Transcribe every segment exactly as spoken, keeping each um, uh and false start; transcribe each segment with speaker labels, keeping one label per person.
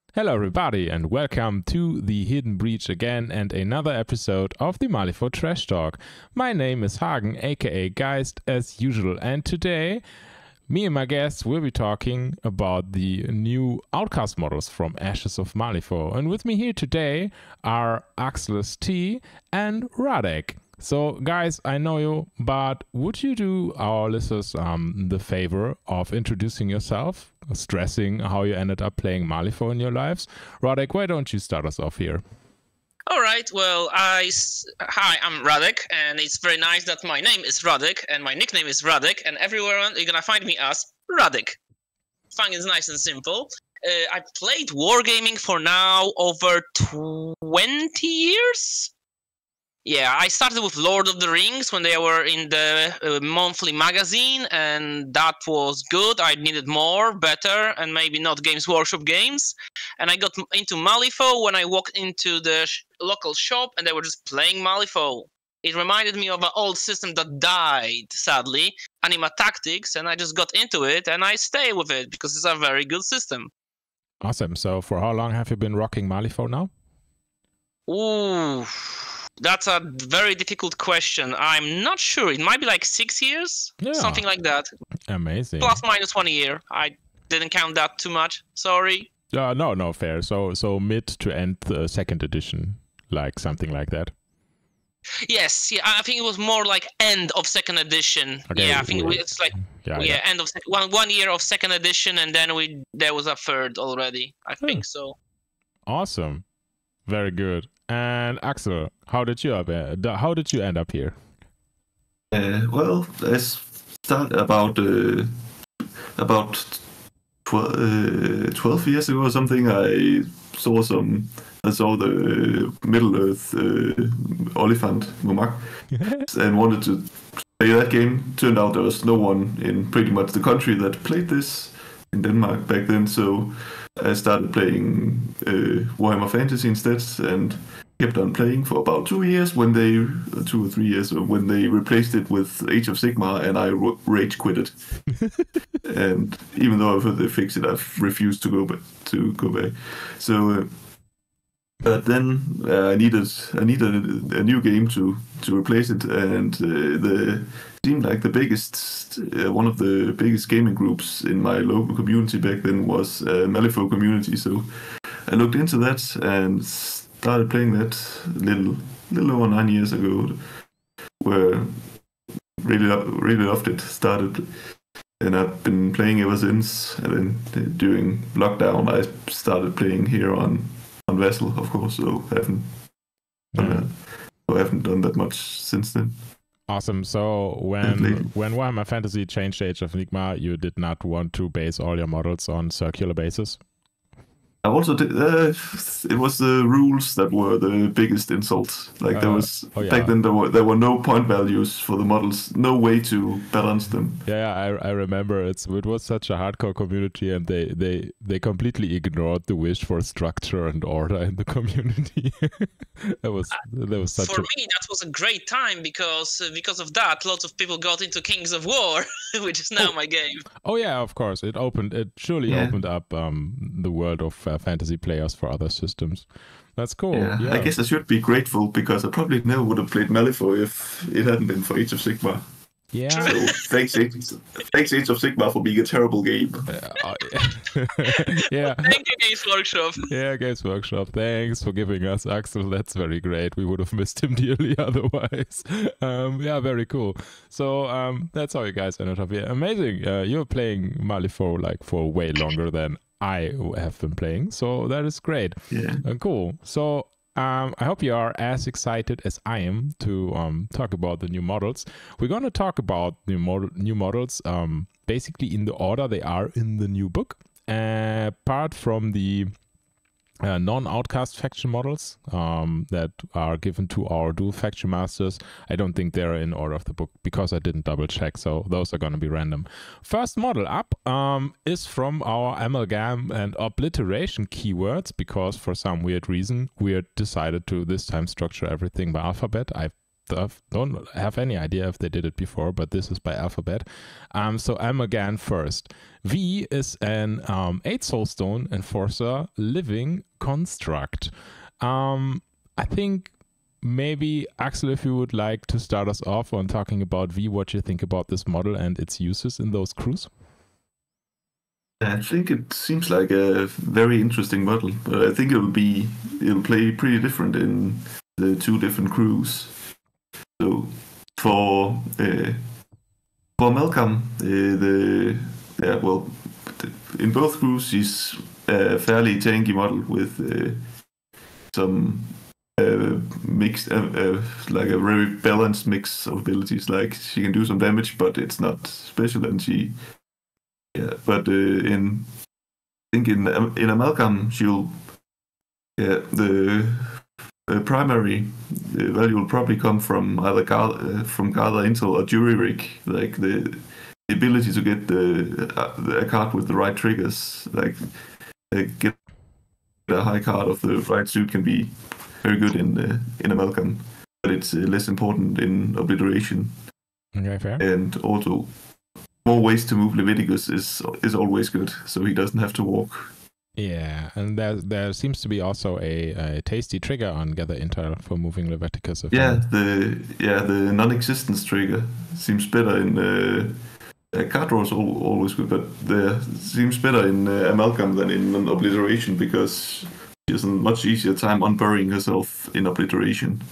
Speaker 1: Hello everybody and welcome to The Hidden Breach again and another episode of the Malifaux Trashtalk. My name is Hagen aka Geist as usual, and today me and my guests will be talking about the new Outcast models from Ashes of Malifaux. And with me here today are AxelSt and Radek. So guys, I know you, but would you do our listeners um, the favor of introducing yourself, stressing how you ended up playing Malifaux in your lives? Radek, why don't you start us off here?
Speaker 2: All right, well, I... s- Hi, I'm Radek, and it's very nice that my name is Radek, and my nickname is Radek, and everywhere on- you're gonna find me as Radek. Fun is nice and simple. Uh, I played wargaming for now over twenty years? Yeah, I started with Lord of the Rings when they were in the uh, monthly magazine, and that was good. I needed more, better, and maybe not Games Workshop games. And I got m- into Malifaux when I walked into the sh- local shop, and they were just playing Malifaux. It reminded me of an old system that died, sadly, Anima Tactics, and I just got into it, and I stay with it because it's a very good system.
Speaker 1: Awesome. So for how long have you been rocking Malifaux now?
Speaker 2: Ooh, that's a very difficult question. I'm not sure. It might be like six years,
Speaker 1: Yeah.
Speaker 2: something like that.
Speaker 1: Amazing.
Speaker 2: Plus minus one year. I didn't count that too much. Sorry.
Speaker 1: Uh, no, no, fair. So so mid to end the second edition, like something like that.
Speaker 2: Yes, yeah. I think it was more like end of second edition.
Speaker 1: Okay,
Speaker 2: yeah, I think
Speaker 1: we-
Speaker 2: it's like
Speaker 1: Yeah,
Speaker 2: yeah,
Speaker 1: yeah.
Speaker 2: end of sec- one one year of second edition, and then we there was a third already. I
Speaker 1: Hmm.
Speaker 2: think so.
Speaker 1: Awesome. Very good. And Axel, how did you up, uh, d- how did you end up here?
Speaker 3: Uh, well, I started about uh, about tw- uh, twelve years ago or something. I saw some. I saw the Middle Earth uh, Oliphant Mumak and wanted to play that game. Turned out there was no one in pretty much the country that played this in Denmark back then, so I started playing uh, Warhammer Fantasy instead, and kept on playing for about two years when they, two or three years when they replaced it with Age of Sigmar, and I ro- rage quitted. And even though I've heard they fixed it, I've refused to go back. To go back. So, uh, but then uh, I needed I needed a, a new game to to replace it, and uh, the seemed like the biggest uh, one of the biggest gaming groups in my local community back then was uh, Malifaux community. So I looked into that and started playing that little little over nine years ago. Where really lo- really loved it. Started, and I've been playing ever since. And then during lockdown, I started playing here on on Vessel, of course. So I haven't done
Speaker 1: Yeah.
Speaker 3: that. So I haven't done that much since then.
Speaker 1: Awesome. So when
Speaker 3: Definitely.
Speaker 1: when Warhammer Fantasy changed Age of Enigma, you did not want to base all your models on circular bases?
Speaker 3: I also did. Uh, it was the rules that were the biggest insult. Like there
Speaker 1: Uh,
Speaker 3: was
Speaker 1: oh, yeah.
Speaker 3: back then, there were there were no point values for the models, no way to balance them.
Speaker 1: Yeah, I I remember it's it was such a hardcore community, and they they they completely ignored the wish for structure and order in the community. That was that was such
Speaker 2: For
Speaker 1: a
Speaker 2: me, that was a great time because uh, because of that, lots of people got into Kings of War, which is now
Speaker 1: Oh.
Speaker 2: my game.
Speaker 1: Oh yeah, of course. It opened. It surely
Speaker 3: Yeah.
Speaker 1: opened up um, the world of uh, fantasy players for other systems. That's cool.
Speaker 3: Yeah,
Speaker 1: Yeah.
Speaker 3: I guess I should be grateful because I probably never would have played Malifaux if it hadn't been for Age of Sigmar.
Speaker 1: Yeah.
Speaker 3: So thanks, Age, thanks Age of Sigmar for being a terrible game.
Speaker 1: Uh, yeah.
Speaker 2: Thank you, Games Workshop.
Speaker 1: Yeah, Games Workshop. Thanks for giving us Axel. That's very great. We would have missed him dearly otherwise. Um, yeah, very cool. So um, that's how you guys ended up here. Amazing. Uh, you're playing Malifaux like for way longer than I have been playing. So that is great.
Speaker 3: Yeah.
Speaker 1: Uh, cool. So um, I hope you are as excited as I am to um, talk about the new models. We're going to talk about new, mod- new models um, basically in the order they are in the new book. Uh, apart from the uh, non-Outcast faction models um, that are given to our dual faction masters, I don't think they're in order of the book because I didn't double check, so those are going to be random. First model up um, is from our amalgam and obliteration keywords, because for some weird reason we decided to this time structure everything by alphabet. I don't have any idea if they did it before, but this is by alphabet. Um, so Amalgam first. V is an um, eight soulstone enforcer living construct. Um, I think maybe Axel, if you would like to start us off on talking about V, what you think about this model and its uses in those crews.
Speaker 3: I think it seems like a very interesting model, but I think it'll be it'll play pretty different in the two different crews. So for uh, for Malcolm, uh, the yeah well in both crews she's a fairly tanky model with uh, some uh, mixed uh, uh, like a very balanced mix of abilities. Like she can do some damage, but it's not special, and she. Yeah, but uh, in I think in in Amalgam she'll yeah the, the primary the value will probably come from either gather, uh, from gather intel or jury rig, like the, the ability to get the, uh, the a card with the right triggers, like uh, get a high card of the right suit can be very good in uh, in Amalgam, but it's uh, less important in obliteration.
Speaker 1: Okay, fair.
Speaker 3: And also. More ways to move Leviticus is is always good, so he doesn't have to walk.
Speaker 1: Yeah, and there there seems to be also a, a tasty trigger on Gather Intel for moving Leviticus.
Speaker 3: Yeah, I'm... the yeah the non-existence trigger seems better in uh, uh, card draw is always good, but the seems better in uh, Amalgam than in obliteration because she has a much easier time unburying herself in obliteration.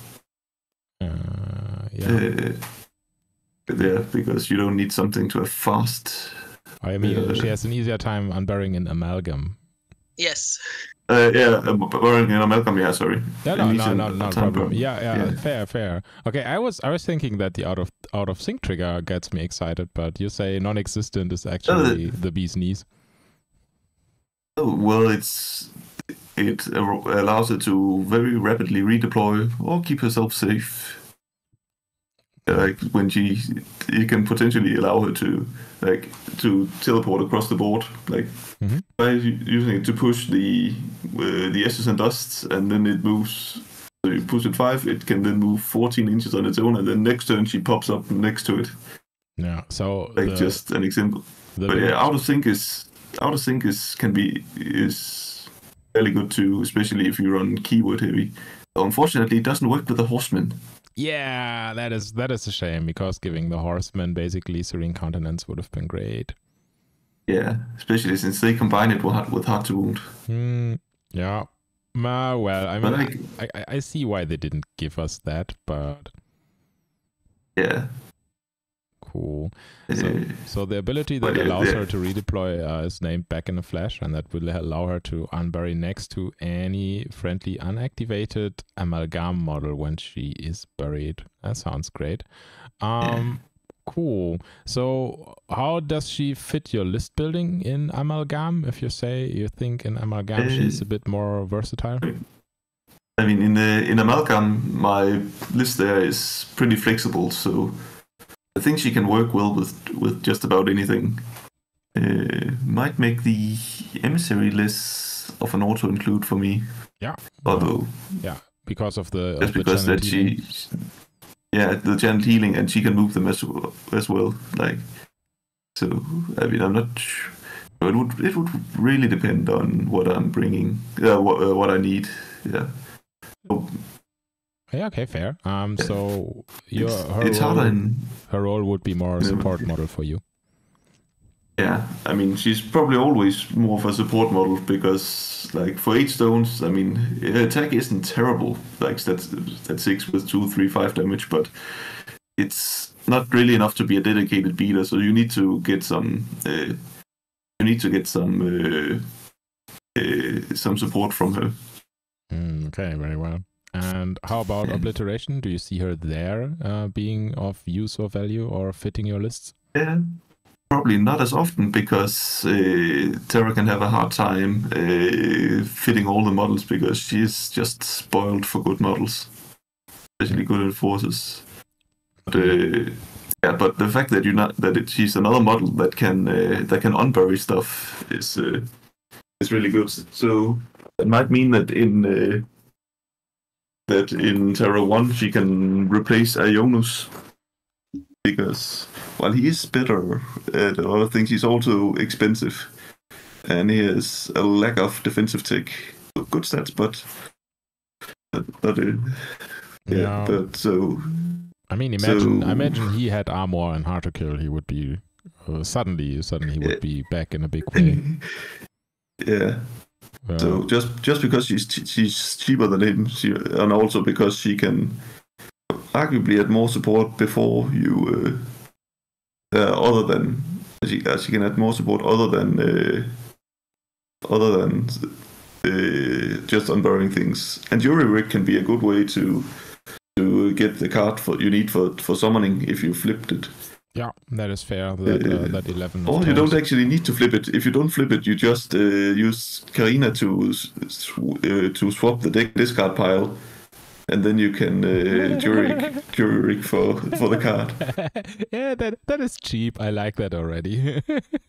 Speaker 1: Uh, yeah.
Speaker 3: Uh, Yeah, because you don't need something to have fast.
Speaker 1: I mean,
Speaker 3: uh,
Speaker 1: she has an easier time unburying in Amalgam.
Speaker 2: Yes.
Speaker 3: Uh, yeah, um, burying in Amalgam. Yeah, sorry.
Speaker 1: No, no, no, no, no problem. Yeah, yeah,
Speaker 3: yeah,
Speaker 1: fair, fair. Okay, I was, I was thinking that the out of out of sync trigger gets me excited, but you say non-existent is actually uh, the bee's knees.
Speaker 3: Oh well, it's it allows her to very rapidly redeploy or keep herself safe. Like when she, you can potentially allow her to, like, to teleport across the board, like
Speaker 1: mm-hmm.
Speaker 3: by using it to push the uh, the S's and dusts, and then it moves. So you push it five, it can then move fourteen inches on its own, and then next turn she pops up next to it.
Speaker 1: Yeah. So
Speaker 3: like
Speaker 1: the,
Speaker 3: just an example. But yeah, out of sync is out of sync is can be is fairly good too, especially if you run keyword heavy. Unfortunately, it doesn't work with the horseman.
Speaker 1: Yeah, that is that is a shame because giving the horsemen basically Serene Countenance would have been great.
Speaker 3: Yeah, especially since they combine it with, with Hard to Wound.
Speaker 1: Mm, yeah. Uh, well, I mean,
Speaker 3: like,
Speaker 1: I, I, I see why they didn't give us that, but...
Speaker 3: Yeah.
Speaker 1: Cool. So, so the ability that
Speaker 3: yeah,
Speaker 1: allows
Speaker 3: yeah.
Speaker 1: her to redeploy uh, is named Back in a Flash, and that will allow her to unbury next to any friendly unactivated Amalgam model when she is buried. That sounds great. Um,
Speaker 3: yeah.
Speaker 1: Cool. So how does she fit your list building in Amalgam? If you say you think in Amalgam uh, she's a bit more versatile?
Speaker 3: I mean, in the, in Amalgam, my list there is pretty flexible, so... I think she can work well with with just about anything. Uh, might make the emissary less of an auto include for me.
Speaker 1: Yeah.
Speaker 3: Although.
Speaker 1: Yeah, because of the.
Speaker 3: Just
Speaker 1: of the
Speaker 3: because that she. Yeah, the channel healing, and she can move them as well, as well. Like, so I mean, I'm not. Sure. It would it would really depend on what I'm bringing, uh, what uh, what I need. Yeah. So,
Speaker 1: yeah, okay, fair. Um, so your
Speaker 3: it's,
Speaker 1: her,
Speaker 3: it's
Speaker 1: role,
Speaker 3: in,
Speaker 1: her role would be more a support model for you.
Speaker 3: Yeah, I mean, she's probably always more of a support model because, like, for eight stones, I mean, her attack isn't terrible. Like, that's that's six with two, three, five damage, but it's not really enough to be a dedicated beater. So you need to get some, uh, you need to get some, uh, uh, some support from her.
Speaker 1: Mm, okay, very well. And how about yeah. obliteration? Do you see her there uh, being of use or value or fitting your lists?
Speaker 3: Yeah, probably not as often because uh, Terra can have a hard time uh, fitting all the models because she's just spoiled for good models, especially good enforcers. But, uh, yeah, but the fact that you not that it, she's another model that can uh, that can unbury stuff is uh, is really good. So it might mean that in uh, that in Terra one she can replace Ionos. Because while he is better at other things, he's also expensive. And he has a lack of defensive tech. Good stats, but... but, but uh, yeah,
Speaker 1: Yeah.
Speaker 3: but so...
Speaker 1: I mean, imagine
Speaker 3: so,
Speaker 1: I imagine he had armor and hard to kill. He would be... Uh, suddenly, suddenly he would
Speaker 3: yeah.
Speaker 1: be back in a big way.
Speaker 3: yeah.
Speaker 1: Uh,
Speaker 3: So just just because she's she's cheaper than him, she, and also because she can arguably add more support before you, uh, uh, other than she, uh, she can add more support other than uh, other than uh, just unburying things. And Jury Rig can be a good way to to get the card for you need for for summoning if you flipped it.
Speaker 1: yeah, that is fair. That uh,
Speaker 3: Uh,
Speaker 1: that eleven.
Speaker 3: Or you don't actually need to flip it. If you don't flip it, you just uh, use Karina to uh, to swap the deck discard pile, and then you can uh, jury jury rig for for the card.
Speaker 1: Yeah, that that is cheap. I like that already.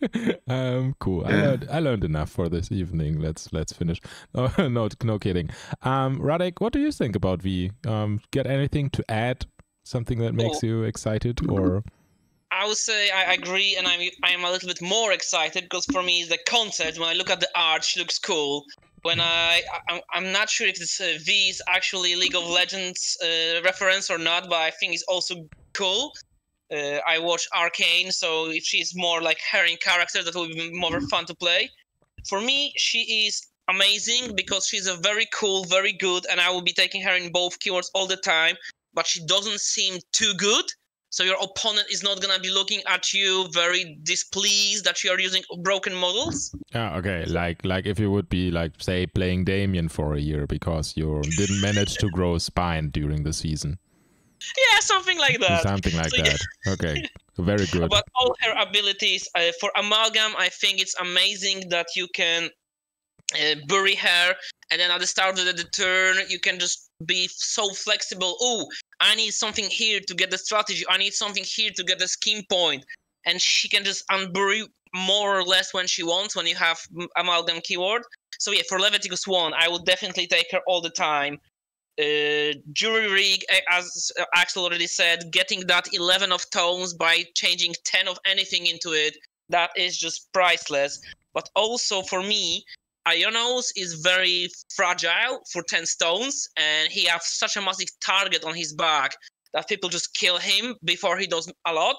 Speaker 1: um, cool. I
Speaker 3: Yeah.
Speaker 1: learned I learned enough for this evening. Let's let's finish. No, no, no kidding. Um, Radek, what do you think about V? Um, get anything to add? Something that makes
Speaker 2: Oh.
Speaker 1: you excited, or?
Speaker 2: I would say I agree, and I'm I'm a little bit more excited because for me the concept. When I look at the art, she looks cool. When I, I I'm not sure if this uh, V is actually League of Legends uh, reference or not, but I think it's also cool. Uh, I watch Arcane, so if she's more like herring character, that will be more fun to play. For me, she is amazing because she's a very cool, very good, and I will be taking her in both keywords all the time. But she doesn't seem too good. So your opponent is not gonna be looking at you very displeased that you are using broken models.
Speaker 1: Yeah, okay. Like like if you would be like say playing Damien for a year because you didn't manage to grow a spine during the season.
Speaker 2: Yeah, something like that.
Speaker 1: Something like
Speaker 2: So, yeah.
Speaker 1: that. Okay. Very good.
Speaker 2: But all her abilities, uh, for Amalgam, I think it's amazing that you can uh, bury her, and then at the start of the, the turn, you can just be so flexible. Oh, I need something here to get the strategy. I need something here to get the scheme point. And she can just unbury more or less when she wants, when you have Amalgam keyword. So yeah, for Leviticus one, I would definitely take her all the time. Uh, Jury Rig, as Axel already said, getting that eleven of tones by changing ten of anything into it, that is just priceless. But also for me, Ionos is very fragile for ten stones, and he has such a massive target on his back that people just kill him before he does a lot.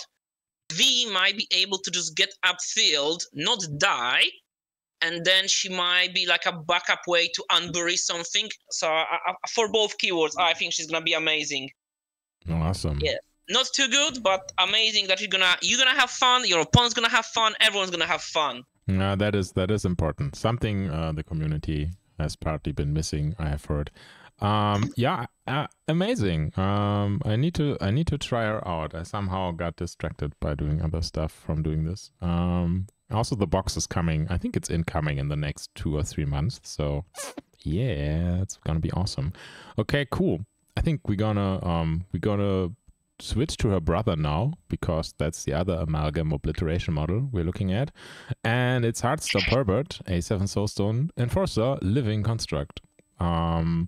Speaker 2: V might be able to just get upfield, not die, and then she might be like a backup way to unbury something. So uh, for both keywords, I think she's gonna be amazing.
Speaker 1: Awesome.
Speaker 2: Yeah, not too good, but amazing that you're gonna you're gonna have fun. Your opponent's gonna have fun. Everyone's gonna have fun.
Speaker 1: Yeah, that is that is important. Something uh, the community has partly been missing, I have heard. Um, yeah, uh, amazing. Um, I need to I need to try her out. I somehow got distracted by doing other stuff from doing this. Um, also, the box is coming. I think it's incoming in the next two or three months. So, yeah, it's gonna be awesome. Okay, cool. I think we're gonna um we're gonna switch to her brother now, because that's the other amalgam obliteration model we're looking at, and it's Heartstop Herbert, a seven soulstone enforcer living construct. Um,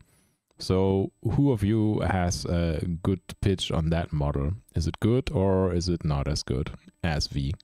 Speaker 1: so who of you has a good pitch on that model? Is it good or is it not as good as V?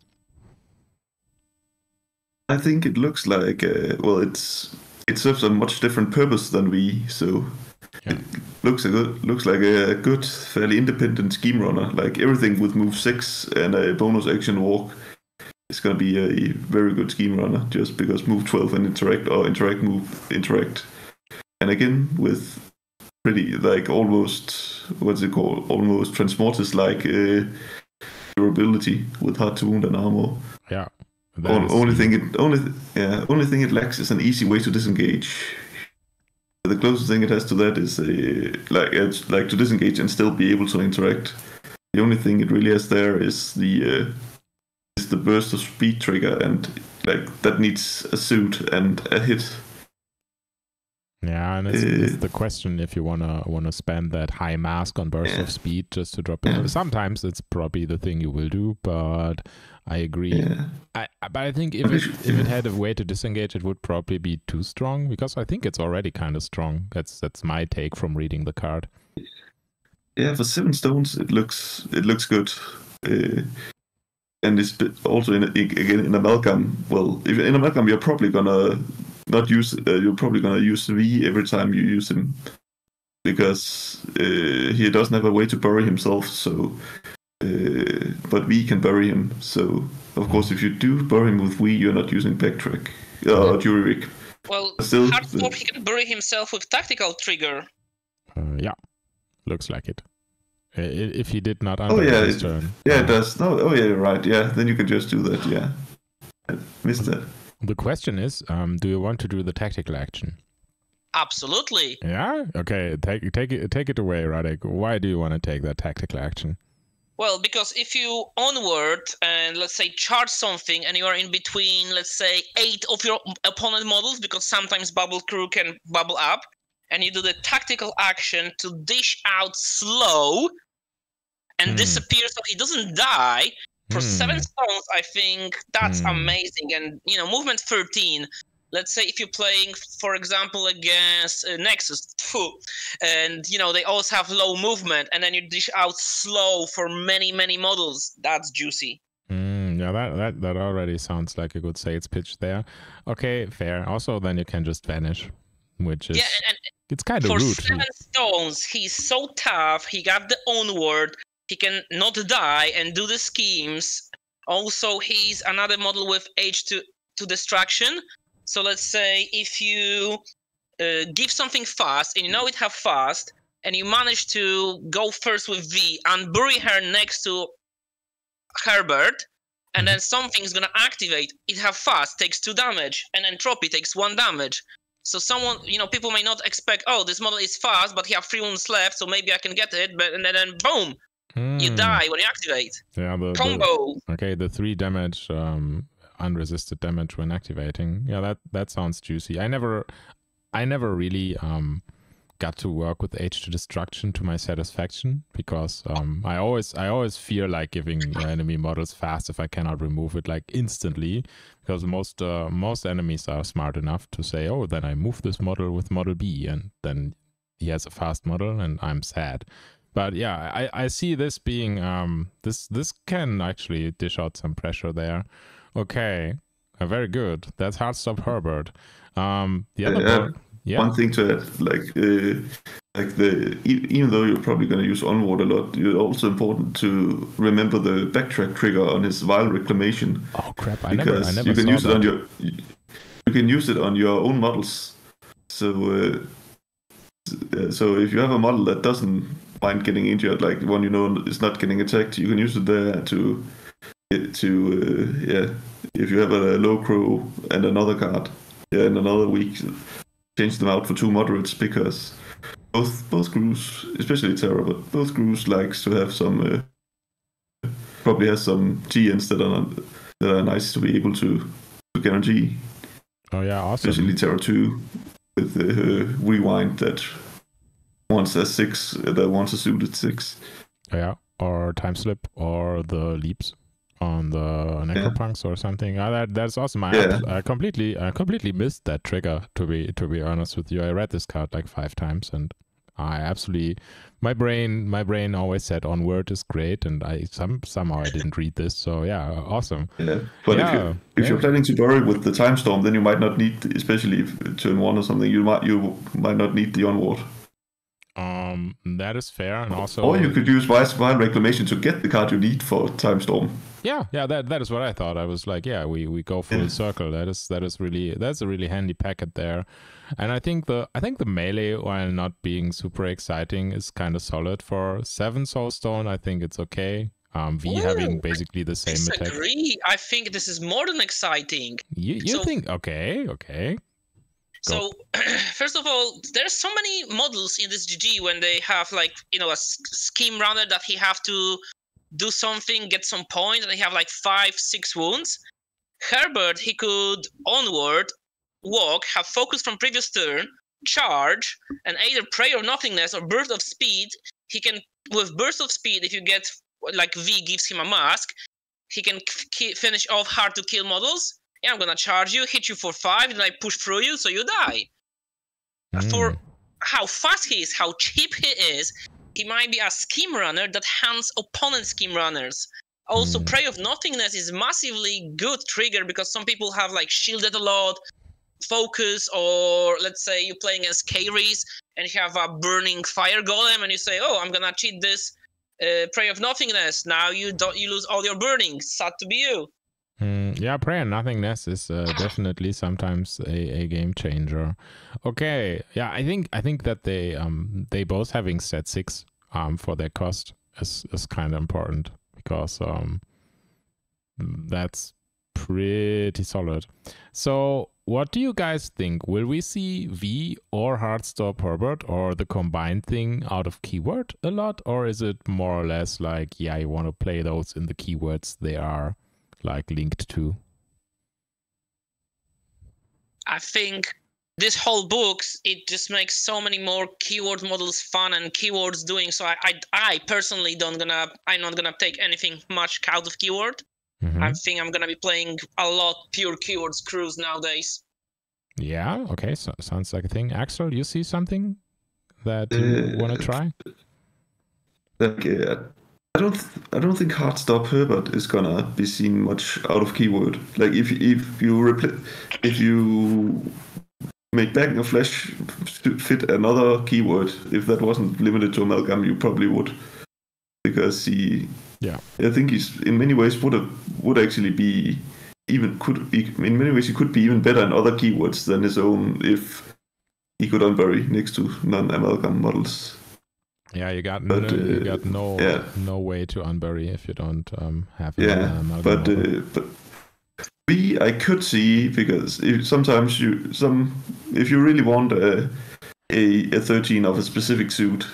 Speaker 3: I think it looks like uh, well, it's it serves a much different purpose than V, so.
Speaker 1: Yeah.
Speaker 3: It looks a good, looks like a good, fairly independent scheme runner. Like everything with move six and a bonus action walk is going to be a very good scheme runner. Just because move twelve and interact or interact move interact, and again with pretty like almost what's it called? Almost Transmortis like uh, durability with hard to wound and armor.
Speaker 1: Yeah.
Speaker 3: O- only thing it only yeah only thing it lacks is an easy way to disengage. The closest thing it has to that is uh, like it's like to disengage and still be able to interact. The only thing it really has there is the uh, is the burst of speed trigger, and like that needs a suit and a hit.
Speaker 1: Yeah, and it's,
Speaker 3: Uh,
Speaker 1: it's the question if you wanna wanna spend that high mask on burst
Speaker 3: Yeah.
Speaker 1: of speed just to drop it.
Speaker 3: Yeah.
Speaker 1: Sometimes it's probably the thing you will do, but I agree.
Speaker 3: Yeah.
Speaker 1: I but I think if
Speaker 3: But
Speaker 1: it
Speaker 3: we should-
Speaker 1: if it
Speaker 3: yeah.
Speaker 1: had a way to disengage, it would probably be too strong because I think it's already kind of strong. That's that's my take from reading the card.
Speaker 3: Yeah, for seven stones, it looks it looks good. Uh, and it's bit- also in a, again in amalgam. Well, if in amalgam, you're probably gonna not use. Uh, you're probably gonna use V every time you use him because uh, he doesn't have a way to bury himself. So, uh, but V can bury him. So, of course, if you do bury him with V, you're not using backtrack uh, or jury rig.
Speaker 2: Well,
Speaker 3: Still,
Speaker 2: Hardstop,
Speaker 3: uh,
Speaker 2: he can bury himself with tactical trigger.
Speaker 1: Uh, yeah, looks like it. I- i- If he did not
Speaker 3: Oh
Speaker 1: under
Speaker 3: yeah,
Speaker 1: his
Speaker 3: it-
Speaker 1: turn.
Speaker 3: yeah,
Speaker 1: uh,
Speaker 3: it does. No, oh yeah, you're right. Yeah, then you can just do that. Yeah, I missed that.
Speaker 1: The question is, um, do you want to do the tactical action?
Speaker 2: Absolutely.
Speaker 1: Yeah. Okay. Take take it take it away, Radek. Why do you want to take that tactical action?
Speaker 2: Well, because if you onward and let's say charge something and you are in between, let's say eight of your opponent models, because sometimes Bubble Crew can bubble up, and you do the tactical action to dish out slow and
Speaker 1: Hmm.
Speaker 2: disappear so he doesn't die for
Speaker 1: Hmm.
Speaker 2: seven stones, I think that's
Speaker 1: Hmm.
Speaker 2: amazing. And you know, movement thirteen. Let's say if you're playing, for example, against uh, Nexus, phew, and you know they also have low movement, and then you dish out slow for many, many models. That's juicy.
Speaker 1: Mm, yeah, that, that that already sounds like a good sales pitch there. Okay, fair. Also, then you can just vanish, which is
Speaker 2: Yeah, and, and
Speaker 1: it's kind of
Speaker 2: for
Speaker 1: rude.
Speaker 2: seven stones, he's so tough. He got the onward. He can not die and do the schemes. Also, he's another model with H to to distraction. So let's say if you uh, give something fast and you know it have fast, and you manage to go first with V and bury her next to Herbert, and then something's gonna activate. It have fast, takes two damage, and Entropy takes one damage. So someone, you know, people may not expect, oh, this model is fast, but he have three wounds left, so maybe I can get it. But and then, then boom, you
Speaker 1: Mm,
Speaker 2: die when you activate.
Speaker 1: Yeah, the, the
Speaker 2: Combo.
Speaker 1: okay, the three damage, um, unresisted damage when activating. Yeah, that that sounds juicy. I never, I never really um got to work with H to destruction to my satisfaction because um I always I always fear like giving uh, enemy models fast if I cannot remove it like instantly, because most uh, most enemies are smart enough to say, oh, then I move this model with model B, and then he has a fast model and I'm sad. But yeah, I, I see this being um this this can actually dish out some pressure there. Okay, uh, very good. That's Hardstop Herbert. Um, the other
Speaker 3: Yeah,
Speaker 1: part, yeah.
Speaker 3: One thing to add, like uh, like the e- even though you're probably going to use onward a lot, it's also important to remember the backtrack trigger on his Vile Reclamation.
Speaker 1: Oh crap! I never, I
Speaker 3: Because
Speaker 1: never
Speaker 3: you can
Speaker 1: saw
Speaker 3: use
Speaker 1: that.
Speaker 3: it on your you can use it on your own models. So uh, uh, so if you have a model that doesn't mind getting injured, like one you know is not getting attacked, you can use it there to to uh, yeah. If you have a low crow and another card, yeah, and another week, change them out for two moderates, because both both crews, especially Terra, but both crews likes to have some uh, probably has some G Ns that are that are nice to be able to, to guarantee.
Speaker 1: Oh yeah, awesome.
Speaker 3: Especially Terra two with the uh, rewind that wants a six, that wants a suited six.
Speaker 1: Yeah, or time slip, or the leaps on the necropunks or something. Uh, that that's awesome. I,
Speaker 3: Yeah.
Speaker 1: I completely I completely missed that trigger. To be to be honest with you, I read this card like five times, and I absolutely my brain my brain always said onward is great, and I some somehow I didn't read this. So yeah, awesome.
Speaker 3: Yeah, but
Speaker 1: Yeah,
Speaker 3: if, you, if
Speaker 1: yeah.
Speaker 3: you're planning to bury with the time storm, then you might not need, especially if turn one or something, you might you might not need the onward.
Speaker 1: Um, that is fair, and also
Speaker 3: Or you could use Vice Vile Reclamation to get the card you need for time storm.
Speaker 1: yeah, yeah, that that is what I thought. I was like, yeah, we, we go full
Speaker 3: Yeah.
Speaker 1: circle. That is that is really that's a really handy packet there, and I think the I think the melee, while not being super exciting, is kind of solid for seven soulstone. I think it's okay. Um, V
Speaker 2: Ooh,
Speaker 1: having basically the same attack.
Speaker 2: Disagree. I think this is more than exciting.
Speaker 1: You you
Speaker 2: So-
Speaker 1: think okay okay? Go.
Speaker 2: So, first of all, there's so many models in this G G when they have like, you know, a s- scheme runner that he have to do something, get some points, and they have like five, six wounds. Herbert, he could onward, walk, have focus from previous turn, charge and either Prayer of Nothingness or Burst of Speed. He can, with Burst of Speed, if you get, like V gives him a mask, he can finish off hard to kill models. Yeah, I'm gonna charge you, hit you for five, and I push through you, so you die. Mm. For how fast he is, how cheap he is, he might be a scheme runner that hunts opponent scheme runners. Also, mm. Prey of Nothingness is massively good trigger because some people have like shielded a lot, focus, or let's say you're playing as Kairis and you have a burning fire golem and you say, oh, I'm gonna cheat this uh, Prey of Nothingness. Now you don't, you lose all your burning. Sad to be you.
Speaker 1: Mm, yeah, Prey of Nothingness is uh, definitely sometimes a, a game changer. Okay, yeah, I think I think that they um they both having stat six um for their cost is is kind of important because um that's pretty solid. So, what do you guys think? Will we see V or Hardstop Herbert or the combined thing out of keyword a lot, or is it more or less like, yeah, you want to play those in the keywords they are like linked to?
Speaker 2: I think this whole book, it just makes so many more keyword models fun and keywords doing so. I, I, I personally don't gonna, I'm not gonna take anything much out of keyword. Mm-hmm. I think I'm gonna be playing a lot pure keywords crews nowadays.
Speaker 1: Yeah. Okay. So sounds like a thing. Axel, you see something that you uh, want to try?
Speaker 3: Like, uh, I don't. Th- I don't think Hardstop Herbert is gonna be seen much out of keyword. Like if if you repl- if you make Back of Flesh fit another keyword, if that wasn't limited to amalgam, you probably would, because he.
Speaker 1: Yeah,
Speaker 3: I think he's in many ways would have, would actually be even could be in many ways he could be even better in other keywords than his own if he could unbury next to non-amalgam models.
Speaker 1: Yeah, you got but, no, uh, you got no yeah. no way to unbury if you don't um, have an
Speaker 3: yeah.
Speaker 1: amalgam
Speaker 3: But
Speaker 1: model.
Speaker 3: uh, but B I could see because if sometimes you some if you really want a a, a thirteen of a specific suit.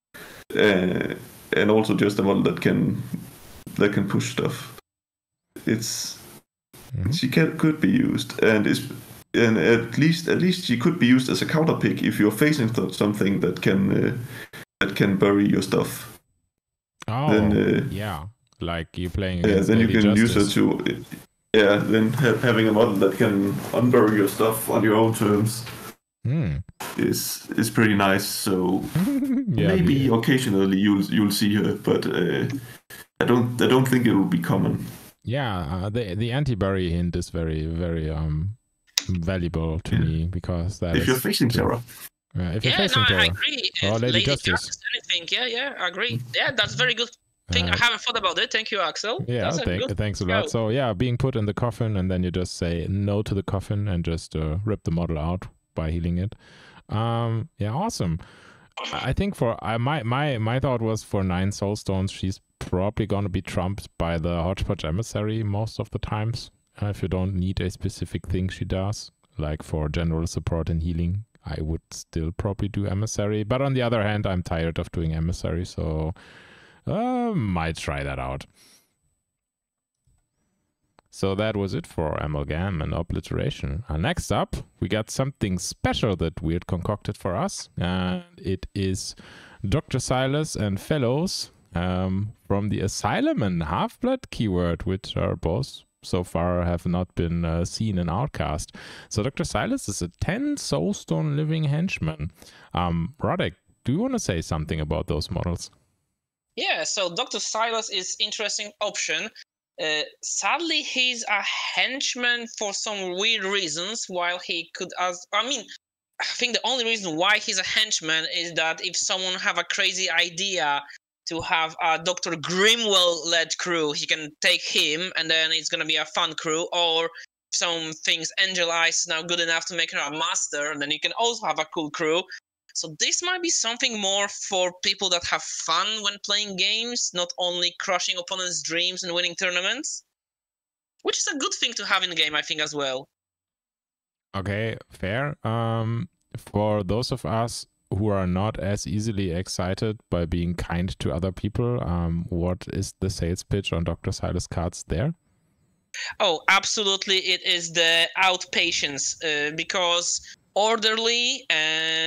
Speaker 3: Uh, And also just a model that can that can push stuff. It's mm-hmm. she can could be used, and is and at least at least she could be used as a counter pick if you're facing th- something that can uh, that can bury your stuff.
Speaker 1: Oh, then, uh, yeah, like you playing.
Speaker 3: Yeah, then
Speaker 1: Lady
Speaker 3: you can
Speaker 1: Justice.
Speaker 3: use her to. Yeah, then ha- having a model that can unbury your stuff on your own terms.
Speaker 1: Hmm.
Speaker 3: is is pretty nice. So
Speaker 1: yeah,
Speaker 3: maybe
Speaker 1: yeah.
Speaker 3: occasionally you'll you'll see her, but uh, I don't I don't think it will be common.
Speaker 1: Yeah, uh, the the anti-bury hint is very very um valuable to
Speaker 3: yeah.
Speaker 1: me because that
Speaker 3: if
Speaker 1: is,
Speaker 3: you're facing Terra.
Speaker 1: Yeah, if you're
Speaker 2: yeah,
Speaker 1: facing
Speaker 2: no,
Speaker 1: Terra.
Speaker 2: I agree.
Speaker 1: Or Lady, Lady Justice.
Speaker 2: Justice, anything. Yeah, yeah, I agree. Yeah, that's a very good thing. Uh, I haven't thought about it. Thank you, Axel.
Speaker 1: Yeah,
Speaker 2: that's
Speaker 1: thank,
Speaker 2: a good
Speaker 1: thanks a
Speaker 2: go.
Speaker 1: lot. So yeah, being put in the coffin and then you just say no to the coffin and just uh, rip the model out by healing it. Um, yeah, awesome. I think for I my my my thought was for nine soulstones, she's probably gonna be trumped by the Hodgepodge Emissary most of the times. Uh, if you don't need a specific thing she does, like for general support and healing, I would still probably do Emissary. But on the other hand, I'm tired of doing Emissary, so uh, might try that out. So that was it for Amalgam and Obliteration. Uh, next up, we got something special that Weird concocted for us. And it is Doctor Silas and Fellows um, from the Asylum and Half-Blood keyword, which are both so far have not been uh, seen in Outcast. So Doctor Silas is a ten soulstone living henchman. Um, Radek, do you want to say something about those models?
Speaker 2: Yeah, so Doctor Silas is interesting option. Uh, sadly, he's a henchman for some weird reasons, while he could as I mean, I think the only reason why he's a henchman is that if someone have a crazy idea to have a Doctor Grimwell-led crew, he can take him, and then it's gonna be a fun crew, or if some things Angel Eyes is now good enough to make her a master, and then you can also have a cool crew. So this might be something more for people that have fun when playing games, not only crushing opponents' dreams and winning tournaments, which is a good thing to have in the game, I think, as well.
Speaker 1: Okay, fair. Um, for those of us who are not as easily excited by being kind to other people, um, what is the sales pitch on Doctor Silas cards there?
Speaker 2: Oh, absolutely. It is the outpatience, uh, because orderly and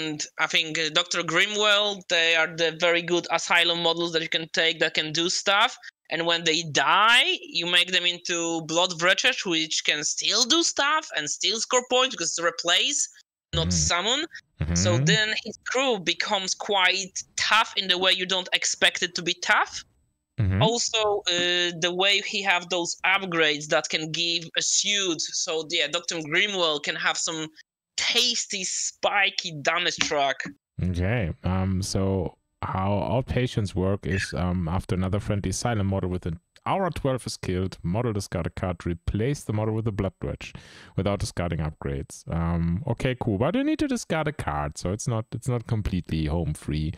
Speaker 2: and I think uh, Doctor Grimwell, they are the very good asylum models that you can take that can do stuff. And when they die, you make them into Blood Wretched, which can still do stuff and still score points because it's replace, not
Speaker 1: Mhm.
Speaker 2: summon.
Speaker 1: Mhm.
Speaker 2: So then his crew becomes quite tough in the way you don't expect it to be tough.
Speaker 1: Mhm.
Speaker 2: Also, uh, the way he have those upgrades that can give a suit. So yeah, Doctor Grimwell can have some tasty, spiky damage track.
Speaker 1: Okay. Um. So how outpatients work is um after another friendly silent model with an aura twelve is killed, model discard a card, replace the model with a blood wedge without discarding upgrades. Um. Okay. Cool. But you need to discard a card, so it's not it's not completely home free.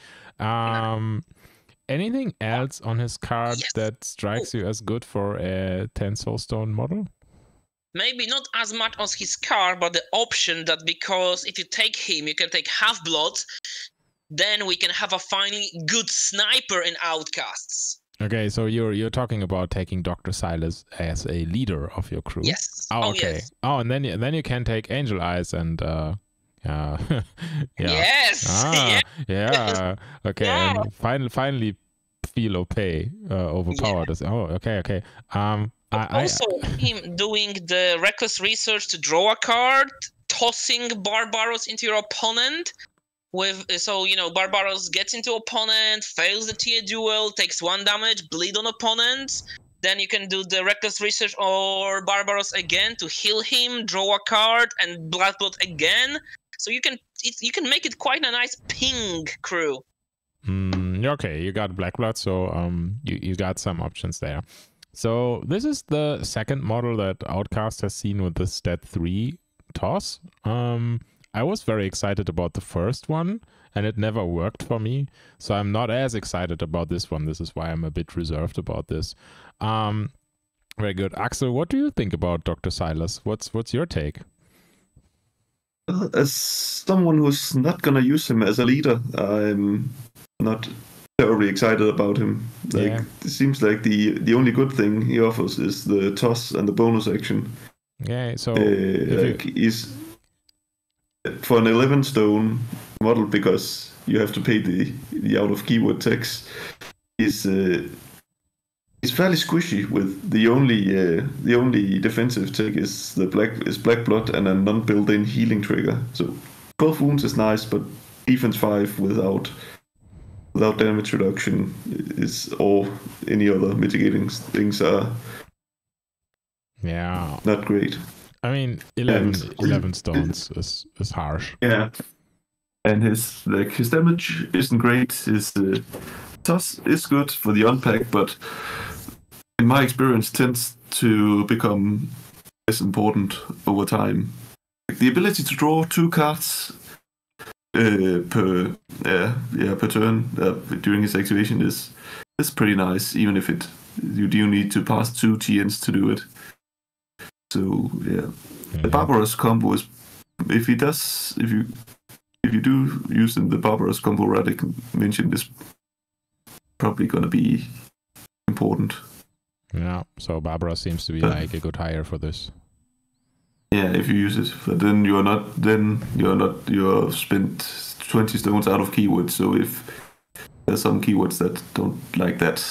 Speaker 1: Um. Anything else on his card
Speaker 2: Yes.
Speaker 1: that strikes you as good for a ten soulstone model?
Speaker 2: Maybe not as much as his car, but the option that because if you take him, you can take half-bloods, then we can have a finally good sniper in Outcasts.
Speaker 1: Okay, so you're you're talking about taking Doctor Silas as a leader of your crew.
Speaker 2: Yes.
Speaker 1: Oh,
Speaker 2: Oh,
Speaker 1: okay.
Speaker 2: yes.
Speaker 1: Oh, and then you- then you can take Angel Eyes and uh, uh yeah.
Speaker 2: Yes.
Speaker 1: Ah,
Speaker 2: Yeah.
Speaker 1: yeah. Okay,
Speaker 2: Yeah.
Speaker 1: and finally finally feel okay, uh, overpowered. Oh, okay, okay. Um, I, I
Speaker 2: Also, him doing the reckless research to draw a card, tossing Barbaros into your opponent. With so you know Barbaros gets into opponent, fails the tier duel, takes one damage, bleed on opponents. Then you can do the reckless research or Barbaros again to heal him, draw a card, and blood blood again. So you can it, you can make it quite a nice ping crew.
Speaker 1: Mm, okay, you got Black Blood, so um, you, you got some options there. So this is the second model that Outcast has seen with the stat three toss. Um, I was very excited about the first one, and it never worked for me. So I'm not as excited about this one. This is why I'm a bit reserved about this. Um, very good. Axel, what do you think about Doctor Silas? What's what's your take?
Speaker 3: Well, as someone who's not gonna use him as a leader, I'm not terribly excited about him. Like,
Speaker 1: Yeah.
Speaker 3: it seems like the the only good thing he offers is the toss and the bonus action.
Speaker 1: Yeah, so
Speaker 3: Uh,
Speaker 1: if
Speaker 3: like he's for an eleven stone model, because you have to pay the the out of keyword tax. Is uh, he's fairly squishy with the only uh, the only defensive take is the black is black blood and a non built-in healing trigger. So twelve wounds is nice, but defense five without without damage reduction is, or any other mitigating things are
Speaker 1: yeah,
Speaker 3: not great.
Speaker 1: I mean, eleven,
Speaker 3: And-
Speaker 1: eleven stones is, is harsh.
Speaker 3: Yeah, and his like his damage isn't great. His uh, toss is good for the unpack, but in my experience, tends to become less important over time. Like, the ability to draw two cards uh, per uh, yeah per turn uh, during his activation is is pretty nice, even if it you do need to pass two T Ns to do it. So yeah, the Barbaros combo is, if he does, if you if you do use the Barbaros combo Radek mentioned, is probably gonna be important.
Speaker 1: Yeah, so Barbara seems to be
Speaker 3: Uh,
Speaker 1: like a good hire for this.
Speaker 3: Yeah, if you use it, but then you're not then you're not you're spent twenty stones out of keywords. So if there's some keywords that don't like that,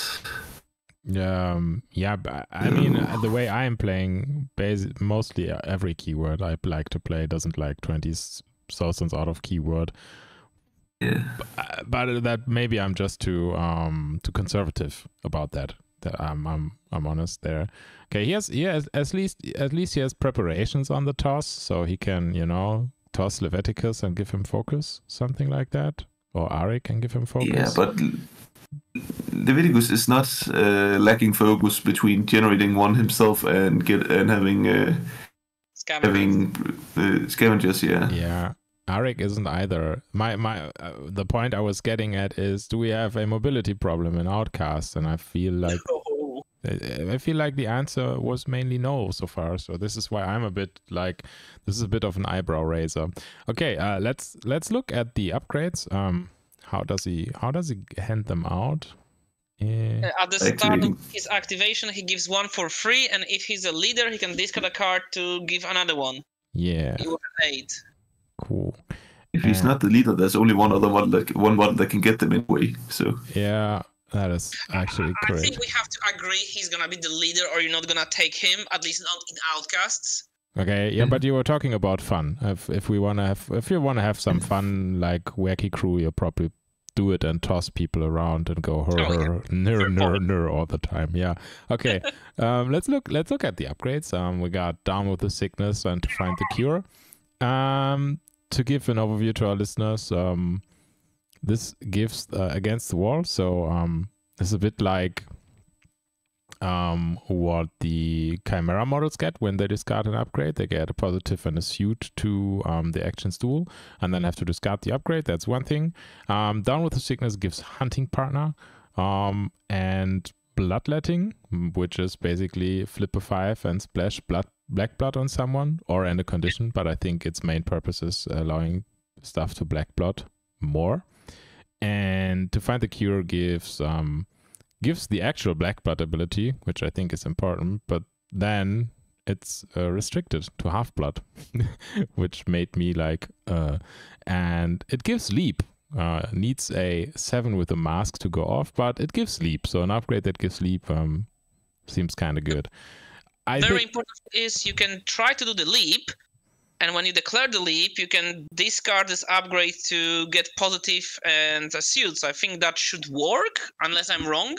Speaker 1: Um, yeah, but I mean, uh, the way I'm playing, basi- mostly uh, every keyword I like to play doesn't like twenty thousands out of keyword.
Speaker 3: yeah,
Speaker 1: Uh, but that maybe I'm just too um too conservative about that. That I'm I'm I'm honest there. Okay, he has he has at least at least he has preparations on the toss, so he can, you know, toss Leviticus and give him focus, something like that, or Ari can give him focus.
Speaker 3: yeah, but Leviticus is not uh, lacking focus between generating one himself and get and having uh,
Speaker 2: Scavengers.
Speaker 3: having uh, scavengers. Yeah,
Speaker 1: Yeah, Arik isn't either. My my uh, the point I was getting at is, do we have a mobility problem in Outcast? And I feel like
Speaker 2: Oh.
Speaker 1: I I feel like the answer was mainly no so far. So this is why I'm a bit like, this is a bit of an eyebrow raiser. Okay, uh, let's let's look at the upgrades. Um, how does he how does he hand them out? Eh,
Speaker 2: Uh, At the start
Speaker 3: Activating.
Speaker 2: of his activation, he gives one for free, and if he's a leader, he can discard a card to give another one.
Speaker 1: yeah,
Speaker 2: You have an eight.
Speaker 1: cool.
Speaker 3: If he's
Speaker 1: And-
Speaker 3: not the leader, there's only one other model that one model that can get them anyway. So
Speaker 1: Yeah, that is actually
Speaker 2: I
Speaker 1: correct.
Speaker 2: think we have to agree he's gonna be the leader, or you're not gonna take him. At least not in Outcasts.
Speaker 1: Okay, yeah, but you were talking about fun. If if we wanna have if you wanna have some fun like wacky crew, you probably do it and toss people around and go her
Speaker 2: Oh, yeah.
Speaker 1: her nir
Speaker 2: Fair
Speaker 1: nir
Speaker 2: point.
Speaker 1: nir all the time. Yeah. Okay. um, let's look let's look at the upgrades. Um, we got Down with the Sickness and To Find the Cure. Um, to give an overview to our listeners, um, this gives uh, Against the Wall. So um, it's a bit like um, what the Chimera models get when they discard an upgrade. They get a positive and a suit to um, the actions tool, and then have to discard the upgrade. That's one thing. Um, Down with the Sickness gives Hunting Partner um, and Bloodletting, which is basically flip a five and splash blood, black blood on someone or end a condition. But I think its main purpose is allowing stuff to black blood more. And To Find the Cure gives um, gives the actual black blood ability, which I think is important, but then it's uh, restricted to half blood, which made me like, uh, and it gives leap. Uh, needs a seven with a mask to go off, but it gives leap. So an upgrade that gives leap um, seems kind of good. I
Speaker 2: Very
Speaker 1: think,
Speaker 2: important is you can try to do the leap, and when you declare the leap, you can discard this upgrade to get positive and a suit. So I think that should work, unless I'm wrong.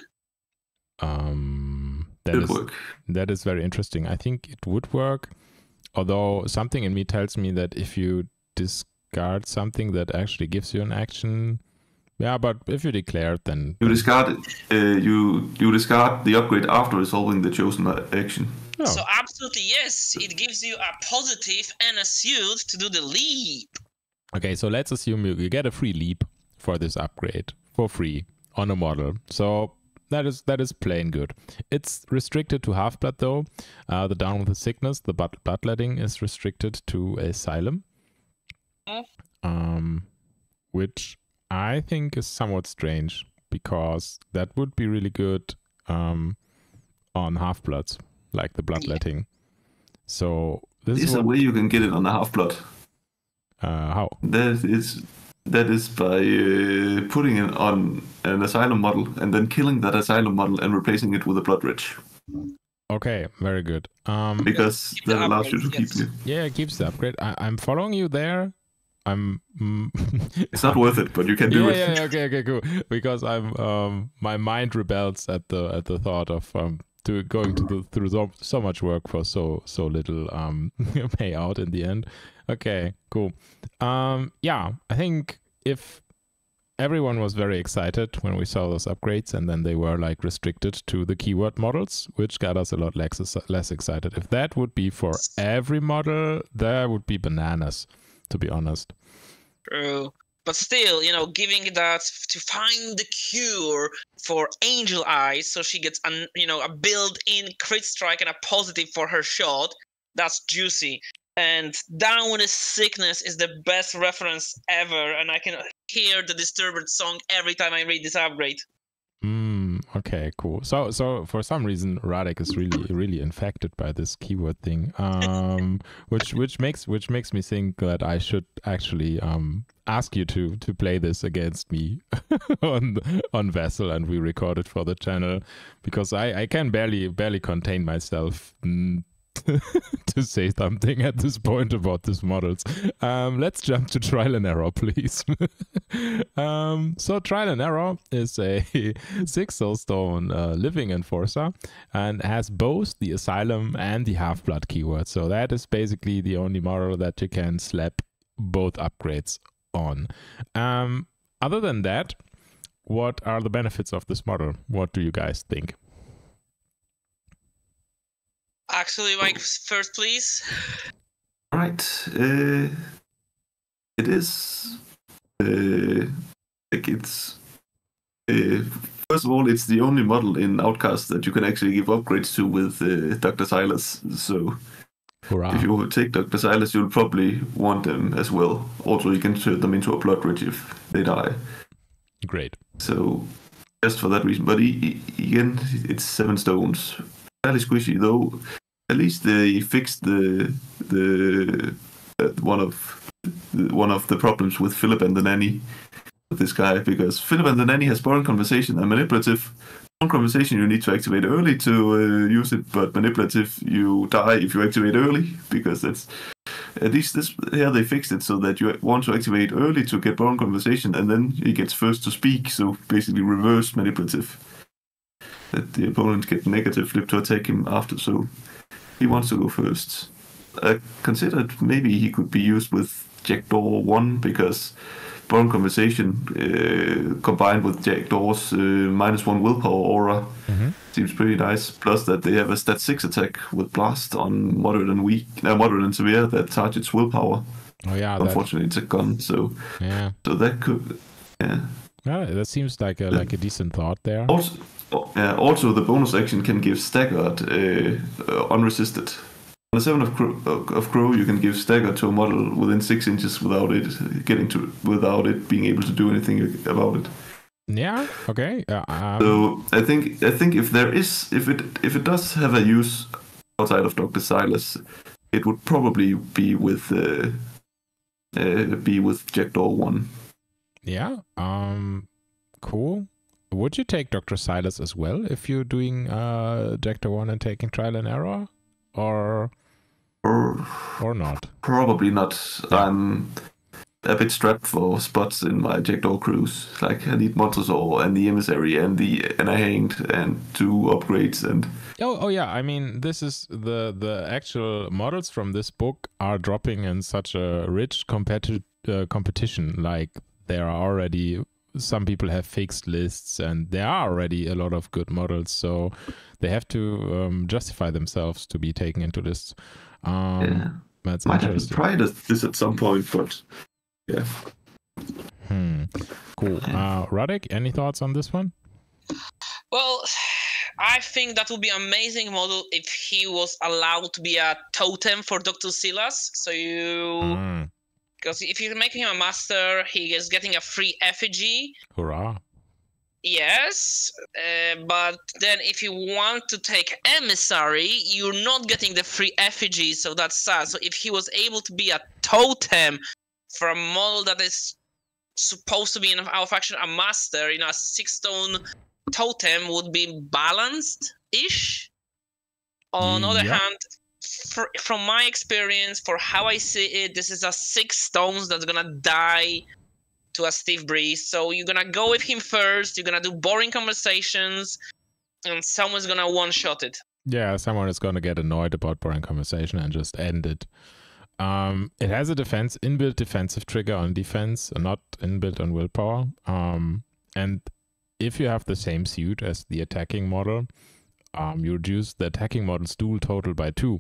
Speaker 1: um, that
Speaker 3: good
Speaker 1: is
Speaker 3: work.
Speaker 1: that is very interesting. I think it would work, although something in me tells me that if you discard something that actually gives you an action, yeah, but if you declare it, then
Speaker 3: You discard uh, you you discard the upgrade after resolving the chosen action.
Speaker 1: oh,
Speaker 2: So absolutely yes, it gives you a positive and a suit to do the leap.
Speaker 1: okay. So let's assume you, you get a free leap for this upgrade for free on a model. So that is that is plain good. It's restricted to half blood though. Uh, the Down with the Sickness, the blood bloodletting is restricted to Asylum,
Speaker 2: Mm.
Speaker 1: um, which I think is somewhat strange because that would be really good um, on half bloods, like the bloodletting. So this
Speaker 3: There's
Speaker 1: is
Speaker 3: a
Speaker 1: what,
Speaker 3: way you can get it on the half blood.
Speaker 1: uh, how.
Speaker 3: That is that is by uh, putting it on an asylum model and then killing that asylum model and replacing it with a blood rich.
Speaker 1: Okay, very good. Um,
Speaker 3: Because
Speaker 2: Keep the
Speaker 3: that allows you to
Speaker 2: upgrades,
Speaker 3: keep
Speaker 2: yes.
Speaker 3: it.
Speaker 1: yeah, it keeps the upgrade. I, I'm following you there. I'm. Mm,
Speaker 3: It's not worth it, but you can do
Speaker 1: yeah,
Speaker 3: it.
Speaker 1: yeah, yeah, okay, okay, cool. Because I'm, um, my mind rebels at the at the thought of um, to going to the, through so, so much work for so so little um payout in the end. Okay, cool. Um, yeah, I think if everyone was very excited when we saw those upgrades, and then they were like restricted to the keyword models, which got us a lot less less excited. If that would be for every model, that would be bananas, to be honest.
Speaker 2: True. But still, you know, giving that to find the cure for Angel Eyes, so she gets, an, you know, a built-in crit strike and a positive for her shot. That's juicy. And Down with the Sickness is the best reference ever, and I can hear the Disturbed song every time I read this upgrade.
Speaker 1: Mm, okay, cool. So, so for some reason, Radek is really, really infected by this keyword thing, um, which which makes which makes me think that I should actually um ask you to to play this against me on on Vessel, and we record it for the channel, because I I can barely barely contain myself. Mm, to say something at this point about these models. Um, let's jump to Trial and Error, please. um, so Trial and Error is a six soulstone uh, living enforcer and has both the Asylum and the Half-Blood keyword. So that is basically the only model that you can slap both upgrades on. Um, other than that, what are the benefits of this model? What do you guys think?
Speaker 2: Actually, Mike, first, please.
Speaker 3: Right. Uh, it is. Uh, like it's. Uh, first of all, it's the only model in Outcast that you can actually give upgrades to with uh, Doctor Silas. So
Speaker 1: Hurrah.
Speaker 3: if you take Doctor Silas, you'll probably want them as well. Also, you can turn them into a blood rich if they die.
Speaker 1: Great.
Speaker 3: So just for that reason. But he, he, again, it's seven stones. Fairly squishy though. At least they fixed the the uh, one of one of the problems with Philip and the Nanny, with this guy, because Philip and the Nanny has boring conversation and manipulative. Boring conversation you need to activate early to uh, use it, but manipulative you die if you activate early, because that's at least this here they fixed it so that you want to activate early to get boring conversation, and then he gets first to speak. So basically reverse manipulative. That the opponent get negative flip to attack him after, so he wants to go first. I considered maybe he could be used with Jackdaw one, because boring conversation uh, combined with Jackdaw's uh, minus one willpower aura mm-hmm. seems pretty nice. Plus that they have a stat six attack with blast on moderate and weak, uh, moderate and severe that targets willpower.
Speaker 1: Oh yeah,
Speaker 3: unfortunately that... it's a gun, so
Speaker 1: yeah,
Speaker 3: so that could yeah.
Speaker 1: Yeah, that seems like a like a decent thought there.
Speaker 3: Also, uh, also the bonus action can give staggered uh, uh, unresisted. On the seven of crow, uh, of crow, you can give stagger to a model within six inches without it getting to without it being able to do anything about it.
Speaker 1: Yeah. Okay. Uh, um...
Speaker 3: So I think I think if there is if it if it does have a use outside of Doctor Silas, it would probably be with uh, uh, be with Jackdaw one.
Speaker 1: Yeah. Um. Cool. Would you take Doctor Silas as well if you're doing uh, Jackdaw one and taking trial and error, or?
Speaker 3: Or,
Speaker 1: or not?
Speaker 3: Probably not. Yeah. I'm a bit strapped for spots in my Jackdaw cruise. Like I need Montosaur and the Emissary and the and I hanged and two upgrades and.
Speaker 1: Oh, oh yeah. I mean, this is the the actual models from this book are dropping in such a rich competitive uh, competition. Like there are already some people have fixed lists, and there are already a lot of good models. So they have to um, justify themselves to be taken into this. Um,
Speaker 3: yeah,
Speaker 1: that's
Speaker 3: might have tried this at some point, but yeah.
Speaker 1: Hmm. Cool. Uh, Radek, any thoughts on this one?
Speaker 2: Well, I think that would be an amazing model if he was allowed to be a totem for Doctor Silas. So you, because mm. if you're making him a master, he is getting a free effigy.
Speaker 1: Hurrah!
Speaker 2: Yes, uh, but then if you want to take Emissary, you're not getting the free effigy, so that's sad. So if he was able to be a totem for a model that is supposed to be in our faction a master, you know, a six-stone totem would be balanced-ish. On the other
Speaker 1: yep.
Speaker 2: hand, for, from my experience, for how I see it, this is a six stones that's gonna die to a Steve Breeze. So you're gonna go with him first, you're gonna do boring conversations, and someone's gonna one-shot it.
Speaker 1: Yeah, someone is gonna get annoyed about boring conversation and just end it. Um, it has a defense, inbuilt defensive trigger on defense, not inbuilt on willpower. Um, and if you have the same suit as the attacking model, um, you reduce the attacking model's duel total by two.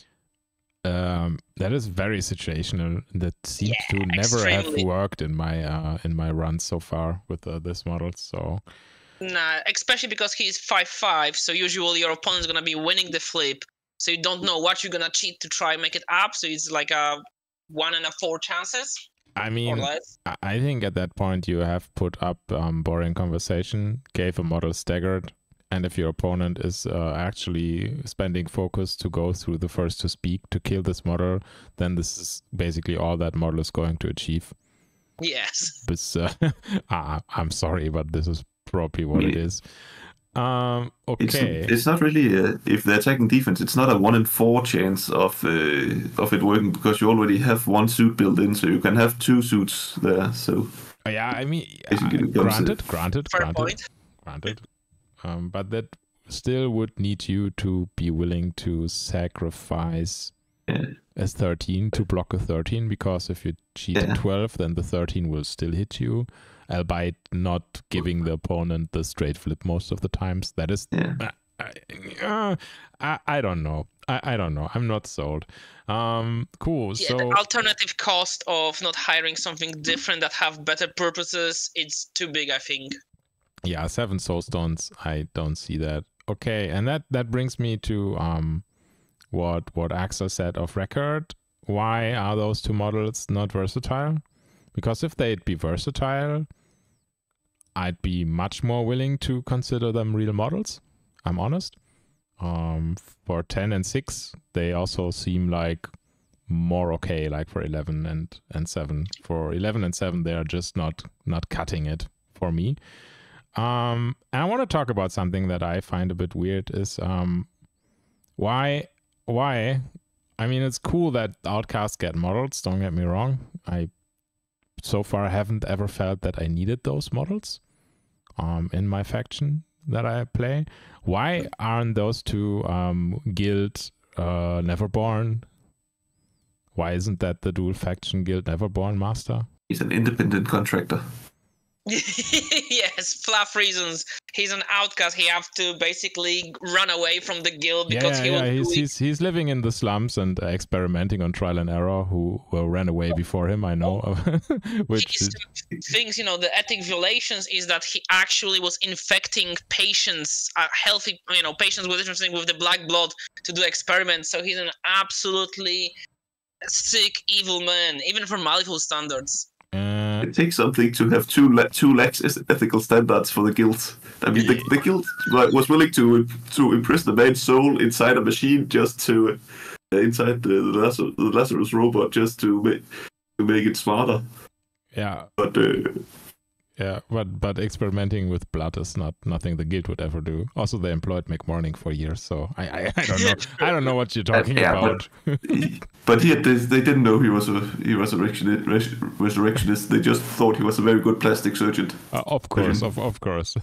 Speaker 1: Um, that is very situational. That seems yeah, to never extremely. have worked in my uh, in my runs so far with uh, this model. So,
Speaker 2: nah, especially because he's five five. So usually your opponent's gonna be winning the flip. So you don't know what you're gonna cheat to try and make it up. So it's like a one and a four chances.
Speaker 1: I mean, I think at that point you have put up um, boring conversation, gave a model staggered. And if your opponent is uh, actually spending focus to go through the first to speak to kill this model, then this is basically all that model is going to achieve.
Speaker 2: Yes.
Speaker 1: But, uh, ah, I'm sorry, but this is probably what yeah. it is. Um, okay.
Speaker 3: It's, it's not really, uh, if they're attacking defense, it's not a one in four chance of uh, of it working, because you already have one suit built in, so you can have two suits there. So
Speaker 1: yeah, I mean, uh, granted, granted,
Speaker 2: Fair
Speaker 1: granted,
Speaker 2: point.
Speaker 1: granted. Um, but that still would need you to be willing to sacrifice
Speaker 3: yeah.
Speaker 1: a thirteen to block a thirteen, because if you cheat
Speaker 3: yeah.
Speaker 1: a twelve, then the thirteen will still hit you, albeit not giving the opponent the straight flip most of the times. That is,
Speaker 3: yeah.
Speaker 1: uh, I, uh, I, I don't know. I, I don't know. I'm not sold. Um, cool.
Speaker 2: Yeah,
Speaker 1: so
Speaker 2: the alternative cost of not hiring something different that have better purposes, it's too big, I think.
Speaker 1: Yeah, seven soulstones. I don't see that. Okay, and that that brings me to um, what what Axel said off record. Why are those two models not versatile? Because if they'd be versatile, I'd be much more willing to consider them real models. I'm honest. Um, for ten and six, they also seem like more okay, like for eleven and and seven. For eleven and seven, they are just not not cutting it for me. Um, and I want to talk about something that I find a bit weird is um, why why. I mean, it's cool that Outcasts get models. Don't get me wrong. I so far haven't ever felt that I needed those models um, in my faction that I play. Why aren't those two um, guild uh, Neverborn? Why isn't that the dual faction guild Neverborn master?
Speaker 3: He's an independent contractor.
Speaker 2: Yes, fluff reasons. He's an outcast. He have to basically run away from the guild because
Speaker 1: yeah,
Speaker 2: he
Speaker 1: yeah,
Speaker 2: was
Speaker 1: yeah. He's,
Speaker 2: doing...
Speaker 1: he's he's living in the slums and uh, experimenting on trial and error. Who well, ran away before him, I know. Which is...
Speaker 2: things, you know, the ethic violations is that he actually was infecting patients, uh, healthy, you know, patients with different things with the black blood to do experiments. So he's an absolutely sick, evil man, even for Malifaux standards.
Speaker 1: Uh,
Speaker 3: it takes something to have two le- two lax ethical standards for the guild. I mean, the, the guild was willing to to imprison the man's soul inside a machine just to uh, inside the, the, Lazarus, the Lazarus robot just to make to make it smarter.
Speaker 1: Yeah,
Speaker 3: but uh,
Speaker 1: yeah, but but experimenting with blood is not nothing the guild would ever do. Also, they employed McMorning for years, so I I, I don't know I don't know what you're talking uh, yeah, about.
Speaker 3: But, but here they, they didn't know he was a he was a resurrectionist. resurrectionist. They just thought he was a very good plastic surgeon.
Speaker 1: Uh, of course, of of course.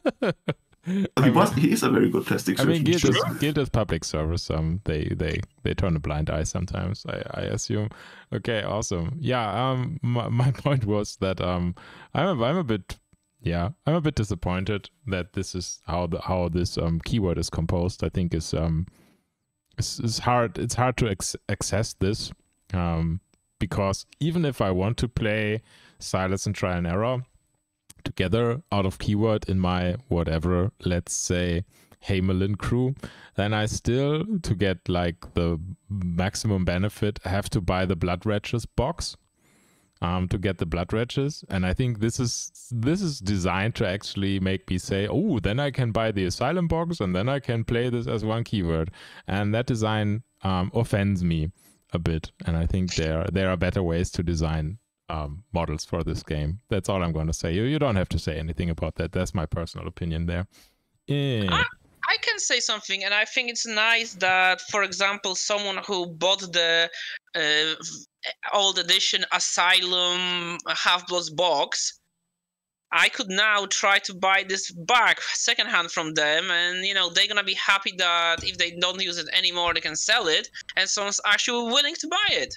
Speaker 3: he I was mean, he is a very good plastic surgeon.
Speaker 1: I mean, guild
Speaker 3: sure.
Speaker 1: is guild is public service. Um, they they they turn a blind eye sometimes. I I assume. Okay, awesome. Yeah. Um, my, my point was that um, I'm a, I'm a bit yeah I'm a bit disappointed that this is how the how this um keyword is composed. I think is um it's, it's hard it's hard to ex- access this um because even if I want to play Silas and Trial and Error together out of keyword in my whatever, let's say Hamelin crew, then I still, to get like the maximum benefit, have to buy the Blood Wretches box um, to get the Blood Wretches. And I think this is this is designed to actually make me say, oh, then I can buy the Asylum box and then I can play this as one keyword. And that design um, offends me a bit. And I think there there are better ways to design Um, models for this game. That's all I'm going to say. You you don't have to say anything about that. That's my personal opinion there. Yeah.
Speaker 2: I, I can say something, and I think it's nice that, for example, someone who bought the uh, old edition Asylum Half-Bloods box, I could now try to buy this back secondhand from them, and you know they're gonna be happy that if they don't use it anymore, they can sell it, and someone's actually willing to buy it.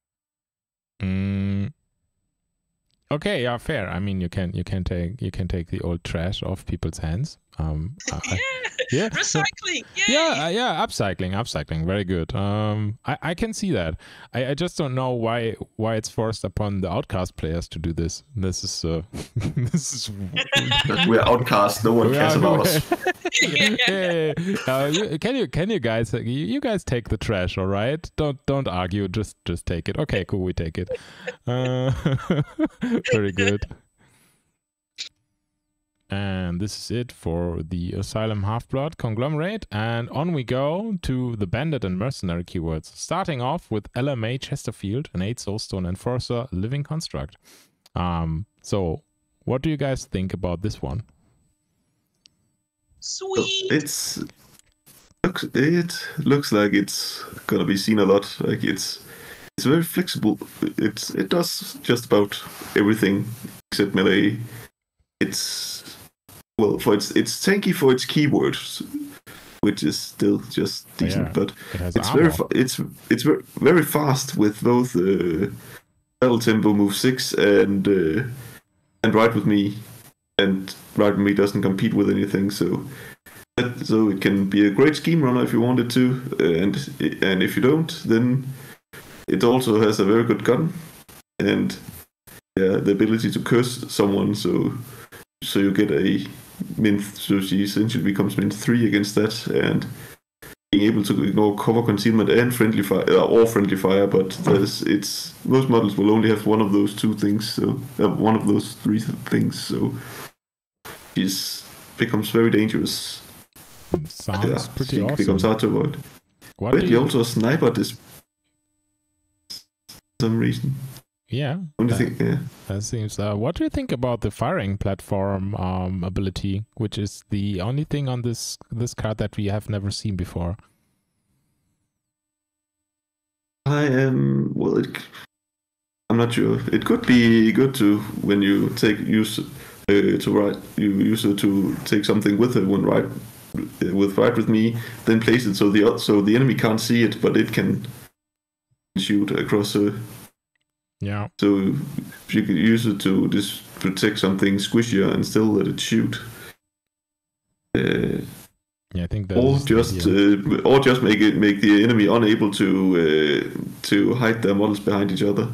Speaker 1: Mm. Okay, yeah, fair. I mean, you can you can take you can take the old trash off people's hands. Um,
Speaker 2: yeah.
Speaker 1: I, yeah,
Speaker 2: recycling. Yay!
Speaker 1: Yeah, uh, yeah, upcycling, upcycling. Very good. Um, I, I can see that. I, I just don't know why why it's forced upon the Outcast players to do this. This is uh, this is.
Speaker 3: We're Outcasts. No one
Speaker 1: we
Speaker 3: cares
Speaker 1: are,
Speaker 3: about us.
Speaker 1: yeah. yeah. Uh, you, can you can you guys you, you guys take the trash? All right. Don't don't argue. Just just take it. Okay, cool. We take it. Uh, very good. And this is it for the Asylum Half-Blood Conglomerate. And on we go to the Bandit and Mercenary keywords. Starting off with L M A Chesterfield, an eight Soulstone Enforcer Living Construct. Um, so, what do you guys think about this one?
Speaker 2: Sweet!
Speaker 3: It's looks it looks like it's gonna be seen a lot. Like it's it's very flexible. It's it does just about everything except melee. It's well for its it's tanky for its keywords, which is still just decent.
Speaker 1: Yeah,
Speaker 3: but
Speaker 1: it has
Speaker 3: it's
Speaker 1: armor.
Speaker 3: very fa- it's it's very, very fast with both uh, battle tempo move six and uh, and Ride With Me, and Ride With Me doesn't compete with anything, so that, so it can be a great scheme runner if you wanted to, and and if you don't, then it also has a very good gun and yeah, the ability to curse someone, so so you get a min, so she essentially becomes min three against that, and being able to ignore cover concealment and friendly fire uh, or friendly fire, but there's it's most models will only have one of those two things, so uh, one of those three things, so she's becomes very dangerous.
Speaker 1: Sounds
Speaker 3: yeah,
Speaker 1: pretty
Speaker 3: she
Speaker 1: awesome.
Speaker 3: becomes hard to avoid.
Speaker 1: What
Speaker 3: but
Speaker 1: do
Speaker 3: he
Speaker 1: you...
Speaker 3: also a sniper dis- some reason.
Speaker 1: Yeah.
Speaker 3: Only
Speaker 1: That,
Speaker 3: thing, yeah.
Speaker 1: that seems. Uh, what do you think about the firing platform um, ability, which is the only thing on this this card that we have never seen before?
Speaker 3: I am well. It, I'm not sure. It could be good to when you take use uh, to ride. You use it to take something with it when ride uh, with ride with me. Then place it so the oth- so the enemy can't see it, but it can shoot across. Uh,
Speaker 1: Yeah.
Speaker 3: so if you could use it to just protect something squishier and still let it shoot. Uh,
Speaker 1: Yeah, I think that
Speaker 3: or
Speaker 1: is the
Speaker 3: just
Speaker 1: idea.
Speaker 3: uh, or just make it make the enemy unable to uh, to hide their models behind each other.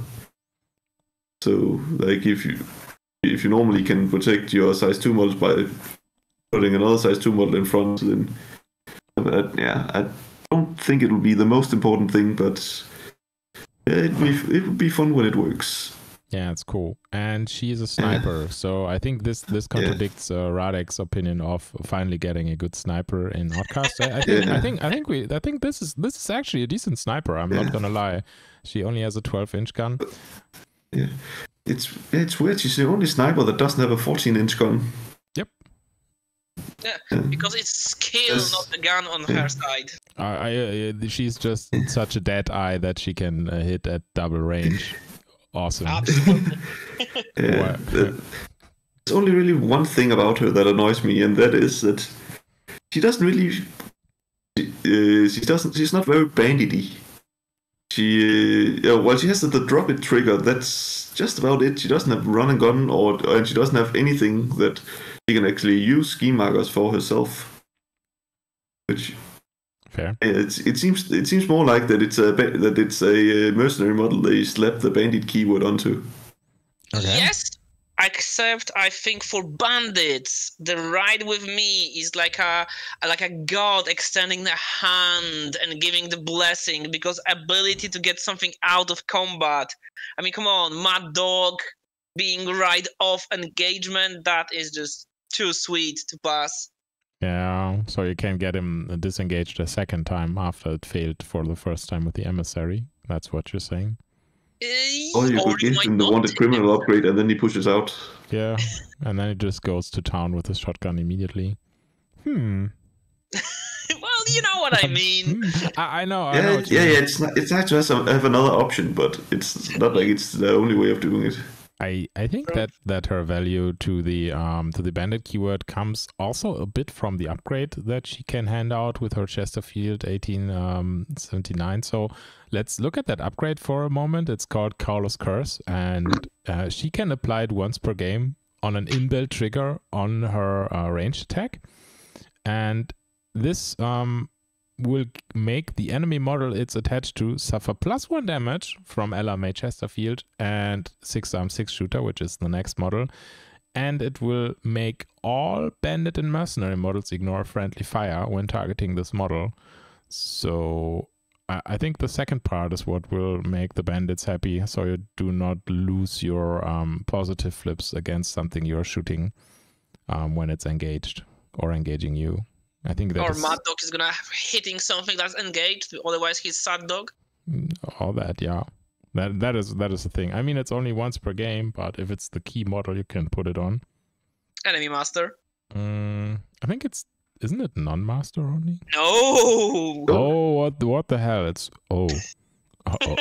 Speaker 3: So like if you if you normally can protect your size two models by putting another size two model in front, then uh, yeah, I don't think it will be the most important thing, but yeah, it be it would be fun when it works.
Speaker 1: Yeah, it's cool. And she's a sniper, yeah. So I think this this contradicts uh, Radek's opinion of finally getting a good sniper in Outcast. I, I think yeah. I think I think we I think this is this is actually a decent sniper. I'm yeah. not gonna lie. She only has a twelve inch gun.
Speaker 3: Yeah, it's it's weird. She's the only sniper that doesn't have a fourteen inch gun.
Speaker 1: Yep.
Speaker 2: Yeah, yeah. Because it's skill, That's, not the gun on yeah. her side.
Speaker 1: Uh, I, uh, she's just such a dead eye that she can uh, hit at double range. Awesome.
Speaker 2: Absolutely.
Speaker 3: yeah, there's only really one thing about her that annoys me, and that is that she doesn't really. Uh, she doesn't. She's not very bandity. She, uh, yeah, well, she has the, the drop it trigger. That's just about it. She doesn't have run and gun, or and she doesn't have anything that she can actually use scheme markers for herself. Which.
Speaker 1: Fair.
Speaker 3: It's, it seems it seems more like that it's a that it's a mercenary model they slapped the bandit keyword onto.
Speaker 2: Okay. Yes, except I think for bandits, the ride with me is like a like a god extending the hand and giving the blessing, because ability to get something out of combat. I mean, come on, Mad Dog being ride off engagement, that is just too sweet to pass.
Speaker 1: Yeah, so you can get him disengaged a second time after it failed for the first time with the emissary. That's what you're saying?
Speaker 2: Uh,
Speaker 3: or you could give him the wanted criminal upgrade and then he pushes out.
Speaker 1: Yeah, and then he just goes to town with his shotgun immediately. Hmm.
Speaker 2: Well, you know what I mean.
Speaker 1: I, I know. I
Speaker 3: yeah,
Speaker 1: know
Speaker 3: yeah, yeah. It's not, it's nice to have, have another option, but it's not like it's the only way of doing it.
Speaker 1: I, I think that, that her value to the um to the bandit keyword comes also a bit from the upgrade that she can hand out with her Chesterfield eighteen seventy-nine. So let's look at that upgrade for a moment. It's called Cowl's Curse, and uh, she can apply it once per game on an inbuilt trigger on her uh, ranged attack, and this um will make the enemy model it's attached to suffer plus one damage from Ella May Chesterfield and six arm six shooter, which is the next model, and it will make all bandit and mercenary models ignore friendly fire when targeting this model. So I, I think the second part is what will make the bandits happy, so you do not lose your um, positive flips against something you're shooting um, when it's engaged or engaging you. I think that
Speaker 2: or
Speaker 1: is...
Speaker 2: Mad Dog is gonna hitting something that's engaged, otherwise he's Sad Dog.
Speaker 1: All that, yeah. That that is that is the thing. I mean, it's only once per game, but if it's the key model, you can put it on.
Speaker 2: Enemy Master.
Speaker 1: Um, I think it's isn't it non-master only?
Speaker 2: No.
Speaker 1: Oh, what what the hell? It's oh. Uh-oh.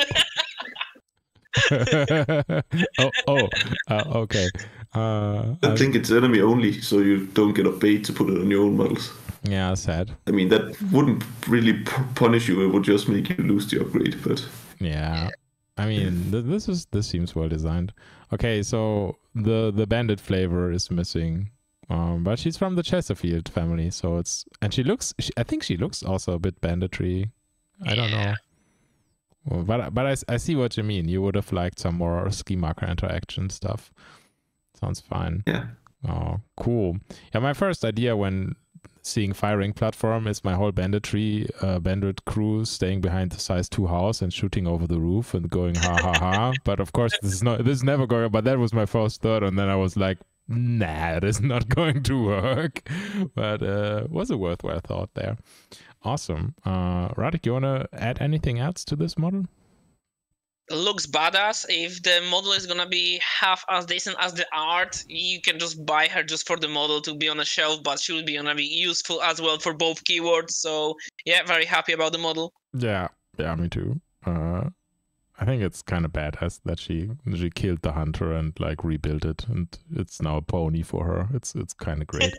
Speaker 1: oh oh. Uh, okay. Uh,
Speaker 3: I think it's enemy only, so you don't get a bait to put it on your own models.
Speaker 1: Yeah, sad.
Speaker 3: I mean, that wouldn't really p- punish you. It would just make you lose the upgrade. But
Speaker 1: yeah, I mean, th- this is this seems well designed. Okay, so the the bandit flavor is missing, um, but she's from the Chesterfield family, so it's and she looks. She, I think she looks also a bit banditry. I don't know. Well, but but I, I see what you mean. You would have liked some more ski marker interaction stuff. Sounds fine.
Speaker 3: Yeah.
Speaker 1: Oh, cool. Yeah, my first idea when seeing firing platform is my whole banditry, uh, bandit crew staying behind the size two house and shooting over the roof and going ha ha ha. But of course, this is not. This is never going. But that was my first thought, and then I was like, nah, it is not going to work. But uh, was a worthwhile thought there. Awesome. Uh, Radek, you wanna add anything else to this model?
Speaker 2: looks badass. If the model is gonna be half as decent as the art, you can just buy her just for the model to be on a shelf, but she will be gonna be useful as well for both keywords. So yeah, very happy about the model.
Speaker 1: Yeah, yeah, me too. Uh, I think it's kind of badass that she she killed the hunter and like rebuilt it, and it's now a pony for her. It's it's kind of great.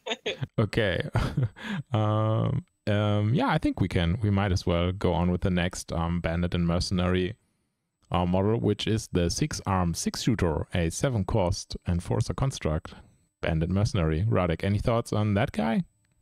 Speaker 1: Okay. um, um, yeah, I think we can. We might as well go on with the next um, bandit and mercenary uh, model, which is the six-arm six-shooter, a seven-cost enforcer construct bandit mercenary. Radek, any thoughts on that guy?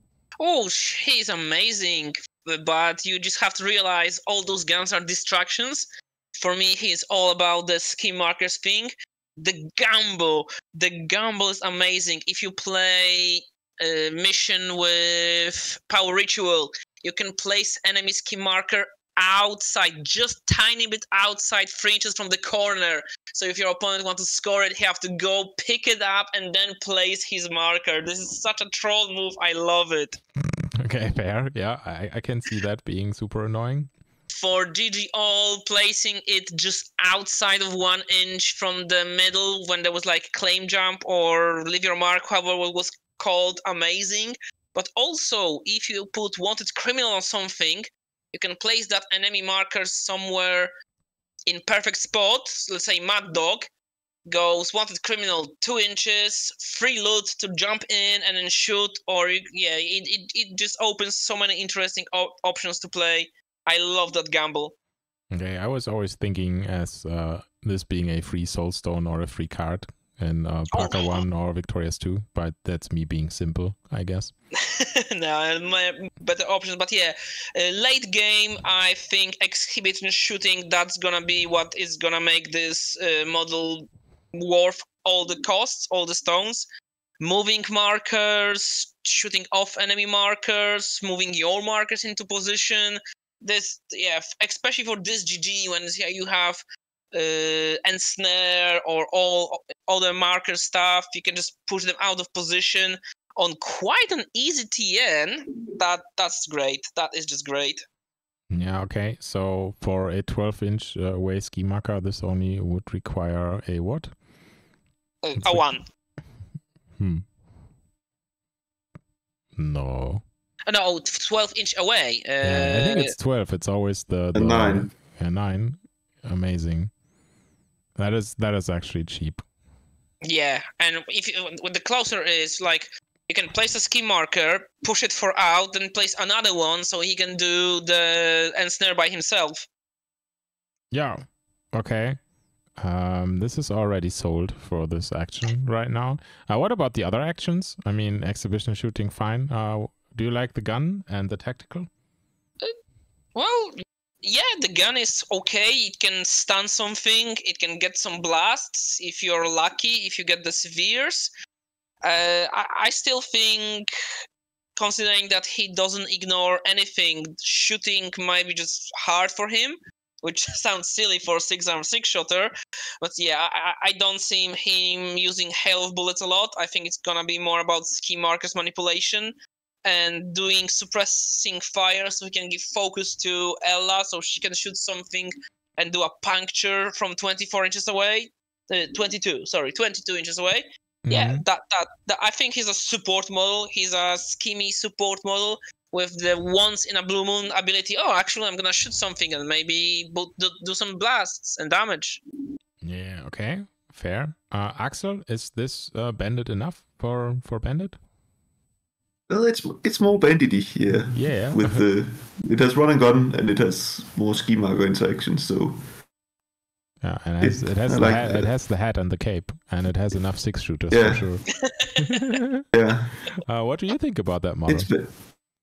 Speaker 2: Oh, he's amazing, but you just have to realize all those guns are distractions. For me, he's all about the ski markers thing. The gamble, the gamble is amazing. If you play a mission with Power Ritual, you can place enemy ski marker outside, just tiny bit outside, three inches from the corner. So if your opponent wants to score it, he have to go pick it up and then place his marker. This is such a troll move. I love it.
Speaker 1: Okay, fair. Yeah, I, I can see that being super annoying.
Speaker 2: For G G all, placing it just outside of one inch from the middle when there was like claim jump or leave your mark, however it was called, amazing. But also, if you put wanted criminal on something, you can place that enemy marker somewhere in perfect spot. Let's say Mad Dog goes wanted criminal two inches, free loot to jump in and then shoot, or you, yeah, it, it, it just opens so many interesting op- options to play. I love that gamble.
Speaker 1: Okay, I was always thinking as uh, this being a free soulstone or a free card in uh, Parker oh. one or Victorious two, but that's me being simple, I guess.
Speaker 2: No, my better options, but yeah, uh, late game, I think exhibition shooting, that's gonna be what is gonna make this uh, model worth all the costs, all the stones. Moving markers, shooting off enemy markers, moving your markers into position. This, yeah, especially for this G G, when yeah, you have uh, ensnare or all other marker stuff, you can just push them out of position on quite an easy T N. That that's great. That is just great.
Speaker 1: Yeah. Okay. So for a twelve inch uh, away ski marker, this only would require a what?
Speaker 2: Uh, a one.
Speaker 1: Hmm. No.
Speaker 2: No, twelve inch away. Uh,
Speaker 1: yeah, I think it's twelve. It's always the, the
Speaker 3: a nine.
Speaker 1: A nine. Amazing. That is that is actually cheap.
Speaker 2: Yeah, and if when the closer is like you can place a ski marker, push it for out, then place another one so he can do the ensnare by himself.
Speaker 1: Yeah. Okay. Um, this is already sold for this action right now. Uh, what about the other actions? I mean, exhibition shooting, fine. Uh, Do you like the gun and the tactical?
Speaker 2: Uh, well, yeah, the gun is okay. It can stun something. It can get some blasts if you're lucky, if you get the severes. Uh, I, I still think, considering that he doesn't ignore anything, shooting might be just hard for him, which sounds silly for a six-arm six-shooter. But yeah, I, I don't see him using hail of bullets a lot. I think it's going to be more about ski markers manipulation and doing suppressing fire so we can give focus to Ella so she can shoot something and do a puncture from twenty-four inches away. Uh, twenty-two, sorry, twenty-two inches away. Mm-hmm. Yeah, that, that that I think he's a support model. He's a skimmy support model with the once in a blue moon ability. Oh, actually, I'm gonna shoot something and maybe do, do some blasts and damage.
Speaker 1: Yeah, okay, fair. Uh, Axel, is this uh, bandit enough for for bandit?
Speaker 3: Well, it's it's more bandity here.
Speaker 1: Yeah.
Speaker 3: With the it has run and gun and it has more ski marker interaction. So
Speaker 1: yeah, and it has it, it has the like hat, it has the hat and the cape, and it has enough six shooters
Speaker 3: yeah.
Speaker 1: for sure.
Speaker 3: Yeah.
Speaker 1: Uh, what do you think about that model?
Speaker 3: It's been,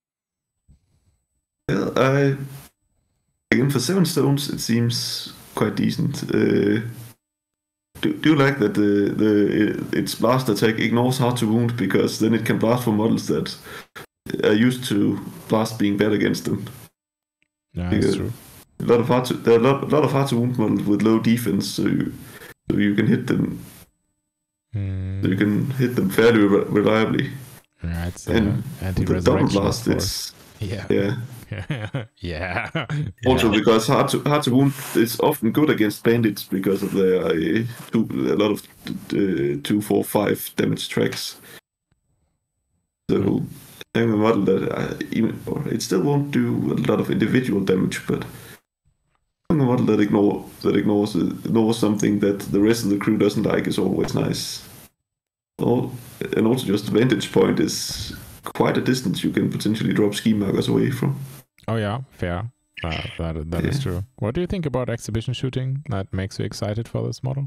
Speaker 3: well, I again for seven stones, it seems quite decent. Uh, Do, do you like that the, the its blast attack ignores hard to wound, because then it can blast for models that are used to blast being bad against them?
Speaker 1: Yeah, that's true.
Speaker 3: A lot of hard to, there are a lot, a lot of hard to wound models with low defense, so you, so you can hit them. Mm. So you can hit them fairly re- reliably.
Speaker 1: Yeah, it's
Speaker 3: and
Speaker 1: uh,
Speaker 3: the double blast, it's
Speaker 1: Yeah.
Speaker 3: Yeah.
Speaker 1: Yeah.
Speaker 3: Also,
Speaker 1: Yeah.
Speaker 3: because hard to hard to wound is often good against bandits because of their uh, two, a lot of uh, two, four, five damage tracks. So
Speaker 1: Mm.
Speaker 3: having a model that uh, even or it still won't do a lot of individual damage, but having a model that ignore that ignores ignores something that the rest of the crew doesn't like is always nice. Oh, and also just the vantage point is quite a distance you can potentially drop ski markers away from.
Speaker 1: Oh yeah, fair. Uh, that that
Speaker 3: Yeah.
Speaker 1: is true. What do you think about exhibition shooting? That makes you excited for this model?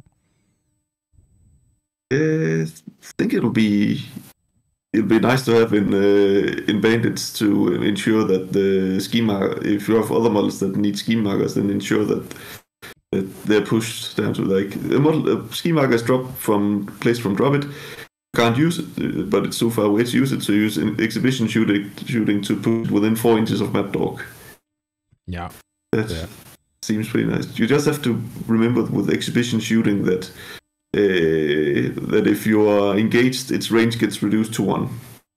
Speaker 3: Uh, I think it'll be it'll be nice to have in uh, in bandits to ensure that the ski marker, if you have other models that need ski markers, then ensure that, that they're pushed down to like a model a ski marker is dropped from placed from drop it. You can't use it, uh, but it's so far away to use it. So use in exhibition shooting shooting to put within four inches of map dog.
Speaker 1: Yeah.
Speaker 3: That
Speaker 1: Yeah.
Speaker 3: seems pretty nice. You just have to remember with exhibition shooting that uh, that if you are engaged, its range gets reduced to one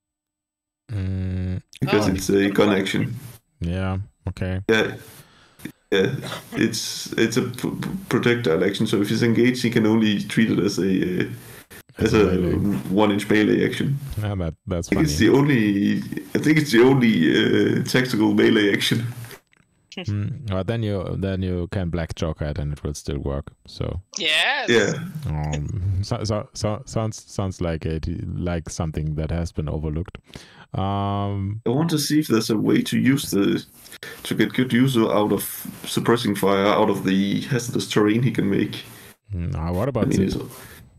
Speaker 1: Mm,
Speaker 3: because
Speaker 2: Oh,
Speaker 3: it's a gun action.
Speaker 1: yeah. Okay.
Speaker 3: Yeah, yeah. It's it's a p- p- projectile action. So if he's engaged, he can only treat it as a uh, as a
Speaker 1: melee.
Speaker 3: one-inch melee action.
Speaker 1: Yeah, that that's
Speaker 3: I think
Speaker 1: funny.
Speaker 3: it's the only. I think it's the only uh, tactical melee action.
Speaker 1: Mm, well, then you then you can black joker it and it will still work. So
Speaker 2: Yes.
Speaker 3: Yeah.
Speaker 1: um, so, so, so sounds sounds like it like something that has been overlooked. Um,
Speaker 3: I want to see if there's a way to use the to get good use out of suppressing fire out of the hazardous terrain he can make.
Speaker 1: now what
Speaker 3: I
Speaker 1: about
Speaker 3: mean,
Speaker 1: zip?
Speaker 3: it's-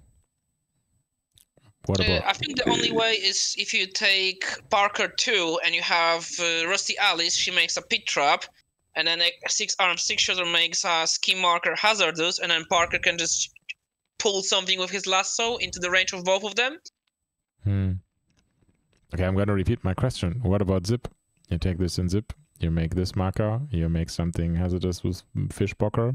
Speaker 1: What
Speaker 2: Uh,
Speaker 1: about
Speaker 2: I think the only way is if you take Parker two and you have uh, Rusty Alice, she makes a pit trap, and then a six arm six shooter makes a ski marker hazardous, and then Parker can just pull something with his lasso into the range of both of them.
Speaker 1: Hmm. Okay, I'm gonna repeat my question. What about zip? You take this in zip, you make this marker, you make something hazardous with fish poker.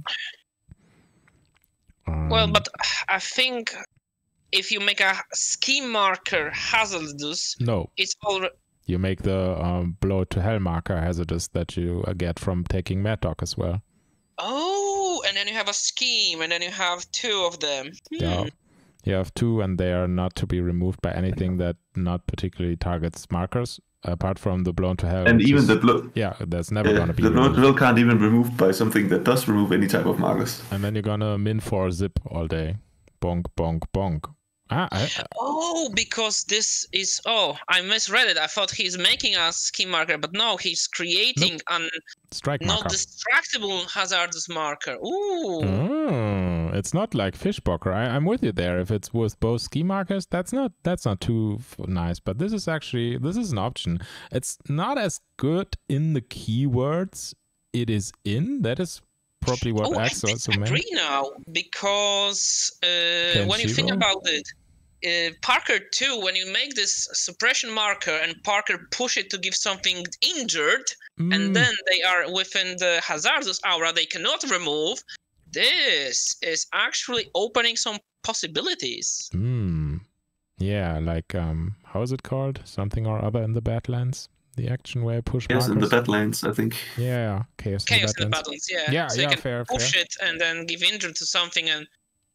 Speaker 1: Um,
Speaker 2: Well, but I think if you make a ski marker hazardous,
Speaker 1: no,
Speaker 2: it's already.
Speaker 1: you make the um, blow to hell marker hazardous that you uh, get from taking Mad Dog as well.
Speaker 2: Oh, and then you have a scheme, and then you have two of them. Hmm.
Speaker 1: Yeah. You have two, and they are not to be removed by anything that not particularly targets markers, apart from the blown to hell.
Speaker 3: and
Speaker 1: which
Speaker 3: even
Speaker 1: is-
Speaker 3: the blow.
Speaker 1: yeah, that's never
Speaker 3: Yeah,
Speaker 1: gonna be
Speaker 3: the blow
Speaker 1: removed.
Speaker 3: drill can't even remove by something that does remove any type of markers.
Speaker 1: And then you're gonna min for zip all day, bonk bonk bonk. Ah, I, I-
Speaker 2: Oh, because this is. Oh, I misread it. I thought he's making a ski marker, but no, he's creating an
Speaker 1: strike
Speaker 2: not
Speaker 1: marker.
Speaker 2: distractible hazardous marker. Ooh.
Speaker 1: Oh, it's not like fish poker. I, I'm with you there. If it's with both ski markers, that's not that's not too f- nice. But this is actually this is an option. It's not as good in the keywords it is in. That is probably what
Speaker 2: Oh, I
Speaker 1: Axel also meant.
Speaker 2: disagree now because uh, when you think
Speaker 1: Kenshiro?
Speaker 2: about it, uh, Parker two, when you make this suppression marker and Parker push it to give something injured,
Speaker 1: Mm,
Speaker 2: and then they are within the hazardous aura they cannot remove, this is actually opening some possibilities.
Speaker 1: mm, yeah, like um, how is it called? Something or other in the Badlands. The action where I push
Speaker 3: Yes, in the
Speaker 1: markers.
Speaker 3: Badlands, I think.
Speaker 1: Yeah, chaos, in the
Speaker 2: Chaos in the
Speaker 1: Badlands.
Speaker 2: battles, yeah.
Speaker 1: Yeah,
Speaker 2: so
Speaker 1: yeah,
Speaker 2: you can
Speaker 1: fair,
Speaker 2: push
Speaker 1: fair.
Speaker 2: it and then give injured to something, and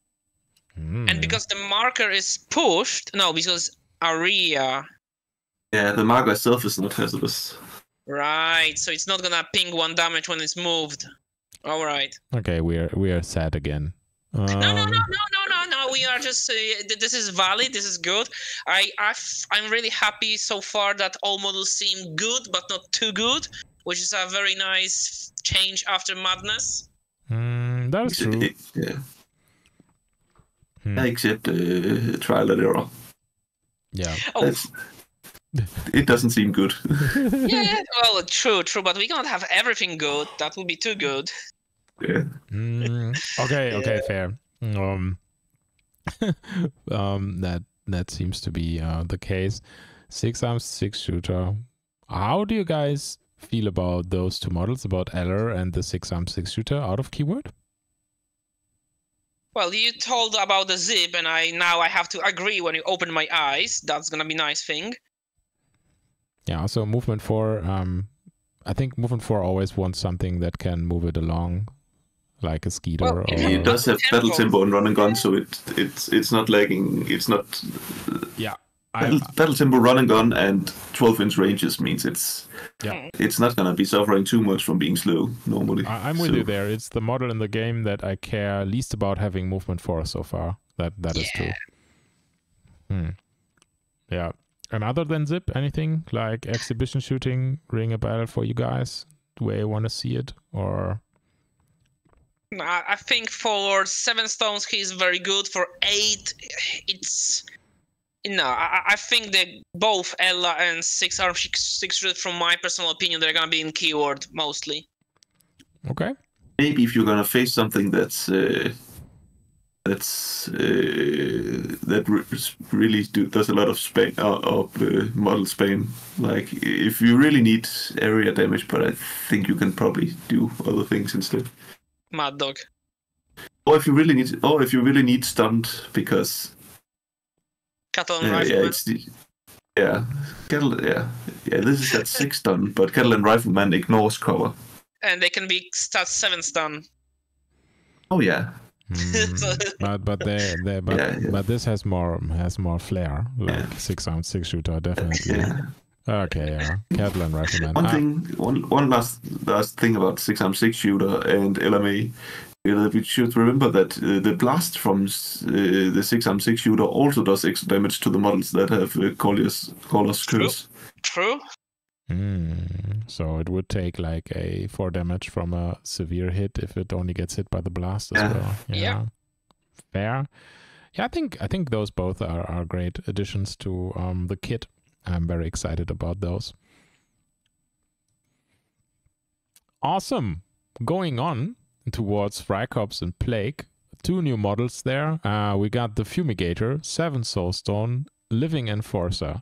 Speaker 1: Mm.
Speaker 2: and because the marker is pushed, no, because area.
Speaker 3: Yeah, the marker itself is not hazardous.
Speaker 2: Right, so it's not gonna ping one damage when it's moved. All right.
Speaker 1: Okay, we are we are sad again. Um,
Speaker 2: No, no, no, no, no, no, no. We are just. Uh, th- this is valid. This is good. I, I, I'm really happy so far that all models seem good, but not too good, which is a very nice change after Madness.
Speaker 1: Mm, that is true.
Speaker 3: Yeah.
Speaker 1: Hmm.
Speaker 3: Except uh, trial and error.
Speaker 1: Yeah.
Speaker 2: Oh,
Speaker 3: That's, it doesn't seem good.
Speaker 2: yeah. Well, true, true. But we can't have everything good. That would be too good.
Speaker 3: Yeah.
Speaker 1: Mm, okay, okay, fair. Um, um, that that seems to be uh, the case. Six arms, six shooter. How do you guys feel about those two models, about Eller and the six arm, six shooter out of keyword?
Speaker 2: Well, you told about the zip, and I now I have to agree when you open my eyes. That's gonna be nice thing.
Speaker 1: Yeah, also movement four, um, I think movement four always wants something that can move it along, like a Skeeter.
Speaker 2: Well,
Speaker 1: or...
Speaker 3: It does have battle tempo and run and gun, so it it's it's not lagging. It's not. Uh,
Speaker 1: yeah.
Speaker 3: Battle, battle tempo, run and gun, and twelve inch ranges means it's
Speaker 1: yeah.
Speaker 3: it's not gonna be suffering too much from being slow normally.
Speaker 1: I, I'm with
Speaker 3: so.
Speaker 1: you there. It's the model in the game that I care least about having movement four so far. That that
Speaker 2: yeah.
Speaker 1: is true. Hmm. Yeah. And other than Zip, anything like exhibition shooting ring a bell for you guys? The way you want to see it, or?
Speaker 2: I think for seven stones he's very good. For eight, it's. No, I, I think that both Ella and six arm six shooter, from my personal opinion, they're gonna be in keyword mostly.
Speaker 1: Okay.
Speaker 3: Maybe if you're gonna face something that's uh, that's uh, that re- really do, does a lot of Spain uh, of uh, model Spain. Like if you really need area damage, but I think you can probably do other things instead.
Speaker 2: Mad Dog.
Speaker 3: Or if you really need, or if you really need stunned because.
Speaker 2: Cattle and
Speaker 3: Uh,
Speaker 2: Rifleman.
Speaker 3: yeah, it's the, yeah, Cattle, yeah, yeah. This is that six stun, but Cattle and Rifleman ignores cover.
Speaker 2: And they can be stat seven stun.
Speaker 3: Oh yeah.
Speaker 1: Mm, but but they they but
Speaker 3: yeah, yeah.
Speaker 1: but this has more has more flair, like
Speaker 3: yeah.
Speaker 1: six arm six shooter definitely.
Speaker 3: Yeah.
Speaker 1: Okay, yeah, Cattle and Rifleman.
Speaker 3: One
Speaker 1: ah.
Speaker 3: thing, one one last last thing about six arm six shooter and L M A. We should remember that uh, the blast from uh, the six arm six shooter also does extra damage to the models that have uh, Collier's Caller's Curse.
Speaker 2: True.
Speaker 1: Mm, so it would take like a four damage from a severe hit if it only gets hit by the blast as
Speaker 3: yeah.
Speaker 1: well. Yeah.
Speaker 2: yeah.
Speaker 1: Fair. Yeah, I think I think those both are, are great additions to um, the kit. I'm very excited about those. Awesome. Going on towards Frycops and Plague. Two new models there. Uh, we got the Fumigator, seven Soulstone, Living Enforcer.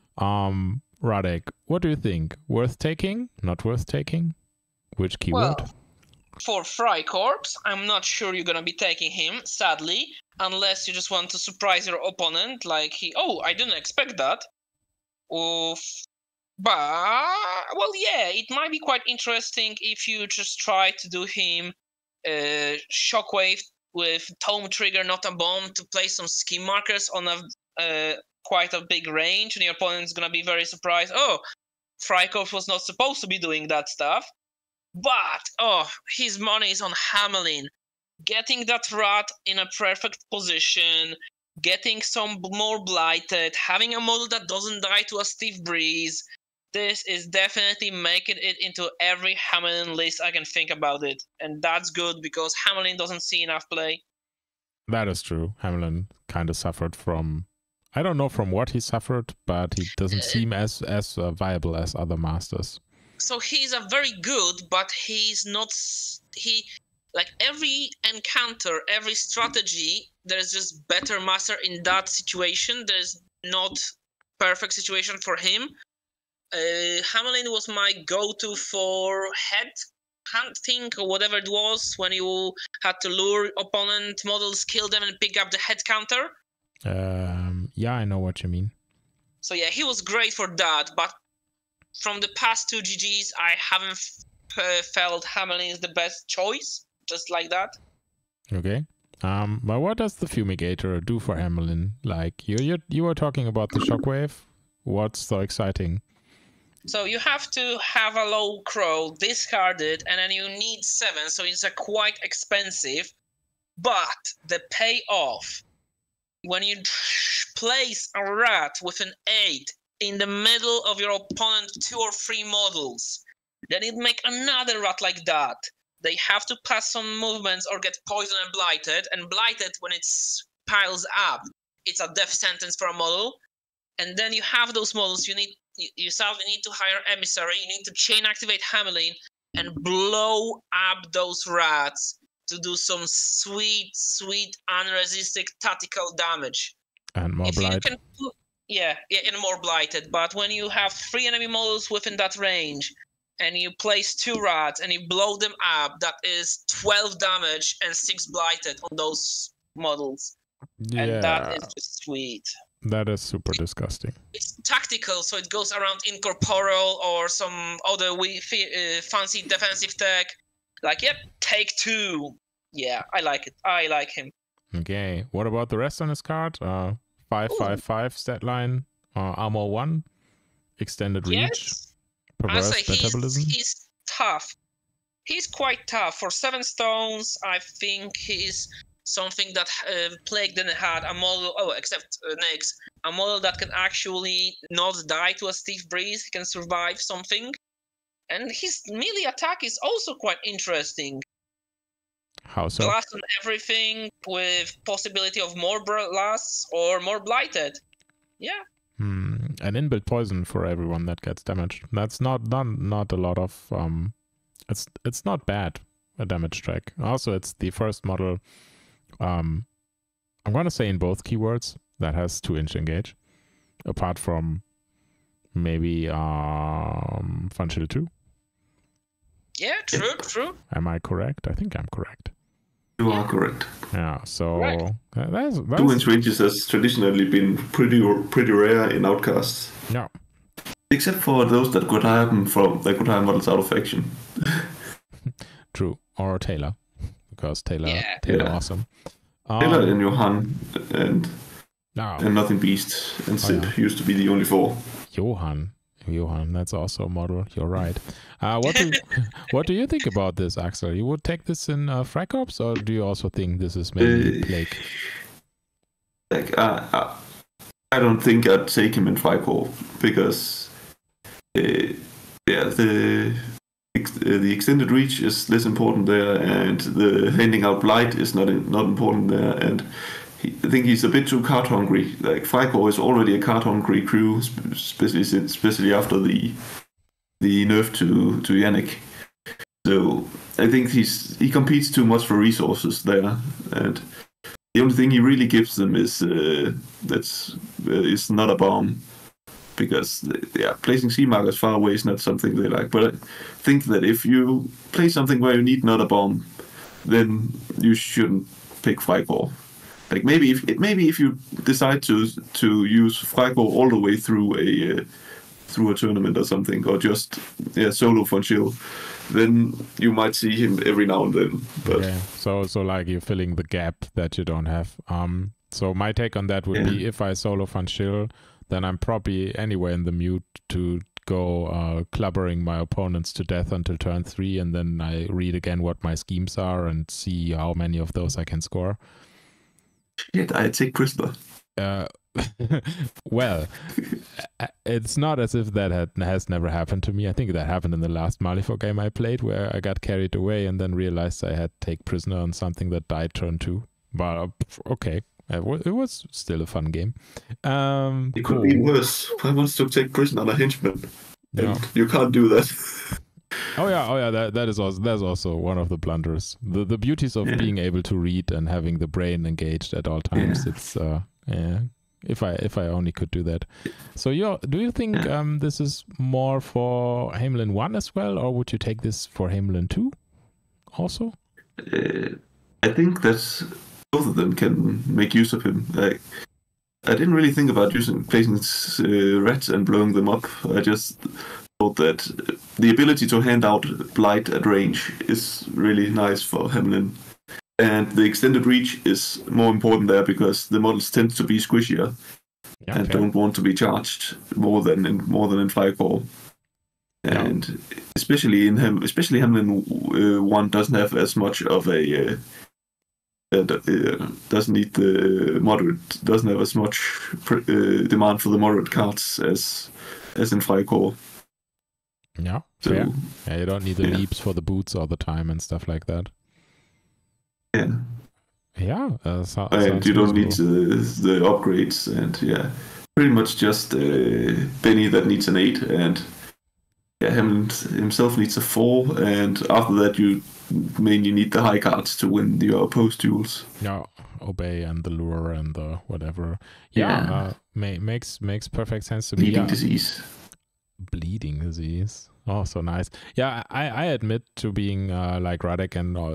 Speaker 1: Um, Radek, what do you think? Worth taking? Not worth taking? Which keyword?
Speaker 2: Well, for Frycorps, I'm not sure you're gonna be taking him, sadly, unless you just want to surprise your opponent, like he, oh, I didn't expect that. Oof. But, well, yeah, it might be quite interesting if you just try to do him uh, Shockwave with Tome Trigger, not a bomb, to play some scheme markers on a uh, quite a big range, and your opponent's gonna be very surprised. Oh, Frycorps was not supposed to be doing that stuff. But, oh, his money is on Hamelin. Getting that rat in a perfect position, getting some more blighted, having a model that doesn't die to a stiff breeze. This is definitely making it into every Hamelin list I can think about it. And that's good because Hamelin doesn't see enough play.
Speaker 1: That is true. Hamelin kind of suffered from, I don't know from what he suffered, but he doesn't seem as, as uh, viable as other masters.
Speaker 2: So he's a very good, but he's not, he, like every encounter, every strategy, there's just better master in that situation. There's not perfect situation for him. Uh, Hamelin was my go-to for head hunting or whatever it was, when you had to lure opponent models, kill them, and pick up the head counter.
Speaker 1: Um, yeah, I know what you mean.
Speaker 2: So yeah, he was great for that, but from the past two G Gs, I haven't f- felt Hamelin is the best choice, just like that.
Speaker 1: Okay. Um, but what does the Fumigator do for Hamelin? Like, you you you were talking about the Shockwave. What's so exciting?
Speaker 2: So you have to have a low crow, discard it, and then you need seven, so it's a quite expensive. But the payoff, when you place a rat with an eight in the middle of your opponent two or three models, then it make another rat like that. They have to pass some movements or get poisoned and blighted, and blighted when it piles up, it's a death sentence for a model. And then you have those models, you need you, you sadly need to hire emissary, you need to chain activate Hamelin and blow up those rats to do some sweet, sweet, unresisted tactical damage.
Speaker 1: And more
Speaker 2: if
Speaker 1: blight.
Speaker 2: You can, yeah, yeah, and more blighted. But when you have three enemy models within that range, and you place two rats and you blow them up, that is twelve damage and six blighted on those models.
Speaker 1: Yeah.
Speaker 2: And that is just sweet.
Speaker 1: That is super disgusting.
Speaker 2: It's tactical, so it goes around incorporeal or some other we uh, fancy defensive tech. Like, yep, take two. Yeah, I like it. I like him.
Speaker 1: Okay, what about the rest on his card? Uh, five five five stat line, uh, armor one, extended reach,
Speaker 2: yes.
Speaker 1: perverse
Speaker 2: I say
Speaker 1: metabolism.
Speaker 2: He's, he's tough. He's quite tough. For seven stones, I think he's something that uh, Plague didn't had a model. Oh, except uh, Nyx, a model that can actually not die to a stiff breeze. He can survive something, and his melee attack is also quite interesting.
Speaker 1: How so?
Speaker 2: Blast on everything with possibility of more blasts or more blighted. Yeah.
Speaker 1: Hmm. An inbuilt poison for everyone that gets damaged. That's not not not a lot of um. It's it's not bad, a damage track. Also, it's the first model. Um, I'm gonna say in both keywords that has two inch engage, apart from maybe um Fun Shield two.
Speaker 2: Yeah, true, true.
Speaker 1: Am I correct? I think I'm correct.
Speaker 3: You are correct.
Speaker 1: Yeah, so
Speaker 2: Right.
Speaker 1: uh, that's, that's
Speaker 3: Two inch ranges has traditionally been pretty pretty rare in Outcasts.
Speaker 1: yeah.
Speaker 3: Except for those that could happen from that could have models out of action.
Speaker 1: True, or Taylor, because Taylor,
Speaker 2: Yeah.
Speaker 1: Taylor,
Speaker 3: Yeah.
Speaker 1: awesome. Um,
Speaker 3: Taylor and Johan and
Speaker 1: no,
Speaker 3: and Nothing Beast and
Speaker 1: Oh,
Speaker 3: Sip
Speaker 1: yeah.
Speaker 3: used to be the only four.
Speaker 1: Johan, Johan, that's also a model. You're right. Uh, what do what do you think about this, Axel? You would take this in uh, Fracorps, or do you also think this is maybe
Speaker 3: Uh,
Speaker 1: Plague?
Speaker 3: Like I, I, I don't think I'd take him in Tricor because uh, yeah the ex- uh, the extended reach is less important there, and the handing out blight is not in, not important there, and he, I think he's a bit too card hungry. Like Tricor is already a card hungry crew, sp- especially since- especially after the the nerf to to Yannick. So I think he's he competes too much for resources there, and the only thing he really gives them is uh, that's uh, is not a bomb, because yeah, placing sea markers far away is not something they like. But I think that if you play something where you need not a bomb, then you shouldn't pick Frykor. Like maybe if maybe if you decide to to use Frykor all the way through a uh, through a tournament or something, or just yeah solo for chill, then you might see him every now and then. But
Speaker 1: Yeah. So so like you're filling the gap that you don't have. Um. So my take on that would
Speaker 3: Yeah.
Speaker 1: be if I solo Fun Chill, then I'm probably anywhere in the mute to go uh, clubbering my opponents to death until turn three, and then I read again what my schemes are and see how many of those I can score.
Speaker 3: shit, I take Prisoner.
Speaker 1: Uh, well, it's not as if that had, has never happened to me. I think that happened in the last Malifaux game I played, where I got carried away and then realized I had to take prisoner on something that died turn two. But uh, okay, it wa- it was still a fun game. Um,
Speaker 3: It
Speaker 1: cool.
Speaker 3: could be worse. I want to take Prisoner on a henchman, and
Speaker 1: Yeah.
Speaker 3: you can't do that.
Speaker 1: Oh yeah, oh yeah. That that is also that's also one of the blunders. The the beauties of
Speaker 3: Yeah.
Speaker 1: being able to read and having the brain engaged at all times.
Speaker 3: Yeah.
Speaker 1: It's uh yeah. If I if I only could do that. So you do you think
Speaker 3: Yeah.
Speaker 1: um this is more for Hamelin one as well, or would you take this for Hamelin two also?
Speaker 3: Uh, I think that both of them can make use of him. Like, I didn't really think about using placing uh, rats and blowing them up. I just thought that the ability to hand out blight at range is really nice for Hamelin. And the extended reach is more important there because the models tend to be squishier
Speaker 1: Yeah,
Speaker 3: and
Speaker 1: fair.
Speaker 3: don't want to be charged more than in more than in Flycore.
Speaker 1: Yeah.
Speaker 3: And especially in him, especially Hamelin uh, one doesn't have as much of a uh, uh, uh, doesn't need the moderate, doesn't have as much pr- uh, demand for the moderate cards as as in Flycore.
Speaker 1: Yeah,
Speaker 3: So
Speaker 1: fair. Yeah, you don't need the
Speaker 3: yeah.
Speaker 1: leaps for the boots all the time and stuff like that.
Speaker 3: yeah,
Speaker 1: Yeah, uh, so,
Speaker 3: and
Speaker 1: sounds
Speaker 3: you don't need
Speaker 1: reasonable.
Speaker 3: the, the upgrades, and yeah, pretty much just uh, Benny that needs an eight, and yeah, Hammond himself needs a four, and after that you mainly need the high cards to win your opposed duels.
Speaker 1: Yeah, obey and the lure and the whatever. Yeah,
Speaker 3: Yeah.
Speaker 1: uh, ma- makes makes perfect sense to me.
Speaker 3: Bleeding
Speaker 1: Yeah.
Speaker 3: disease.
Speaker 1: Bleeding disease. Oh, so nice. Yeah, I, I admit to being uh, like Radek and uh,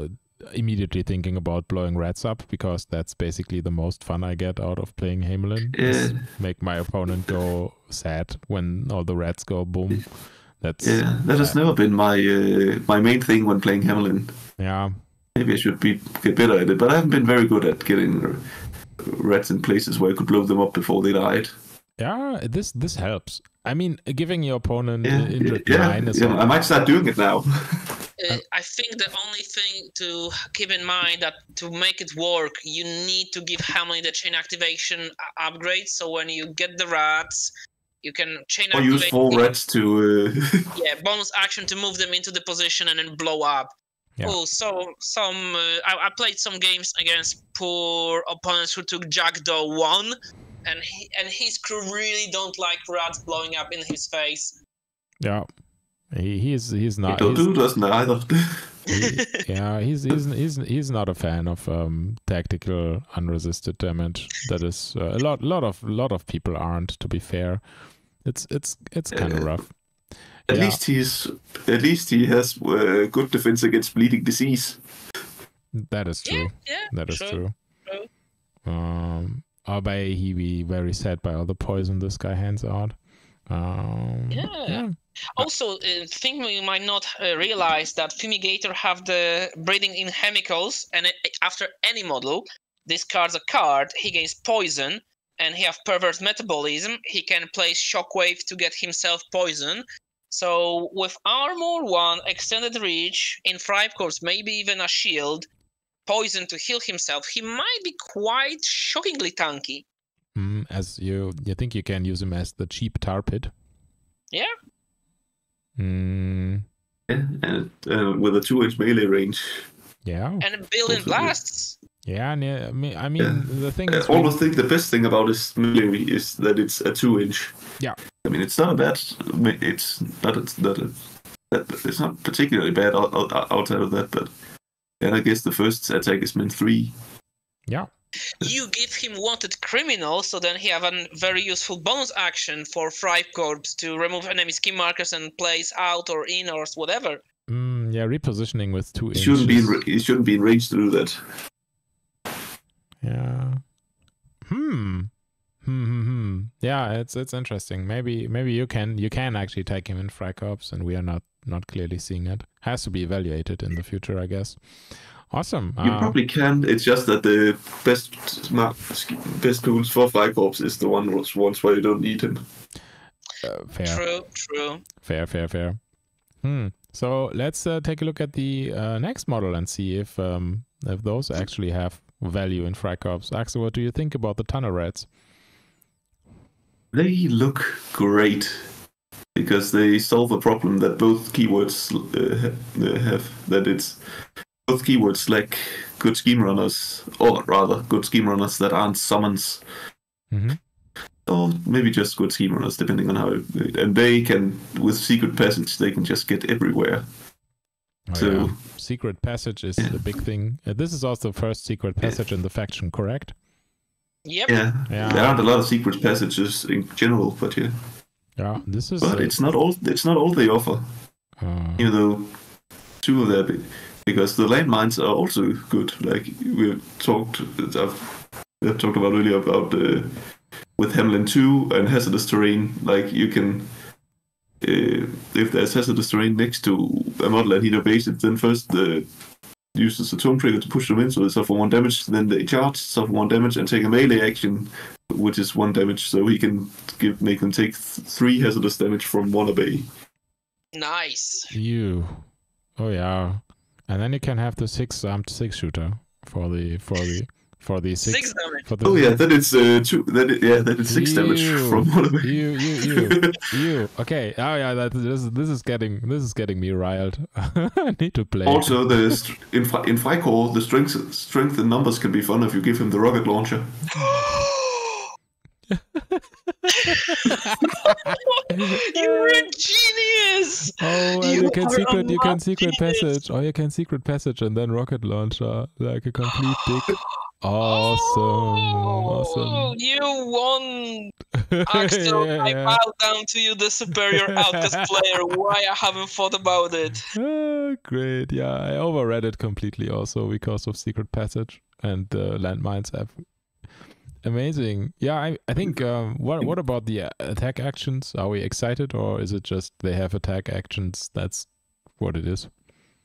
Speaker 1: immediately thinking about blowing rats up, because that's basically the most fun I get out of playing Hamelin.
Speaker 3: Yeah.
Speaker 1: Make my opponent go sad when all the rats go boom. That's
Speaker 3: Yeah, that has
Speaker 1: uh,
Speaker 3: never been my uh, my main thing when playing Hamelin.
Speaker 1: yeah.
Speaker 3: Maybe I should be get better at it, but I haven't been very good at getting rats in places where I could blow them up before they died.
Speaker 1: Yeah, this this helps. I mean, giving your opponent
Speaker 3: Yeah,
Speaker 1: injured
Speaker 3: yeah,
Speaker 1: line is
Speaker 3: yeah, I might start doing it now.
Speaker 2: Uh, I think the only thing to keep in mind that to make it work, you need to give Hamlin the chain activation u- upgrade. So when you get the rats, you can chain
Speaker 3: Or
Speaker 2: activate.
Speaker 3: use four rats to. Uh...
Speaker 2: Yeah, bonus action to move them into the position and then blow up.
Speaker 1: Yeah.
Speaker 2: Oh, so some uh, I, I played some games against poor opponents who took Jackdaw one, and he, and his crew really don't like rats blowing up in his face.
Speaker 1: Yeah. He he's he's not.
Speaker 3: Don't
Speaker 1: he's-
Speaker 3: do doesn't either.
Speaker 1: he- yeah, he's he's he's he's not a fan of um, tactical unresisted damage. That is uh, a lot lot of lot of people aren't. To be fair, it's it's it's kind of
Speaker 3: Uh,
Speaker 1: rough.
Speaker 3: At
Speaker 1: Yeah.
Speaker 3: least he's at least he has uh, good defense against bleeding disease.
Speaker 1: That is true.
Speaker 2: Yeah, yeah.
Speaker 1: That is
Speaker 2: true,
Speaker 1: true.
Speaker 2: true.
Speaker 1: Um, albeit he be very sad by all the poison this guy hands out. Um,
Speaker 2: Yeah.
Speaker 1: yeah.
Speaker 2: Also, uh, thing we might not uh, realize that Fumigator have the breeding in chemicals, and it, after any model discards a card, he gains poison, and he have perverse metabolism. He can place shockwave to get himself poison. So with armor one, extended reach, in five corps, maybe even a shield, poison to heal himself, he might be quite shockingly tanky.
Speaker 1: Mm, as you you think you can use him as the cheap tar pit.
Speaker 2: Yeah.
Speaker 1: Mm,
Speaker 3: Yeah, and uh, with a two-inch melee range.
Speaker 1: yeah.
Speaker 2: And build-in
Speaker 3: Also,
Speaker 2: blasts.
Speaker 1: Yeah. and, uh, I mean, I mean
Speaker 3: Yeah.
Speaker 1: the thing
Speaker 3: I
Speaker 1: is, we-
Speaker 3: almost think the best thing about his melee is that it's a two-inch.
Speaker 1: Yeah.
Speaker 3: I mean, it's not a bad. It's not. It's not. A, that it's not particularly bad out- out- outside of that, but and I guess the first attack is meant three.
Speaker 1: yeah.
Speaker 2: You give him wanted criminal, so then he have a very useful bonus action for Thrive Corps to remove enemy scheme markers and place out or in or whatever.
Speaker 1: Mm, yeah, repositioning with two
Speaker 3: He
Speaker 1: inches.
Speaker 3: shouldn't be. In, ra- he shouldn't be in range to do that.
Speaker 1: Yeah. Hmm. Hmm, hmm, hmm. Yeah, it's it's interesting. Maybe maybe you can you can actually take him in Freikorps, and we are not not clearly seeing it. Has to be evaluated in the future, I guess. Awesome.
Speaker 3: You
Speaker 1: Uh,
Speaker 3: probably can. It's just that the best smart, best tools for Freikorps is the one ones where you don't need him.
Speaker 1: uh, fair,
Speaker 2: True, true.
Speaker 1: fair, fair, fair. Hmm. So let's uh, take a look at the uh, next model and see if um if those actually have value in Freikorps. Axel, what do you think about the tunnel rats?
Speaker 3: They look great because they solve a problem that both keywords uh, ha- uh, have. That it's both keywords lack good scheme runners, or rather, good scheme runners that aren't summons,
Speaker 1: Mm-hmm.
Speaker 3: or maybe just good scheme runners, depending on how. And they can, with secret passage, they can just get everywhere.
Speaker 1: Oh,
Speaker 3: So-
Speaker 1: yeah. Secret passage is
Speaker 3: Yeah.
Speaker 1: the big thing. Uh, this is also the first secret passage in the faction, correct?
Speaker 2: Yep.
Speaker 3: Yeah,
Speaker 1: Yeah.
Speaker 3: there aren't a lot of secret passages in general, but yeah,
Speaker 1: Yeah, this is.
Speaker 3: but
Speaker 1: uh,
Speaker 3: it's not all. It's not all they offer.
Speaker 1: uh,
Speaker 3: Even though two of them, because the landmines are also good. Like we talked, I've, I've talked about earlier about uh, with Hamlin two and hazardous terrain. Like you can, uh, if there's hazardous terrain next to a model and he obeys it, then first uh, uses a tone trigger to push them in, so they suffer one damage. Then they charge, suffer one damage, and take a melee action, which is one damage. So he can give make them take th- three hazardous damage from one obey.
Speaker 2: Nice.
Speaker 1: you. Oh yeah, and then you can have the six armed six shooter for the for the for the six,
Speaker 2: Six damage.
Speaker 1: for the.
Speaker 3: Oh yeah, then it's uh, two. Then it, yeah, then it's six damage
Speaker 1: Ew.
Speaker 3: from one of
Speaker 1: You you you you. Okay. Oh yeah, that this is this is getting this is getting me riled. I need to play.
Speaker 3: Also, the st- in Fri- in Freikorps, the strength strength in numbers can be fun if you give him the rocket launcher.
Speaker 2: You're a genius!
Speaker 1: Oh, and you,
Speaker 2: You
Speaker 1: can
Speaker 2: are
Speaker 1: secret,
Speaker 2: a
Speaker 1: you can
Speaker 2: mad
Speaker 1: secret
Speaker 2: genius.
Speaker 1: passage, or you can secret passage and then rocket launcher like a complete dick. Awesome.
Speaker 2: Oh,
Speaker 1: Awesome.
Speaker 2: you won, Axel.
Speaker 1: yeah,
Speaker 2: I
Speaker 1: yeah.
Speaker 2: bow down to you, the superior Outcast player. Why I haven't thought about it?
Speaker 1: Ah, great. Yeah, I overread it completely also because of Secret Passage and the landmines app. Amazing. Yeah, I, I think, um, what what about the attack actions? Are we excited, or is it just they have attack actions? That's what it is.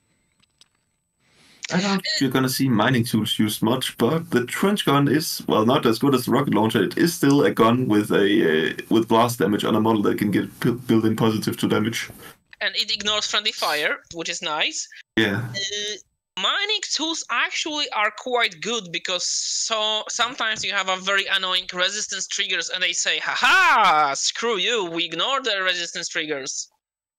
Speaker 3: I don't think you're gonna see mining tools used much, but the trench gun is, well, not as good as the rocket launcher. It is still a gun with a uh, with blast damage on a model that can get p- built-in positive to damage.
Speaker 2: And it ignores friendly fire, which is nice.
Speaker 3: Yeah.
Speaker 2: Uh, mining tools actually are quite good because so sometimes you have a very annoying resistance triggers and they say, haha, screw you, we ignore the resistance triggers.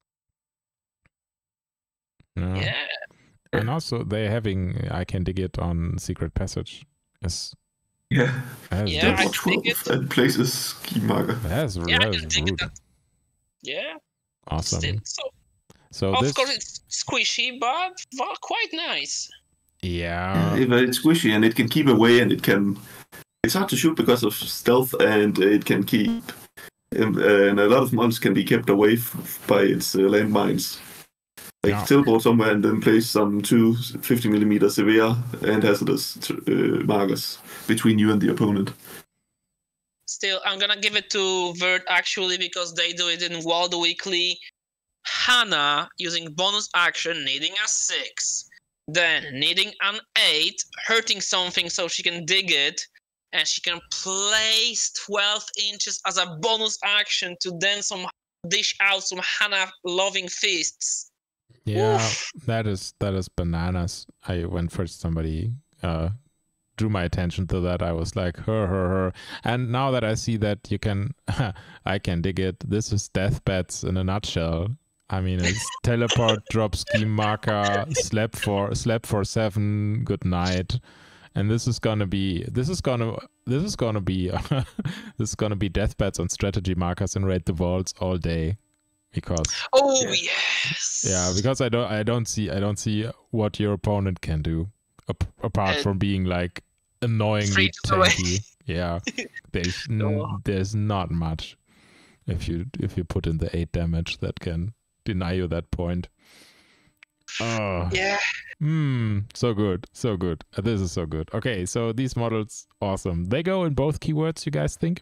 Speaker 1: No.
Speaker 2: Yeah.
Speaker 1: And also they're having I Can Dig It on Secret Passage. Is
Speaker 3: Yeah.
Speaker 1: that's,
Speaker 2: Yeah,
Speaker 1: that's,
Speaker 2: I
Speaker 3: twelve
Speaker 2: dig it.
Speaker 3: and places ski marker.
Speaker 1: that's,
Speaker 2: Yeah, I
Speaker 1: that's
Speaker 2: can dig
Speaker 1: rude.
Speaker 2: it. Yeah.
Speaker 1: Awesome.
Speaker 2: Still, so
Speaker 1: So
Speaker 2: of
Speaker 1: this,
Speaker 2: course it's squishy, but well, quite nice.
Speaker 1: yeah,
Speaker 3: Yeah, but it's squishy and it can keep away and it can. It's hard to shoot because of stealth and it can keep. And, uh, and a lot of models can be kept away f- by its uh, landmines. Like
Speaker 1: Yeah.
Speaker 3: teleport somewhere and then place some two fifty millimeter severe and hazardous uh, markers between you and the opponent.
Speaker 2: Still, I'm gonna give it to Vert actually because they do it in World Weekly. Hannah using bonus action, needing a six, then needing an eight, hurting something so she can dig it, and she can place twelve inches as a bonus action to then some dish out some Hannah loving fists.
Speaker 1: yeah.
Speaker 2: Oof.
Speaker 1: That is that is bananas. I when first somebody uh drew my attention to that, I was like, her, her, her. And now that I see that you can, I can dig it. This is deathbeds in a nutshell. I mean, it's teleport, drop scheme marker, slap for slap for seven, good night, and this is gonna be this is gonna this is gonna be this is gonna be deathbeds on strategy markers and raid the vaults all day, because
Speaker 2: Oh
Speaker 3: Yeah.
Speaker 2: yes.
Speaker 1: yeah, because I don't I don't see I don't see what your opponent can do ap- apart
Speaker 2: Uh,
Speaker 1: from being like annoyingly
Speaker 2: free to away.
Speaker 1: tanky. Yeah, there's n-
Speaker 2: No.
Speaker 1: there's not much if you if you put in the eight damage that can deny you that point. Oh,
Speaker 2: Yeah.
Speaker 1: hmm, so good, so good. Uh, This is so good. Okay, so these models, awesome. They go in both keywords, you guys think?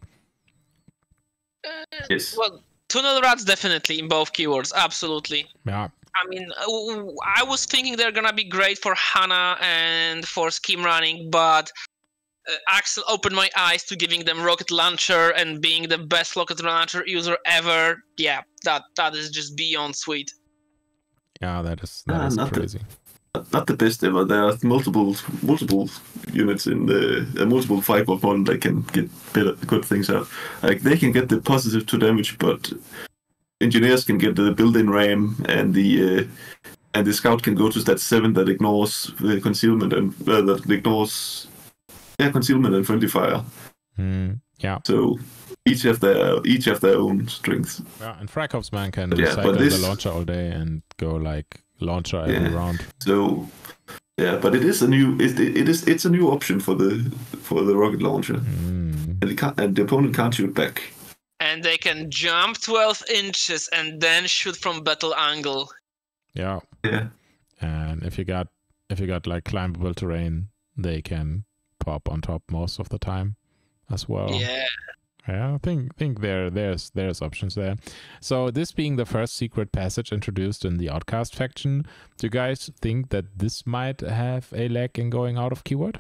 Speaker 2: Uh,
Speaker 3: Yes.
Speaker 2: well, tunnel rats definitely in both keywords, absolutely.
Speaker 1: Yeah,
Speaker 2: I mean, uh, I was thinking they're gonna be great for Hannah and for scheme running, but uh, Axel opened my eyes to giving them rocket launcher and being the best rocket launcher user ever. Yeah, that that is just beyond sweet.
Speaker 1: yeah, that is that
Speaker 3: Ah,
Speaker 1: is
Speaker 3: not the-
Speaker 1: crazy.
Speaker 3: Not the best ever. There are multiple multiple units in the uh, multiple five of one that can get better good things out. Like they can get the positive to damage, but engineers can get the built-in RAM, and the uh, and the scout can go to that seven that ignores the concealment and uh, that ignores yeah concealment and friendly fire.
Speaker 1: Hmm, yeah,
Speaker 3: So each have their each have their own strengths.
Speaker 1: yeah. And Frakov's man can
Speaker 3: But yeah,
Speaker 1: cycle
Speaker 3: but this-
Speaker 1: the launcher all day and go like launcher every
Speaker 3: Yeah.
Speaker 1: round.
Speaker 3: So yeah, but it is a new it, it is it's a new option for the for the rocket launcher,
Speaker 1: Hmm.
Speaker 3: and, it can't, and the opponent can't shoot back.
Speaker 2: And they can jump twelve inches and then shoot from battle angle.
Speaker 1: Yeah,
Speaker 3: Yeah.
Speaker 1: and if you got if you got like climbable terrain, they can pop on top most of the time as well.
Speaker 2: Yeah.
Speaker 1: Yeah, I think think there there's there's options there. So this being the first secret passage introduced in the Outcast faction, do you guys think that this might have a lag in going out of keyword?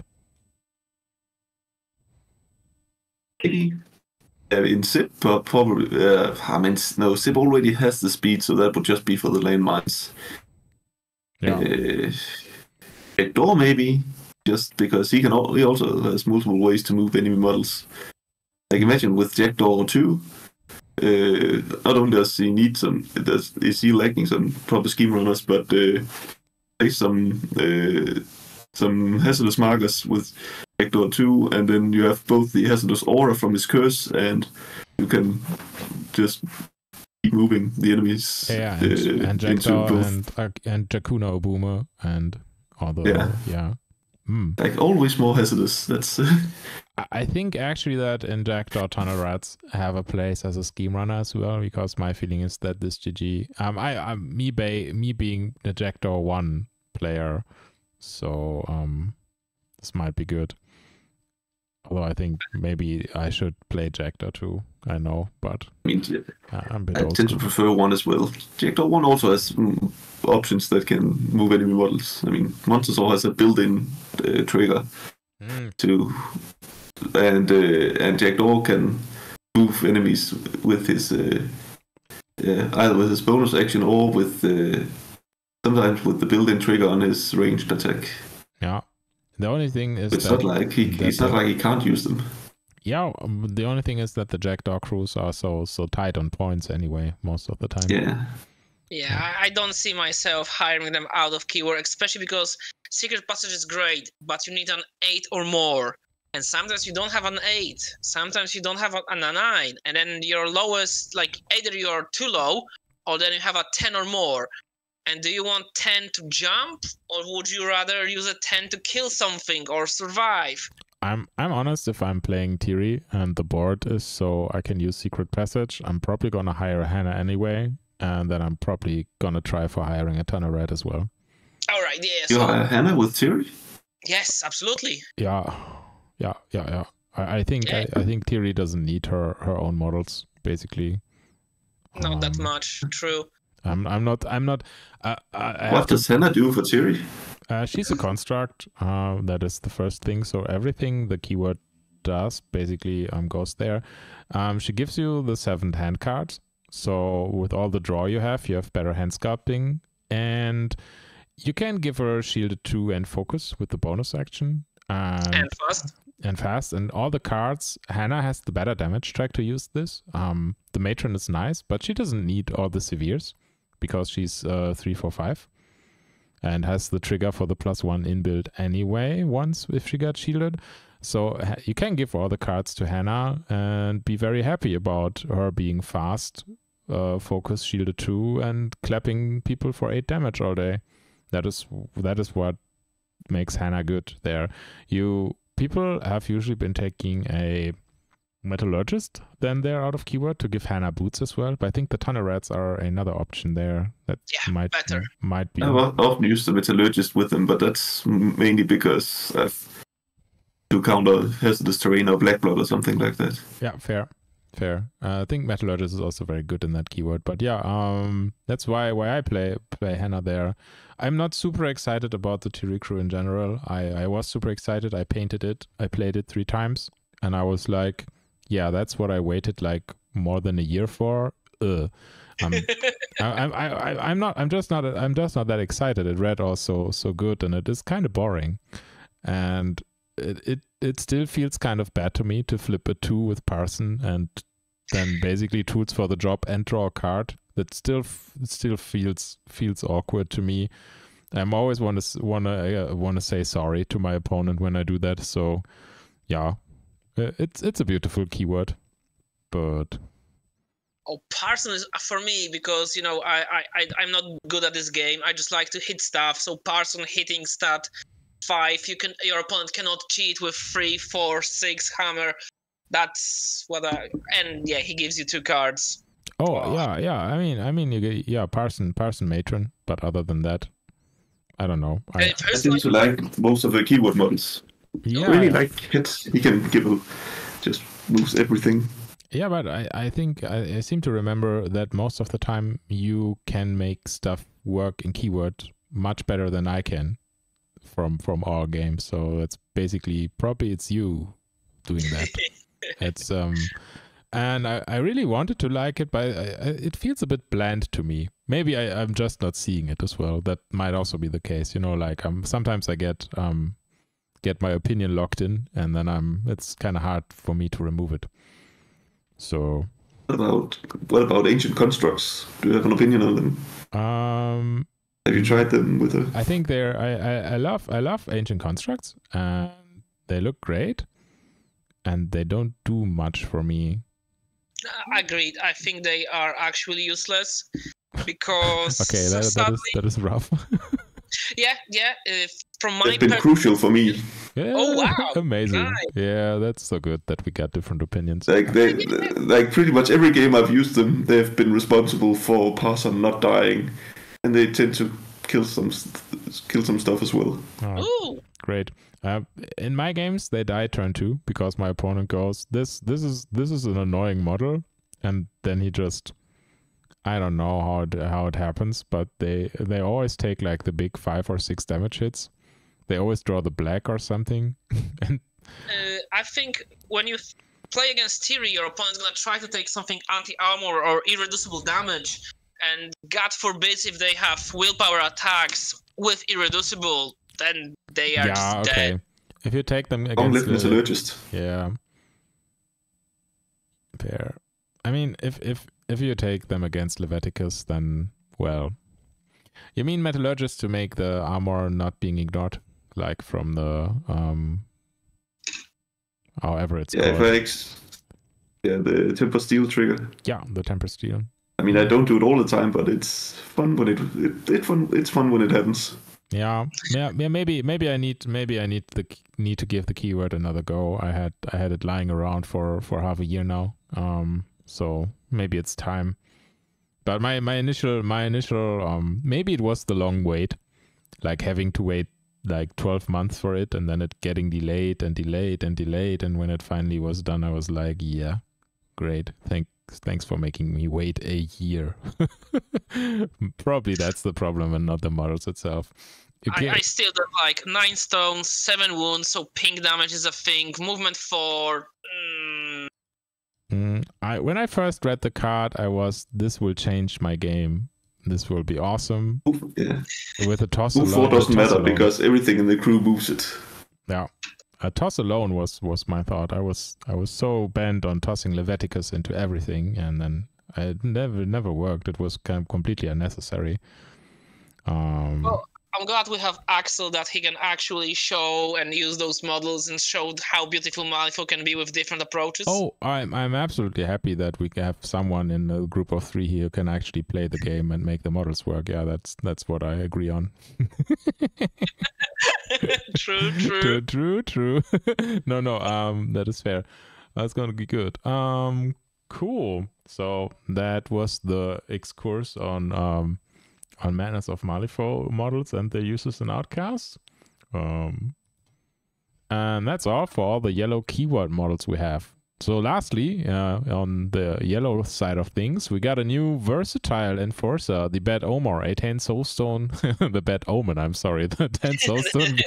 Speaker 3: Maybe. Uh, in Zip, uh, probably. Uh, I mean, s- no, Zip already has the speed, so that would just be for the landmines.
Speaker 1: Yeah.
Speaker 3: Uh, Backdoor maybe, just because he can. Al- he also has multiple ways to move enemy models. Like imagine with Jackdaw two, uh, not only does he need some, does is he lacking some proper scheme runners, but uh, there's some uh, some hazardous markers with Jackdaw two, and then you have both the hazardous aura from his curse, and you can just keep moving the enemies.
Speaker 1: Yeah, and,
Speaker 3: uh,
Speaker 1: and
Speaker 3: into
Speaker 1: Jackdaw
Speaker 3: both.
Speaker 1: and uh, and Jakuno Boomer and all the
Speaker 3: Yeah.
Speaker 1: yeah. Mm.
Speaker 3: Like always more hazardous. That's. Uh...
Speaker 1: I think actually that in Jackdaw Tunnel Rats have a place as a scheme runner as well, because my feeling is that this G G, um, I, I'm me, ba- me being the Jackdaw one player, so um, this might be good. Although I think maybe I should play Jackdaw too. I know, but
Speaker 3: I mean,
Speaker 1: uh, I'm a bit
Speaker 3: I
Speaker 1: old
Speaker 3: tend
Speaker 1: school.
Speaker 3: to prefer one as well. Jackdaw one also has mm, options that can move enemy models. I mean, Monstersaur has a built-in uh, trigger
Speaker 1: Mm.
Speaker 3: to, and uh, and Jackdaw can move enemies with his uh, uh, either with his bonus action or with uh, sometimes with the built-in trigger on his ranged attack.
Speaker 1: Yeah. The only thing is
Speaker 3: It's
Speaker 1: that
Speaker 3: not like he,
Speaker 1: that
Speaker 3: it's not
Speaker 1: the-
Speaker 3: like he can't use them.
Speaker 1: yeah, um, the only thing is that the Jackdaw crews are so so tight on points anyway most of the time.
Speaker 3: Yeah.
Speaker 2: Yeah, I I don't see myself hiring them out of keyword, especially because Secret Passage is great, but you need an eight or more. And sometimes you don't have an eight. Sometimes you don't have a, a nine. And then your lowest, like either you're too low or then you have a ten or more. And do you want ten to jump, or would you rather use a ten to kill something or survive?
Speaker 1: I'm I'm honest, if I'm playing Tiri and the board is so I can use Secret Passage, I'm probably gonna hire a Hannah anyway, and then I'm probably gonna try for hiring a Tunnel Rat as well.
Speaker 2: All right, yeah.
Speaker 3: You
Speaker 2: So,
Speaker 3: are Hannah with Tiri?
Speaker 2: yes, absolutely.
Speaker 1: Yeah, yeah, yeah, yeah. I, I think
Speaker 2: Yeah.
Speaker 1: I, I think Tiri doesn't need her her own models basically.
Speaker 2: Not that
Speaker 1: Um,
Speaker 2: much. True.
Speaker 1: I'm I'm not I'm not. Uh, I, I have
Speaker 3: What
Speaker 1: to-
Speaker 3: does Hannah do for Tiri?
Speaker 1: Uh, she's a construct. Uh, that is the first thing. So everything the keyword does basically um, goes there. Um, she gives you the seventh hand card. So with all the draw you have, you have better hand sculpting, and you can give her shielded two and focus with the bonus action. And,
Speaker 2: And fast.
Speaker 1: and fast. And all the cards, Hannah has the better damage track to use this. Um, the matron is nice, but she doesn't need all the severes because she's uh, three, four, five. And has the trigger for the plus one inbuilt anyway once if she got shielded. So ha- you can give all the cards to Hannah and be very happy about her being fast, uh, focus, shielded two, and clapping people for eight damage all day. That is that is what makes Hannah good there. You people have usually been taking a Metallurgist then they're out of keyword to give Hannah boots as well, but I think the Tunnel Rats are another option there that
Speaker 2: Yeah,
Speaker 1: might
Speaker 2: better.
Speaker 1: might be.
Speaker 3: I've often used the Metallurgist with them, but that's mainly because I've to counter hazardous terrain or black blood or something like that.
Speaker 1: Yeah, fair, fair. Uh, I think Metallurgist is also very good in that keyword, but yeah, um, that's why why I play play Hannah there. I'm not super excited about the Tiri crew in general. I I was super excited. I painted it. I played it three times, and I was like, yeah, that's what I waited like more than a year for. Ugh. Um, I, I, I, I'm not. I'm just not. I'm just not that excited. It read also so good, and it is kind of boring, and it, it it still feels kind of bad to me to flip a two with Parson and then basically tools for the job and draw a card. That still it still feels feels awkward to me. I'm always want to want to uh, want to say sorry to my opponent when I do that. So yeah, it's it's a beautiful keyword, but.
Speaker 2: Oh, Parson is for me because you know I, I I I'm not good at this game. I just like to hit stuff. So Parson hitting stat five. You can your opponent cannot cheat with three, four, six hammer. That's what I and yeah he gives you two cards.
Speaker 1: Oh,
Speaker 2: Oh.
Speaker 1: yeah yeah. I mean I mean you get yeah Parson Parson matron, but other than that, I don't know. I,
Speaker 2: Uh,
Speaker 3: I
Speaker 2: personally,
Speaker 3: seem to like most of the keyword models.
Speaker 1: yeah
Speaker 3: I really like hits. He can give a, just moves everything.
Speaker 1: yeah, but I I think I, I seem to remember that most of the time you can make stuff work in keyword much better than I can from from our game. So it's basically probably it's you doing that. It's um, and I, I really wanted to like it, but I, I, it feels a bit bland to me. Maybe I, I'm just not seeing it as well. That might also be the case. You know, like um, sometimes I get um, get my opinion locked in, and then I'm it's kind of hard for me to remove it. So
Speaker 3: What about what about ancient constructs? Do you have an opinion on them?
Speaker 1: um,
Speaker 3: Have you tried them with a?
Speaker 1: I think they're I, I, I love I love ancient constructs, and they look great, and they don't do much for me.
Speaker 2: agreed. I think they are actually useless because
Speaker 1: Okay, that, that
Speaker 2: sadly,
Speaker 1: is that is rough.
Speaker 2: yeah, yeah. If from my
Speaker 3: They've been
Speaker 2: per-
Speaker 3: crucial for me.
Speaker 1: Yeah,
Speaker 2: Oh, wow.
Speaker 1: amazing.
Speaker 2: Nice.
Speaker 1: Yeah, that's so good that we got different opinions.
Speaker 3: Like they, like pretty much every game I've used them, they've been responsible for Parson not dying, and they tend to kill some, kill some stuff as well.
Speaker 1: Oh,
Speaker 2: Ooh.
Speaker 1: great. Uh, in my games, they die turn two because my opponent goes, "This, this is this is an annoying model," and then he just, I don't know how it how it happens, but they they always take like the big five or six damage hits. They always draw the black or something. and
Speaker 2: Uh, I think when you play against Tiri, your opponent's gonna try to take something anti-armor or irreducible damage, and God forbids if they have willpower attacks with irreducible, then they are
Speaker 1: yeah,
Speaker 2: just
Speaker 1: okay.
Speaker 2: dead.
Speaker 1: If you take them
Speaker 3: Long
Speaker 1: against
Speaker 3: live
Speaker 1: the,
Speaker 3: Metallurgist.
Speaker 1: yeah, fair. I mean, if if if you take them against Leviticus, then well, you mean Metallurgist to make the armor not being ignored, like from the um, however it's
Speaker 3: Yeah,
Speaker 1: called.
Speaker 3: Radek's, yeah, the Temper Steel trigger.
Speaker 1: Yeah, the Temper Steel.
Speaker 3: I mean, I don't do it all the time, but it's fun when it, it, it fun. It's fun when it happens.
Speaker 1: Yeah, yeah, yeah. Maybe, maybe I need, maybe I need the need to give the keyword another go. I had, I had it lying around for for half a year now. Um, so maybe it's time. But my my initial my initial um maybe it was the long wait, like having to wait like twelve months for it, and then it getting delayed and delayed and delayed, and when it finally was done, I was like, yeah, great, thanks thanks for making me wait a year. Probably that's the problem and not the models itself.
Speaker 2: I, I still do like nine stones, seven wounds, so pink damage is a thing. Movement four. Mm.
Speaker 1: Mm, I when I first read the card, I was, this will change my game. This will be awesome.
Speaker 3: Yeah.
Speaker 1: With a toss
Speaker 3: Move
Speaker 1: alone.
Speaker 3: four doesn't
Speaker 1: a toss
Speaker 3: matter
Speaker 1: alone.
Speaker 3: because everything in the crew moves it.
Speaker 1: Yeah, a toss alone was was my thought. I was I was so bent on tossing Leviticus into everything, and then it never never worked. It was kind of completely unnecessary. Um,
Speaker 2: Well, I'm glad we have Axel that he can actually show and use those models and show how beautiful Malifaux can be with different approaches.
Speaker 1: Oh, I'm I'm absolutely happy that we have someone in a group of three here who can actually play the game and make the models work. Yeah, that's that's what I agree on.
Speaker 2: True, true.
Speaker 1: true, true, true. no, no, um, that is fair. That's gonna be good. Um, cool. So that was the excurse on um on Madness of Malifaux models and their uses in Outcasts. Um, and that's all for all the yellow keyword models we have. So lastly, uh, on the yellow side of things, we got a new versatile enforcer, the Bad Omer, a ten soulstone, the Bad Omen, I'm sorry, the ten soulstone,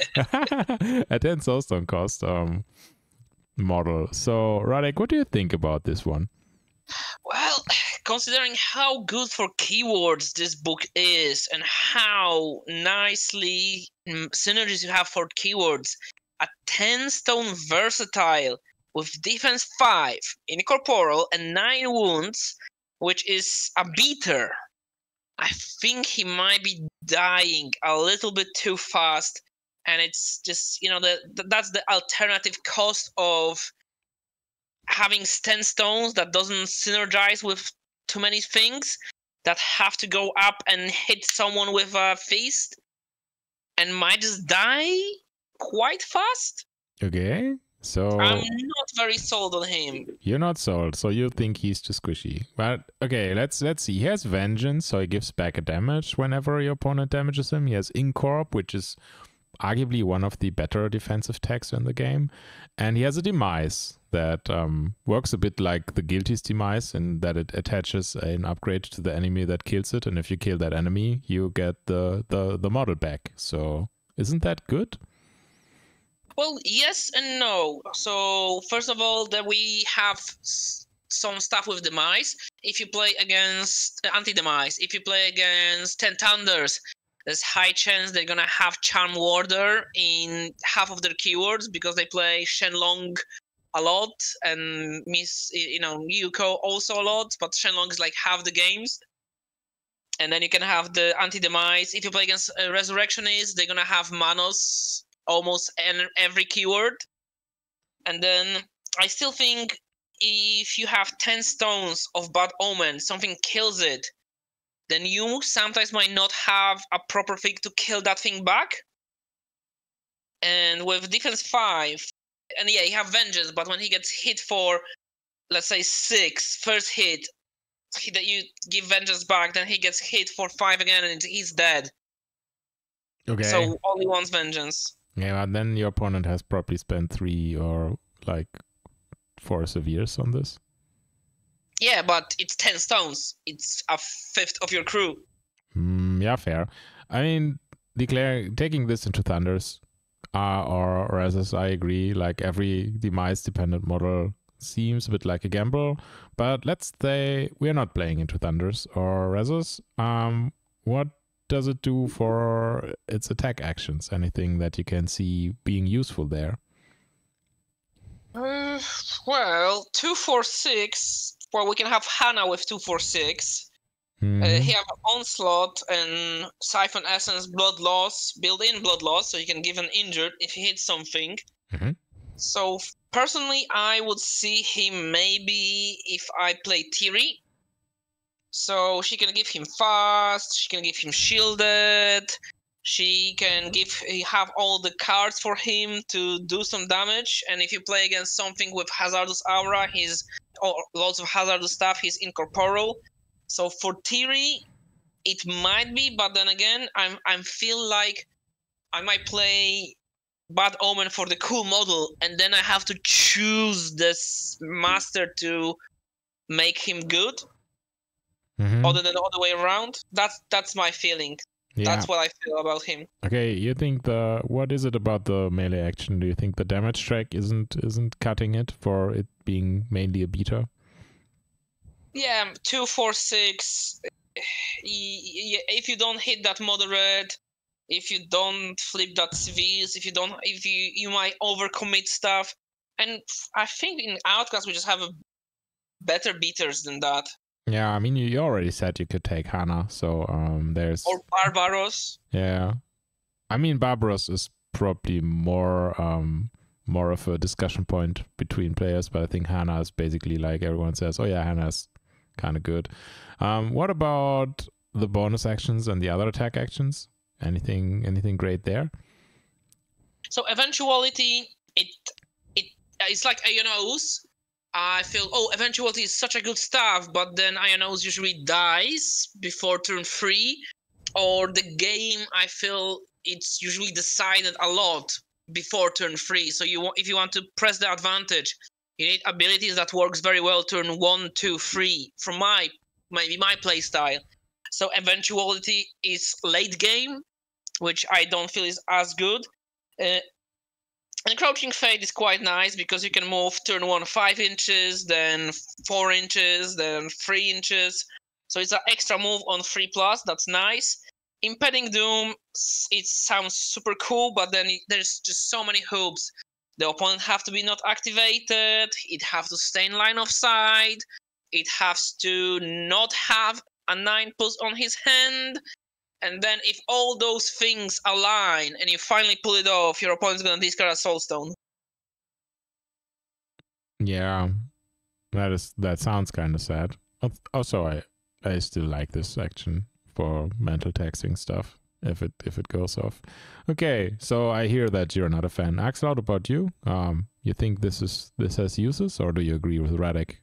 Speaker 1: a ten soulstone cost um, model. So Radek, what do you think about this one?
Speaker 2: Well, considering how good for keywords this book is and how nicely mm, synergies you have for keywords, a ten stone versatile with defense five, incorporeal, and nine wounds, which is a beater. I think he might be dying a little bit too fast, and it's just, you know, the, the that's the alternative cost of having ten stones that doesn't synergize with too many things, that have to go up and hit someone with a fist and might just die quite fast.
Speaker 1: Okay, so
Speaker 2: I'm not very sold on him.
Speaker 1: You're not sold, so you think he's too squishy. But okay, let's let's see. He has Vengeance, so he gives back a damage whenever your opponent damages him. He has Incorp, which is arguably one of the better defensive tags in the game. And he has a Demise that um, works a bit like the Guilty's Demise in that it attaches an upgrade to the enemy that kills it. And if you kill that enemy, you get the, the, the model back. So isn't that good?
Speaker 2: Well, yes and no. So first of all, that we have s- some stuff with Demise. If you play against uh, anti-Demise, if you play against Ten Thunders, there's high chance they're gonna have Charm Warder in half of their keywords because they play Shenlong a lot and Miss, you know, Yuko also a lot, but Shenlong is like half the games. And then you can have the anti-Demise. If you play against uh, Resurrectionists, they're gonna have Manos almost en- every keyword. And then I still think if you have ten stones of Bad Omen, something kills it, then you sometimes might not have a proper thing to kill that thing back. And with defense five, and yeah, he have vengeance, but when he gets hit for, let's say, six, first hit, he, that you give vengeance back, then he gets hit for five again, and he's dead.
Speaker 1: Okay.
Speaker 2: So only wants vengeance.
Speaker 1: Yeah, and then your opponent has probably spent three or like four severes on this.
Speaker 2: Yeah, but it's ten stones. It's a fifth of your crew.
Speaker 1: Mm, yeah, fair. I mean, declaring taking this into Thunders, uh, or or as I agree, like every demise dependent model seems a bit like a gamble. But let's say we're not playing into Thunders or Resus. Um, what does it do for its attack actions? Anything that you can see being useful there?
Speaker 2: Uh, well, two four six. Well, we can have Hannah with two four six.
Speaker 1: Mm-hmm.
Speaker 2: Uh, he have Onslaught and Siphon Essence, Blood Loss, built-in Blood Loss, so you can give an injured if he hits something.
Speaker 1: Mm-hmm.
Speaker 2: So personally, I would see him maybe if I play Tiri. So she can give him fast, she can give him shielded, she can give have all the cards for him to do some damage. And if you play against something with Hazardous Aura, he's or lots of hazardous stuff, he's incorporeal. So for Tiri, it might be, but then again, I'm I'm feel like I might play Bad Omen for the cool model, and then I have to choose this master to make him good.
Speaker 1: Mm-hmm.
Speaker 2: Other than the other way around. That's that's my feeling.
Speaker 1: Yeah.
Speaker 2: That's what I feel about him.
Speaker 1: Okay, you think the what is it about the melee action? Do you think the damage track isn't isn't cutting it for it being mainly a beta?
Speaker 2: Yeah, two four six. If you don't hit that moderate, if you don't flip that civils, if you don't, if you you might overcommit stuff, and I think in Outcast we just have a better beaters than that.
Speaker 1: Yeah, I mean, you, you already said you could take Hannah, so um, there's...
Speaker 2: Or Barbaros.
Speaker 1: Yeah. I mean, Barbaros is probably more um, more of a discussion point between players, but I think Hannah is basically like everyone says, oh yeah, Hannah's kind of good. Um, what about the bonus actions and the other attack actions? Anything anything great there?
Speaker 2: So Eventuality, it it it's like A N Os. I feel, oh, Eventuality is such a good stuff, but then I N Os usually dies before turn three, or the game, I feel it's usually decided a lot before turn three. So you want, if you want to press the advantage, you need abilities that works very well turn one, two, three, from my, maybe my play style. So Eventuality is late game, which I don't feel is as good. Uh, And Crouching Fate is quite nice because you can move turn one five inches, then four inches, then three inches. So it's an extra move on three plus. That's nice. Impending Doom, it sounds super cool, but then it, there's just so many hoops. The opponent have to be not activated. It have to stay in line of sight. It has to not have a nine plus on his hand. And then if all those things align and you finally pull it off, your opponent's going to discard a Soul Stone.
Speaker 1: Yeah, that is that sounds kind of sad. Also, I I still like this action for mental taxing stuff if it if it goes off. Okay, so I hear that you're not a fan. Axel, what about you? Um, you think this is this has uses, or do you agree with Radek?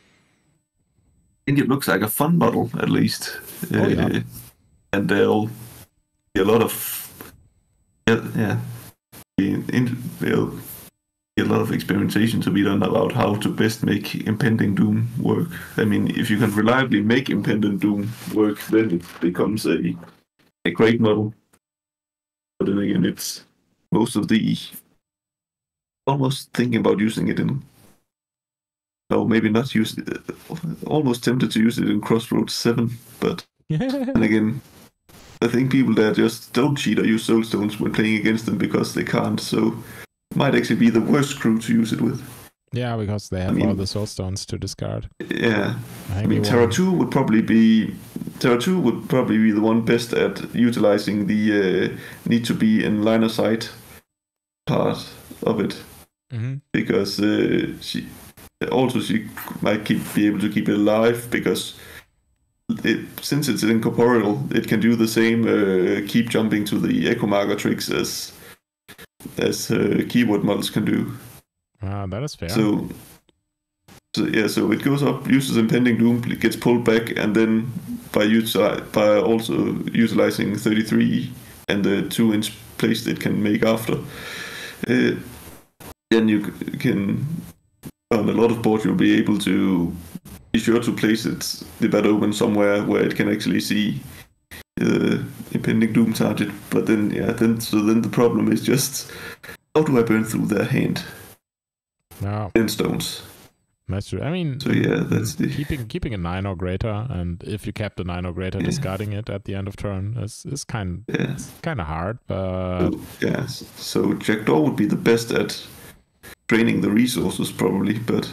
Speaker 3: I think it looks like a fun model, at least.
Speaker 1: Oh,
Speaker 3: uh,
Speaker 1: yeah.
Speaker 3: And there'll be a lot of yeah, be in, there'll be a lot of experimentation to be done about how to best make Impending Doom work. I mean, if you can reliably make Impending Doom work, then it becomes a a great model. But then again, it's most of the almost thinking about using it in. No, maybe not use it. Almost tempted to use it in Crossroads seven, but and again, I think people that just don't cheat or use soul stones when playing against them because they can't, so it might actually be the worst crew to use it with.
Speaker 1: Yeah, because they have
Speaker 3: I mean,
Speaker 1: all the soul stones to discard.
Speaker 3: Yeah,
Speaker 1: I
Speaker 3: I mean, Terra
Speaker 1: one.
Speaker 3: two would probably be Terra two would probably be the one best at utilizing the uh, need to be in line of sight part of it,
Speaker 1: Mm-hmm.
Speaker 3: because uh, she also she might keep be able to keep it alive because. It, since it's incorporeal, it can do the same uh, keep jumping to the echo marker tricks as as uh, keyword models can do.
Speaker 1: Ah, that is fair.
Speaker 3: So, so yeah, so it goes up, uses impending doom, it gets pulled back, and then by util- by also utilizing thirty-three and the two inch place it can make after, uh, then you can on a lot of boards you'll be able to be sure to place it the bad omen somewhere where it can actually see the impending doom target. But then yeah, then so then the problem is just how do I burn through their hand?
Speaker 1: No.
Speaker 3: In stones.
Speaker 1: That's true. I mean,
Speaker 3: so yeah, that's the
Speaker 1: keeping keeping a nine or greater, and if you kept a nine or greater, yeah. discarding it at the end of turn is is kind
Speaker 3: yeah.
Speaker 1: kind of hard. But
Speaker 3: so, yeah, so Jackdaw would be the best at draining the resources probably, but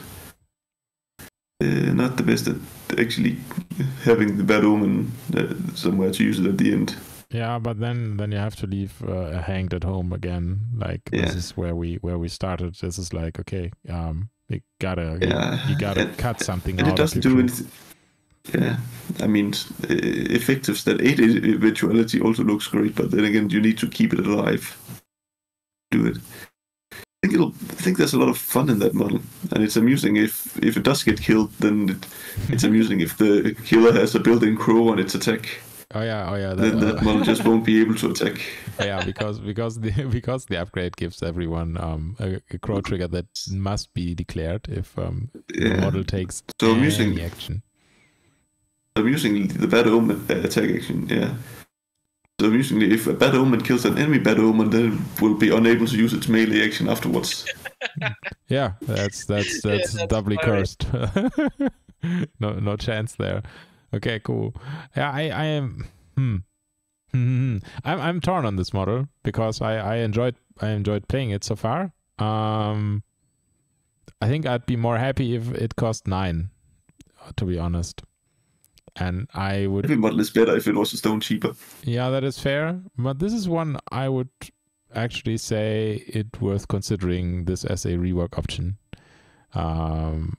Speaker 3: uh, not the best at actually having the bad omen uh, somewhere to use it at the end.
Speaker 1: Yeah, but then then you have to leave uh, hanged at home again. Like yeah. this is where we where we started. This is like okay. Um, You gotta,
Speaker 3: yeah.
Speaker 1: you, you gotta
Speaker 3: and,
Speaker 1: cut something
Speaker 3: and
Speaker 1: out.
Speaker 3: It doesn't do anything. Yeah, I mean, effective stat eight eventuality also looks great, but then again, you need to keep it alive. Do it. I think it'll. I think there's a lot of fun in that model, and it's amusing if if it does get killed. Then it, it's amusing if the killer has a built-in crow on its attack.
Speaker 1: Oh yeah, oh yeah. That,
Speaker 3: then that uh, model just won't be able to attack.
Speaker 1: Yeah, because because the because the upgrade gives everyone um, a, a crow trigger that must be declared if um, yeah. the model takes
Speaker 3: so
Speaker 1: any
Speaker 3: I'm using,
Speaker 1: action.
Speaker 3: I'm using the bad omen attack action. Yeah. So I'm using the, if a bad omen kills an enemy bad omen, then it will be unable to use its melee action afterwards.
Speaker 1: Yeah, that's that's that's, yeah, that's doubly funny. Cursed. no no chance there. Okay, cool. Yeah, I, I am. Hmm. I'm I'm torn on this model because I, I enjoyed I enjoyed playing it so far. Um, I think I'd be more happy if it cost nine, to be honest. And I would.
Speaker 3: Every model is better if it was a stone cheaper.
Speaker 1: Yeah, that is fair. But this is one I would actually say it worth considering this as a rework option. Um.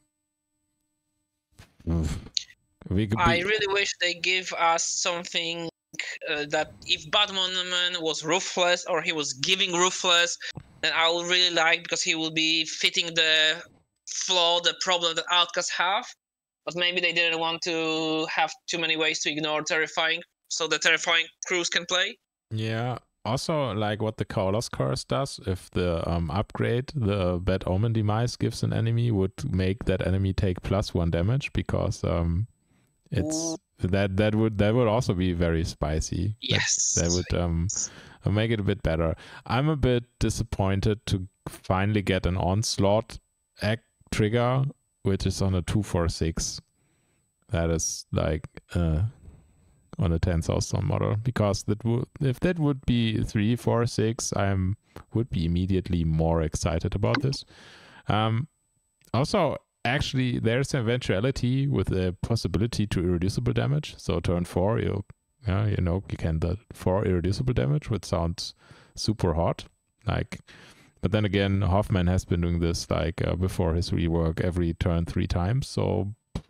Speaker 2: We could be... I really wish they give us something uh, that if Bad Monument was ruthless or he was giving ruthless, then I would really like because he will be fitting the flaw, the problem that Outcasts have. But maybe they didn't want to have too many ways to ignore Terrifying, so the Terrifying crews can play.
Speaker 1: Yeah. Also, like what the Cowler's Curse does, if the um, upgrade, the Bad Omen Demise gives an enemy, would make that enemy take plus one damage because... um. It's Ooh. that that would that would also be very spicy.
Speaker 2: Yes,
Speaker 1: that, that would um make it a bit better. I'm a bit disappointed to finally get an onslaught act trigger, which is on a two four six. That is like uh on a ten Southstone model because that would if that would be three four six, I'm would be immediately more excited about this. Um, also. Actually, there's an eventuality with a possibility to irreducible damage. So turn four, you, yeah, you know, you can do four irreducible damage, which sounds super hot. Like, but then again, Hoffman has been doing this like uh, before his rework every turn three times. So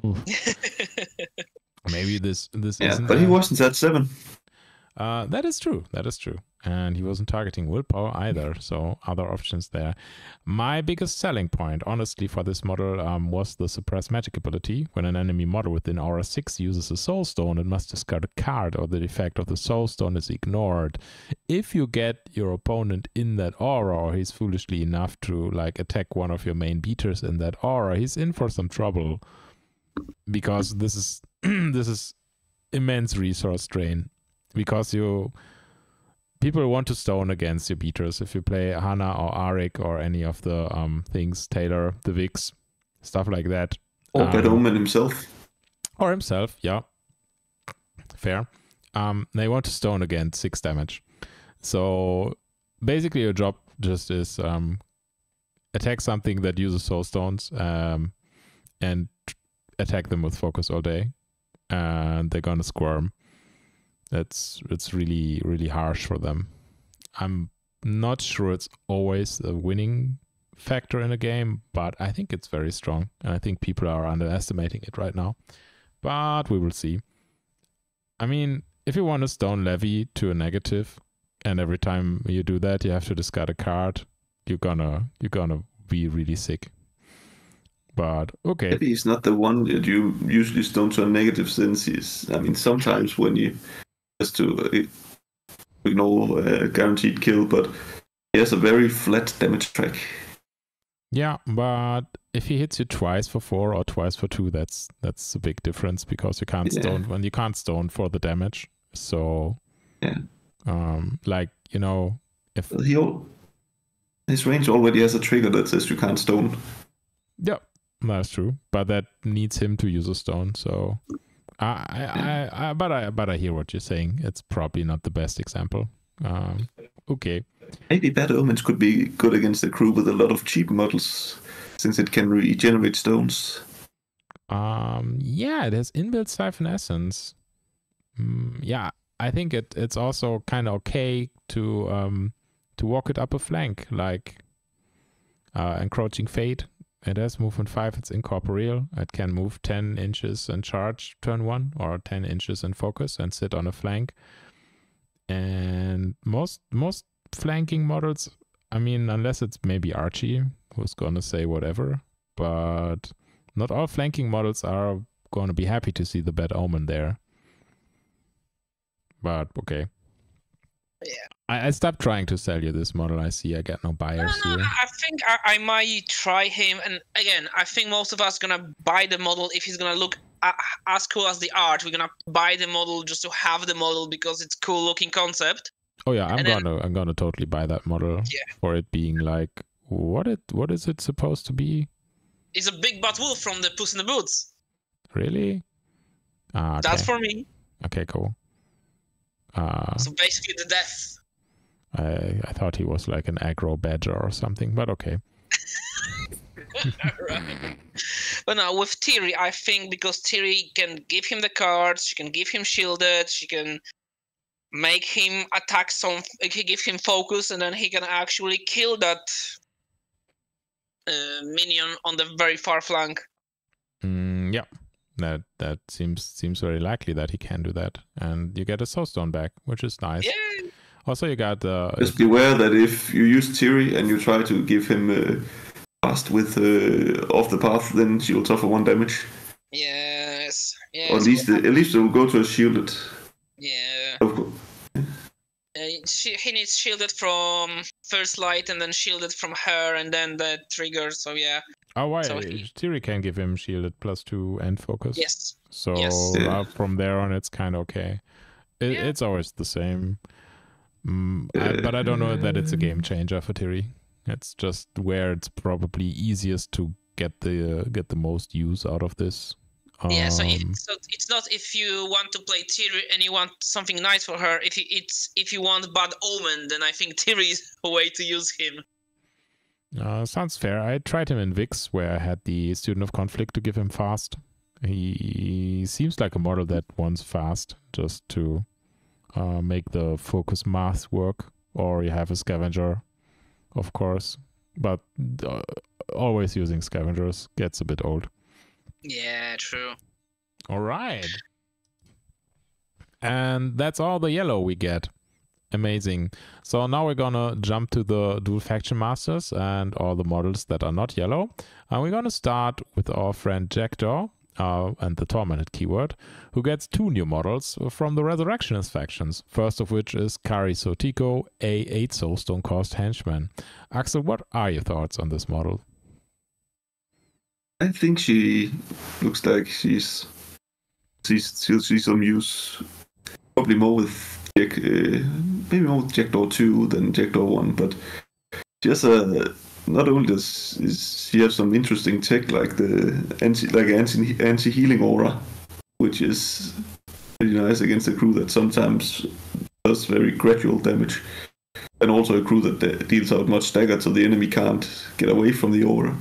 Speaker 1: maybe this this
Speaker 3: yeah,
Speaker 1: isn't.
Speaker 3: But he wasn't at seven.
Speaker 1: Uh, that is true. That is true. And he wasn't targeting willpower either, so other options there. My biggest selling point, honestly, for this model um, was the suppress magic ability. When an enemy model within aura six uses a soul stone, it must discard a card or the effect of the soul stone is ignored. If you get your opponent in that aura, or he's foolishly enough to like attack one of your main beaters in that aura, he's in for some trouble because this is this is immense resource drain. Because you people want to stone against your beaters. If you play Hana or Arik or any of the um things, Taylor, the Vix, stuff like that.
Speaker 3: Or
Speaker 1: um,
Speaker 3: Bad Omen himself.
Speaker 1: Or himself, yeah. Fair. Um, they want to stone against six damage. So basically your job just is um attack something that uses soul stones um and attack them with focus all day. And they're gonna squirm. That's it's really really harsh for them. I'm not sure it's always a winning factor in a game, but I think it's very strong, and I think people are underestimating it right now. But we will see. I mean, if you want to stone levy to a negative and every time you do that, you have to discard a card. You're gonna you're gonna be really sick. But okay.
Speaker 3: Maybe he's not the one that you usually stone turn negative, since he's. I mean, sometimes when you just to uh, ignore a guaranteed kill, but he has a very flat damage track.
Speaker 1: Yeah, but if he hits you twice for four or twice for two, that's that's a big difference, because you can't
Speaker 3: Yeah.
Speaker 1: stone when you can't stone for the damage. So
Speaker 3: Yeah.
Speaker 1: um, like you know, if
Speaker 3: Well, he al- his range already has a trigger that says you can't stone.
Speaker 1: yeah, that's true. But that needs him to use a stone. So I, I,
Speaker 3: Yeah.
Speaker 1: I, I but I, but I hear what you're saying. It's probably not the best example. Um, okay.
Speaker 3: Maybe Bad Omens could be good against a crew with a lot of cheap models, since it can regenerate stones.
Speaker 1: Um, yeah, it has inbuilt Siphon Essence. Mm, yeah, I think it it's also kind of okay to um to walk it up a flank, like uh, Encroaching Fate. It has movement five. It's incorporeal. It can move ten inches and charge turn one, or ten inches and focus and sit on a flank. And most most flanking models, I mean, unless it's maybe Archie, who's gonna say whatever, but not all flanking models are gonna be happy to see the Bad Omen there. But okay.
Speaker 2: Yeah.
Speaker 1: I, I stopped trying to sell you this model. I see I got no
Speaker 2: No,
Speaker 1: buyers
Speaker 2: no,
Speaker 1: here.
Speaker 2: I think I, I might try him. And again, I think most of us gonna buy the model if he's gonna look uh, as cool as the art. We're gonna buy the model just to have the model because it's cool looking concept.
Speaker 1: Oh yeah, I'm
Speaker 2: and then-
Speaker 1: gonna I'm gonna totally buy that model
Speaker 2: Yeah.
Speaker 1: for it being like what it what is it supposed to be?
Speaker 2: It's a big bad wolf from the Puss in the Boots.
Speaker 1: Really? Ah, okay.
Speaker 2: That's for me.
Speaker 1: Okay, cool. Uh,
Speaker 2: So basically the death.
Speaker 1: I I thought he was like an aggro badger or something, but okay.
Speaker 2: Right. But now with Tiri, I think because Tiri can give him the cards, she can give him shielded, she can make him attack some, he give him focus, and then he can actually kill that uh, minion on the very far flank.
Speaker 1: Mm, yeah, that that seems seems very likely that he can do that, and you get a Soulstone back, which is nice.
Speaker 2: Yeah.
Speaker 1: Also, you got uh,
Speaker 3: Just beware that if you use Tiri and you try to give him uh, fast with uh, off the path, then she will suffer one damage.
Speaker 2: Yes. Yes.
Speaker 3: Or at least at least it will go to a shielded.
Speaker 2: Yeah.
Speaker 3: Of course.
Speaker 2: Uh, she, he needs shielded from first light and then shielded from her and then the trigger. So yeah.
Speaker 1: oh why
Speaker 2: so he-
Speaker 1: Tiri can give him shielded plus two and focus.
Speaker 2: Yes.
Speaker 1: So
Speaker 2: Yes.
Speaker 3: Yeah.
Speaker 1: uh, from there on, it's kind of okay. It,
Speaker 2: Yeah.
Speaker 1: It's always the same. Mm, I, but I don't know that it's a game changer for Tiri. It's just where it's probably easiest to get the uh, get the most use out of this.
Speaker 2: Yeah, so,
Speaker 1: Um,
Speaker 2: it, so it's not if you want to play Tiri and you want something nice for her. If you, it's if you want Bad Omen, then I think Tiri is a way to use him.
Speaker 1: Uh, sounds fair. I tried him in Vix, where I had the Student of Conflict to give him fast. He seems like a model that wants fast, just to uh, make the focus math work. Or you have a Scavenger, of course. But uh, always using Scavengers gets a bit old.
Speaker 2: Yeah, true.
Speaker 1: All right. And that's all the yellow we get. Amazing. So now we're gonna jump to the dual faction masters and all the models that are not yellow. And we're gonna start with our friend Jackdaw uh, and the Tormented keyword, who gets two new models from the Resurrectionist factions. First of which is Kari Sotiko, a eight soulstone cost henchman. Axel, what are your thoughts on this model?
Speaker 3: I think she looks like she's she's she'll see some use, probably more with Jack, uh, maybe more with Jackdaw two than Jackdaw one. But she has a not only does is she have some interesting tech like the anti like anti anti healing aura, which is pretty nice against a crew that sometimes does very gradual damage, and also a crew that de- deals out much staggered, so the enemy can't get away from the aura.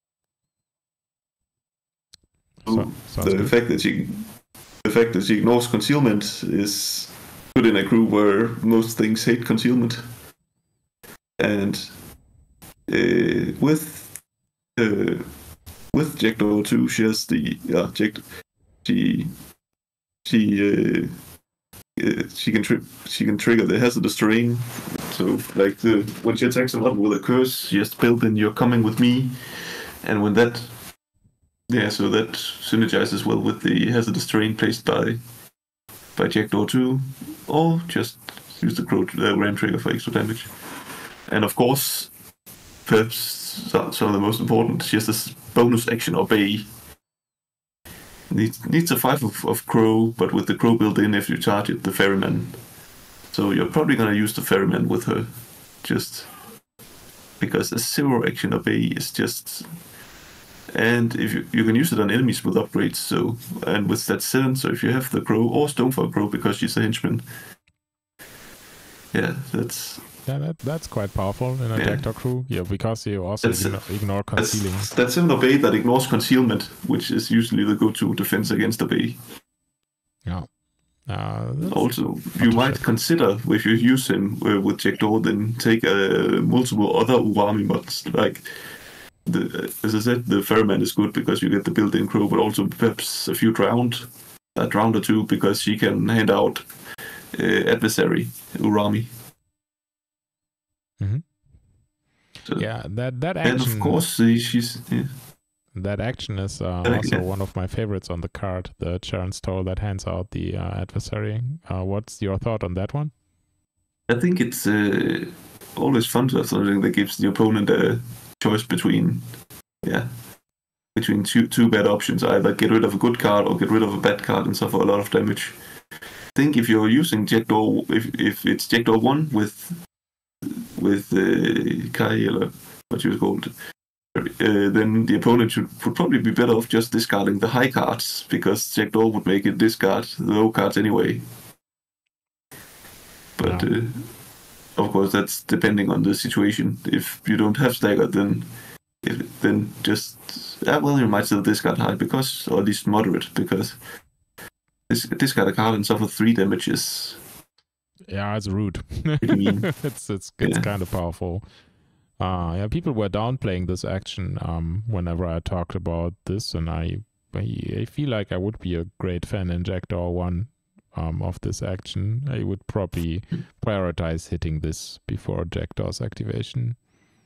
Speaker 1: So, sounds
Speaker 3: the
Speaker 1: good.
Speaker 3: fact that she the fact that she ignores concealment is good in a crew where most things hate concealment. And uh, with uh, with Jackdaw two, she has the yeah Jack she she uh, uh, she can tri- she can trigger the hazardous terrain. So like the when she attacks a model with a curse, she has to build in "You're coming with me," and when that, yeah, so that synergizes well with the hazardous terrain placed by by Jackdaw two, or just use the crow uh, ram trigger for extra damage. And of course, perhaps some of the most important, she has this bonus action Obey. Needs needs a five of, of crow, but with the crow built in if you charge it, the ferryman. So you're probably gonna use the ferryman with her, just because a zero action Obey is just, and if you you can use it on enemies with upgrades. So and with that seven, so if you have the crow or Stonefall crow because she's a henchman, yeah, that's.
Speaker 1: Yeah, that, that's quite powerful in a
Speaker 3: Yeah.
Speaker 1: Jackdaw crew. Yeah, because you also
Speaker 3: That's-
Speaker 1: ignore, ignore concealing.
Speaker 3: That's, that's an Obey that ignores concealment, which is usually the go-to defense against Obey.
Speaker 1: Yeah. Uh, that's-
Speaker 3: Also, you
Speaker 1: to
Speaker 3: might
Speaker 1: shit.
Speaker 3: consider, if you use him uh, with Jackdaw, then take uh, multiple other Urami mods. Like, the, as I said, the Ferryman is good because you get the built-in crow, but also perhaps a few drowned, a drowned or two, because she can hand out uh, adversary Urami.
Speaker 1: Mhm.
Speaker 3: So,
Speaker 1: yeah, that that
Speaker 3: and
Speaker 1: action.
Speaker 3: of course, uh, she's. Yeah.
Speaker 1: That action is uh,
Speaker 3: Yeah,
Speaker 1: also
Speaker 3: yeah.
Speaker 1: one of my favorites on the card, the Charon's Toll that hands out the uh, adversary. Uh, what's your thought on that one?
Speaker 3: I think it's uh, always fun to have something that gives the opponent a choice between, yeah, between two two bad options. Either get rid of a good card or get rid of a bad card and suffer a lot of damage. I think if you're using Jackdaw, if if it's Jackdaw one with with uh, Kai or what you called, uh, then the opponent should would probably be better off just discarding the high cards because Jackdaw would make it discard the low cards anyway. But
Speaker 1: Yeah.
Speaker 3: uh, of course, that's depending on the situation. If you don't have stagger, then if, then just uh, well, you might still discard high because, or at least moderate, because dis- discard a card and suffer three damages.
Speaker 1: Yeah, it's rude.
Speaker 3: Pretty mean.
Speaker 1: it's it's it's
Speaker 3: Yeah.
Speaker 1: kind of powerful. Uh, yeah, people were downplaying this action um, whenever I talked about this, and I I feel like I would be a great fan in Jackdaw one um, of this action. I would probably prioritize hitting this before Jackdaw's activation.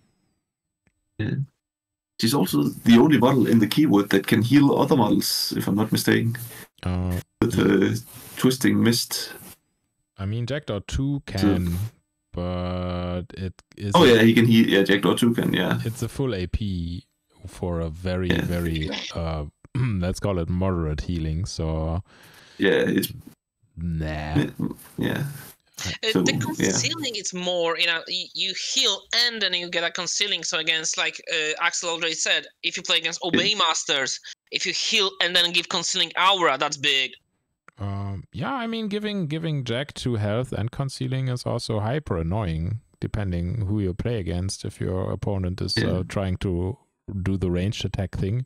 Speaker 3: Yeah. She's also the only model in the keyword that can heal other models, if I'm not mistaken.
Speaker 1: Uh,
Speaker 3: With the twisting mist.
Speaker 1: I mean, Jackdaw two can, but it is.
Speaker 3: Oh yeah, he can heal. Yeah, Jackdaw two can. Yeah.
Speaker 1: It's a full A P for a very,
Speaker 3: Yeah.
Speaker 1: very, uh, let's call it moderate healing. So,
Speaker 3: Yeah, it's
Speaker 1: nah.
Speaker 3: yeah.
Speaker 2: Uh,
Speaker 3: So,
Speaker 2: the
Speaker 3: yeah.
Speaker 2: concealing is more, you know, you, you heal and then you get a concealing. So against, like uh, Axel already said, if you play against Obey Masters, if you heal and then give concealing aura, that's big.
Speaker 1: Um, yeah, I mean, giving giving Jack two health and concealing is also hyper annoying, depending who you play against. If your opponent is
Speaker 3: Yeah.
Speaker 1: uh, trying to do the ranged attack thing.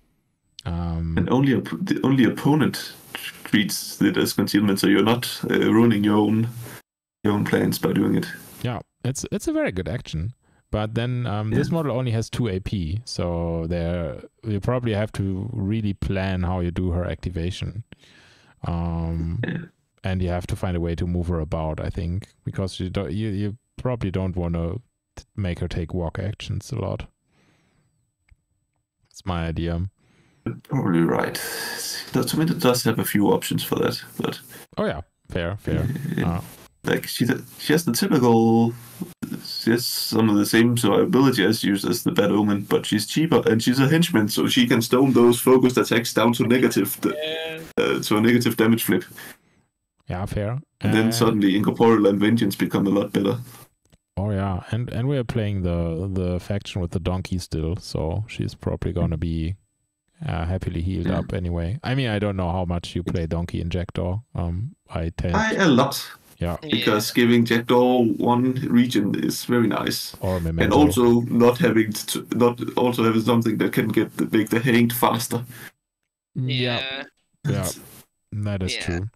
Speaker 1: Um,
Speaker 3: And only op- the only opponent treats it as concealment, so you're not uh, ruining your own your own plans by doing it.
Speaker 1: Yeah, it's it's a very good action. But then um, this
Speaker 3: Yeah.
Speaker 1: model only has two A P, so there you probably have to really plan how you do her activation. Um,
Speaker 3: Yeah.
Speaker 1: and you have to find a way to move her about, I think, because you don't you, you probably don't want to make her take walk actions a lot. That's my idea.
Speaker 3: Probably right. The Tomato does have a few options for that, but
Speaker 1: Oh yeah, fair, fair.
Speaker 3: uh,
Speaker 1: Uh,
Speaker 3: like she she has the typical, she has some of the same survivability as used as the Bad Omen, but she's cheaper and she's a henchman, so she can stone those focused attacks down to negative, uh, to a negative damage flip,
Speaker 1: yeah, fair.
Speaker 3: and then
Speaker 1: And-
Speaker 3: suddenly Incorporeal and Vengeance become a lot better.
Speaker 1: Oh yeah, and and we're playing the the faction with the donkey still, so she's probably gonna be uh, happily healed
Speaker 3: Yeah.
Speaker 1: up anyway. I mean, I don't know how much you play donkey in Jackdaw. Um, I tend,
Speaker 3: I a lot.
Speaker 1: yeah,
Speaker 3: Because giving Jackdaw one region is very nice,
Speaker 1: or memento.
Speaker 3: and also not having to, not also having something that can get the, make the hanged faster.
Speaker 1: yeah, yeah, that is
Speaker 2: Yeah.
Speaker 1: true.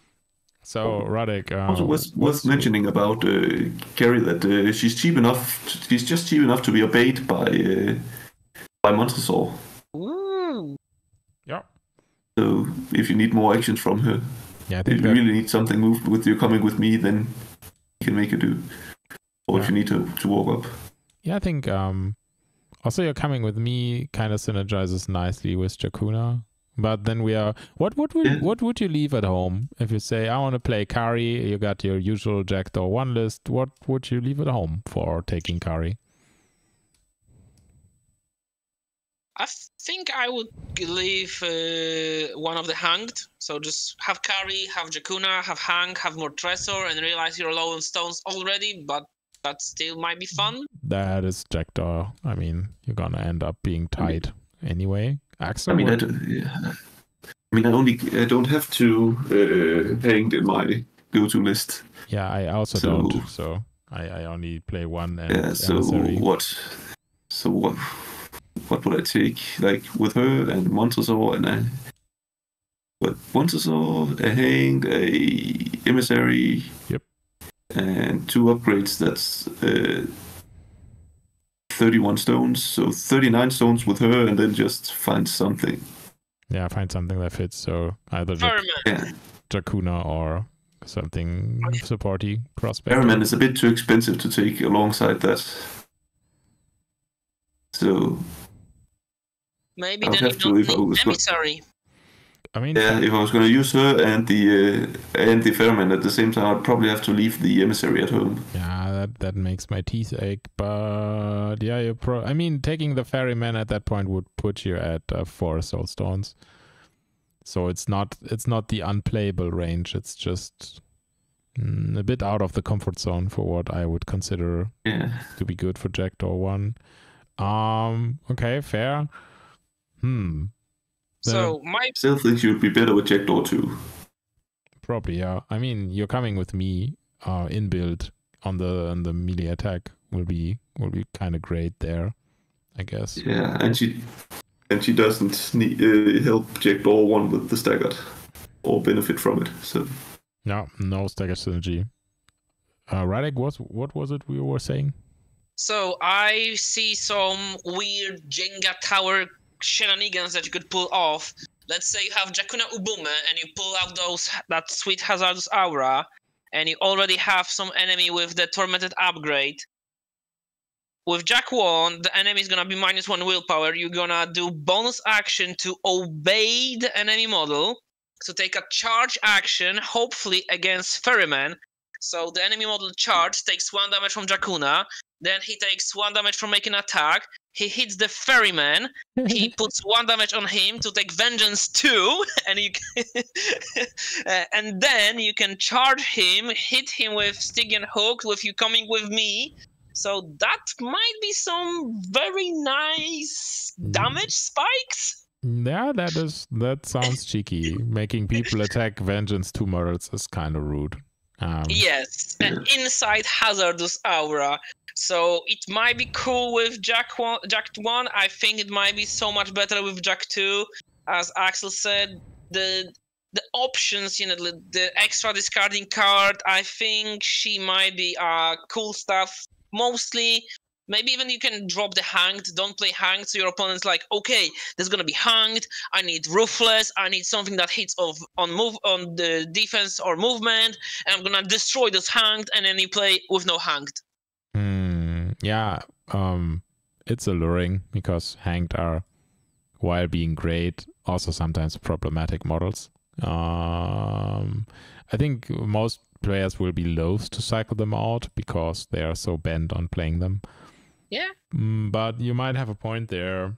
Speaker 1: So Radek, uh,
Speaker 3: Also, worth,
Speaker 1: what's-
Speaker 3: worth mentioning about uh, Carrie that uh, she's cheap enough. She's just cheap enough to be obeyed by uh, by Montresor.
Speaker 2: Ooh.
Speaker 1: Yeah,
Speaker 3: So if you need more actions from her,
Speaker 1: Yeah, I
Speaker 3: if
Speaker 1: think
Speaker 3: you
Speaker 1: that,
Speaker 3: really need something moved with you coming with me, then you can make it do. Or
Speaker 1: Yeah.
Speaker 3: if you need to, to walk up.
Speaker 1: yeah, I think um, also you're coming with me kind of synergizes nicely with Jakuna. But then we are. What would we,
Speaker 3: Yeah.
Speaker 1: what would you leave at home if you say I want to play Kari? You got your usual Jackdaw one list. What would you leave at home for taking Kari?
Speaker 2: I think I would leave uh, one of the hanged. So just have Kari, have Jakuna, have hang, have more Tresor, and realize you're low on stones already, but that still might be fun.
Speaker 1: That is Jackdaw. I mean, you're gonna end up being tight anyway. Axel,
Speaker 3: I mean, I,
Speaker 1: what-
Speaker 3: don't, yeah. I mean, I only I don't have to uh, hang in my go-to list.
Speaker 1: yeah, I also
Speaker 3: So-
Speaker 1: don't. So I, I only play one and
Speaker 3: Yeah. So
Speaker 1: emissary.
Speaker 3: what? So what? What would I take? Like with her and Montezor and I. But Montezor, a hang, a emissary.
Speaker 1: Yep.
Speaker 3: And two upgrades. That's uh, thirty-one stones. So thirty-nine stones with her, and then just find something.
Speaker 1: Yeah, find something that fits. So either Jak-
Speaker 2: Ferryman.
Speaker 3: Yeah.
Speaker 1: Jakuna or something supporty prospect.
Speaker 3: Ferryman is a bit too expensive to take alongside that. So
Speaker 2: Maybe
Speaker 3: I'll
Speaker 2: then you
Speaker 3: have to
Speaker 2: don't
Speaker 3: if I
Speaker 2: need
Speaker 3: was go-
Speaker 2: emissary.
Speaker 1: I mean,
Speaker 3: yeah, if I was going to use her and the uh, and the Ferryman at the same time, I'd probably have to leave the emissary at home.
Speaker 1: yeah, that that makes my teeth ache. But yeah, you pro. I mean, taking the ferryman at that point would put you at uh, four soul stones. So it's not it's not the unplayable range. It's just mm, a bit out of the comfort zone for what I would consider
Speaker 3: Yeah.
Speaker 1: to be good for Jackdaw one. Um. Okay. Fair. Hmm.
Speaker 2: So my
Speaker 3: Still think she would be better with Jackdaw two.
Speaker 1: Probably, yeah. I mean, you're coming with me. Uh, in build on the on the melee attack will be will be kind of great there, I guess.
Speaker 3: Yeah, and she and she doesn't need, uh, help Jackdaw one with the staggered or benefit from it. So
Speaker 1: No, no stagger synergy. Uh, Radek, what what was it we were saying?
Speaker 2: So I see some weird Jenga tower shenanigans that you could pull off. Let's say you have Jakuna Ubume and you pull out those that sweet Hazardous Aura, and you already have some enemy with the Tormented upgrade. With Jack one, the enemy is gonna be minus one willpower. You're gonna do bonus action to obey the enemy model. So take a charge action, hopefully against Ferryman. So the enemy model charge takes one damage from Jakuna. Then he takes one damage from making an attack. He hits the ferryman. He puts one damage on him to take vengeance two, and you can uh, and then you can charge him, hit him with Stygian hook with you coming with me. So that might be some very nice damage spikes.
Speaker 1: Yeah, that is that sounds cheeky. Making people attack vengeance two models is kind of rude. Um,
Speaker 2: Yes, and inside Hazardous Aura. So it might be cool with Jack one, Jack one. I think it might be so much better with Jack two. As Axel said, the the options, you know, the, the extra discarding card, I think she might be uh, cool stuff. Mostly, maybe even you can drop the hanged. Don't play hanged, so your opponent's like, okay, there's gonna be hanged. I need ruthless. I need something that hits of on move on the defense or movement, and I'm gonna destroy this hanged. And then you play with no hanged.
Speaker 1: hmm, yeah, um, it's alluring because hanged are, while being great, also sometimes problematic models. Um, I think most players will be loath to cycle them out because they are so bent on playing them.
Speaker 2: Yeah.
Speaker 1: Mm, but you might have a point there.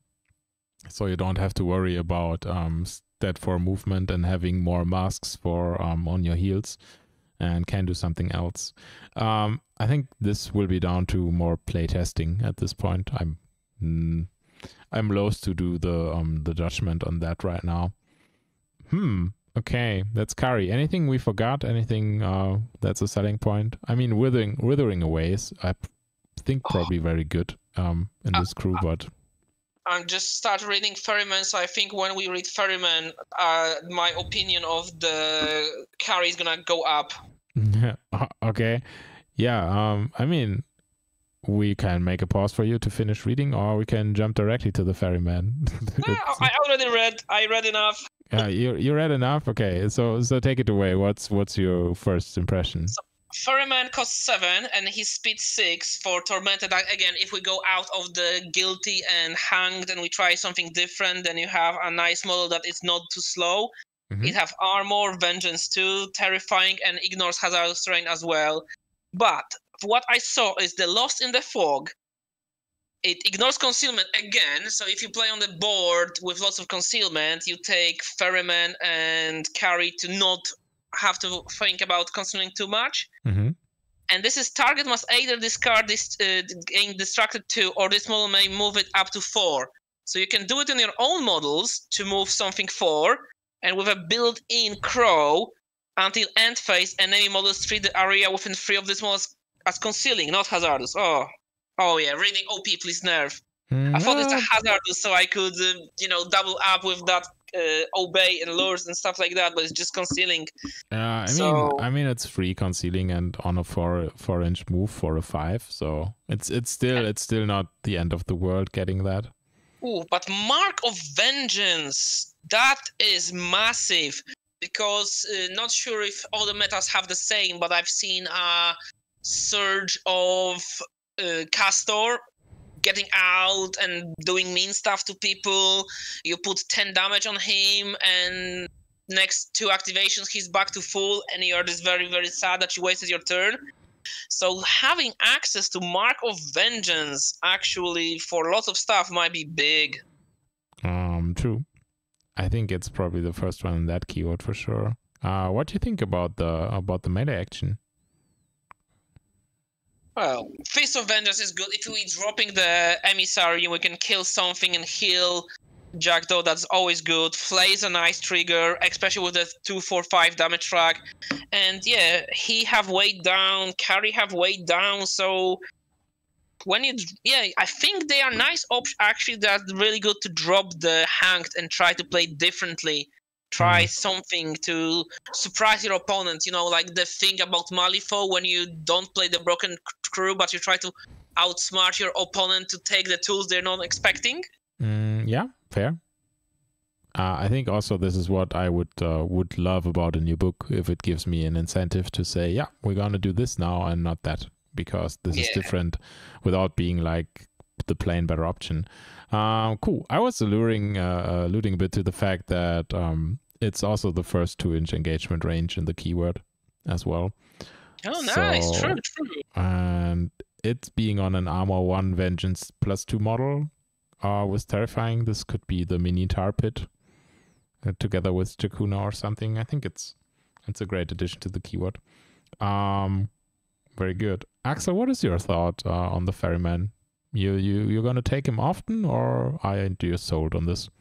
Speaker 1: So you don't have to worry about um, stat for movement and having more masks for um, on your heels, and can do something else. Um, I think this will be down to more play testing at this point. I'm mm, I'm loath to do the um, the judgment on that right now. Hmm. Okay, that's Kari. Anything we forgot? Anything uh, that's a selling point? I mean, withering withering away is, I p- think, probably very good um, in this crew, but
Speaker 2: I'm just start reading Ferryman, so I think when we read Ferryman, uh, my opinion of the carry is gonna go up.
Speaker 1: okay, yeah. Um, I mean, we can make a pause for you to finish reading, or we can jump directly to the ferryman.
Speaker 2: Yeah, I already read. I read enough.
Speaker 1: Yeah, you you read enough. Okay, so so take it away. What's what's your first impression?
Speaker 2: So, Ferryman costs seven, and he's speed six for Tormented. Again, if we go out of the Guilty and Hanged, and we try something different, then you have a nice model that is not too slow. Mm-hmm. It have Armor, Vengeance too, Terrifying, and ignores Hazardous Terrain as well. But what I saw is the Lost in the Fog. It ignores concealment again, so if you play on the board with lots of concealment, you take Ferryman and Carry to not have to think about concealing too much. Mm-hmm. And this is target must either discard this uh, gain distracted two, or this model may move it up to four. So you can do it in your own models to move something four, and with a built-in Crow, until end phase, enemy models treat the area within three of these models as concealing, not hazardous. Oh. Oh yeah, reading O P, please nerf. Mm, I thought it's a hazardous, so I could, uh, you know, double up with that uh, obey and lures and stuff like that. But it's just concealing.
Speaker 1: Uh, I so... mean, I mean, it's free concealing and on a four four inch move for a five, so it's it's still it's still not the end of the world getting that.
Speaker 2: Ooh, but Mark of Vengeance, that is massive, because uh, not sure if all the metas have the same, but I've seen a surge of Uh, Castor getting out and doing mean stuff to people. You put ten damage on him, and next two activations he's back to full, and you're just very very sad that you wasted your turn. So having access to Mark of Vengeance actually for lots of stuff might be big.
Speaker 1: Um, true. I think it's probably the first one in that keyword for sure. Uh, what do you think about the about the melee action?
Speaker 2: Well, Fist of Vengeance is good. If we're dropping the Emissary, we can kill something and heal Jackdaw. That's always good. Flay is a nice trigger, especially with the two, four, five damage track. And yeah, he have weight down, Carry have weight down. So when you, yeah, I think they are nice options. Actually, that's really good to drop the Hanged and try to play differently. Try something to surprise your opponent, you know, like the thing about Malifaux when you don't play the Broken Crew, but you try to outsmart your opponent to take the tools they're not expecting.
Speaker 1: Mm, yeah, fair. Uh, I think also this is what I would uh, would love about a new book, if it gives me an incentive to say, yeah, we're going to do this now and not that, because this yeah. is different without being like the plain better option. Um, cool. I was alluring, uh, alluding a bit to the fact that um, it's also the first two-inch engagement range in the keyword as well.
Speaker 2: Oh, nice. So, true, true.
Speaker 1: And it's being on an Armor one Vengeance plus two model uh, was Terrifying. This could be the mini Tar Pit uh, together with Jakuna or something. I think it's it's a great addition to the keyword. Um, very good. Axel, what is your thought uh, on the Ferryman? You you you're gonna take him often, or are you sold on this?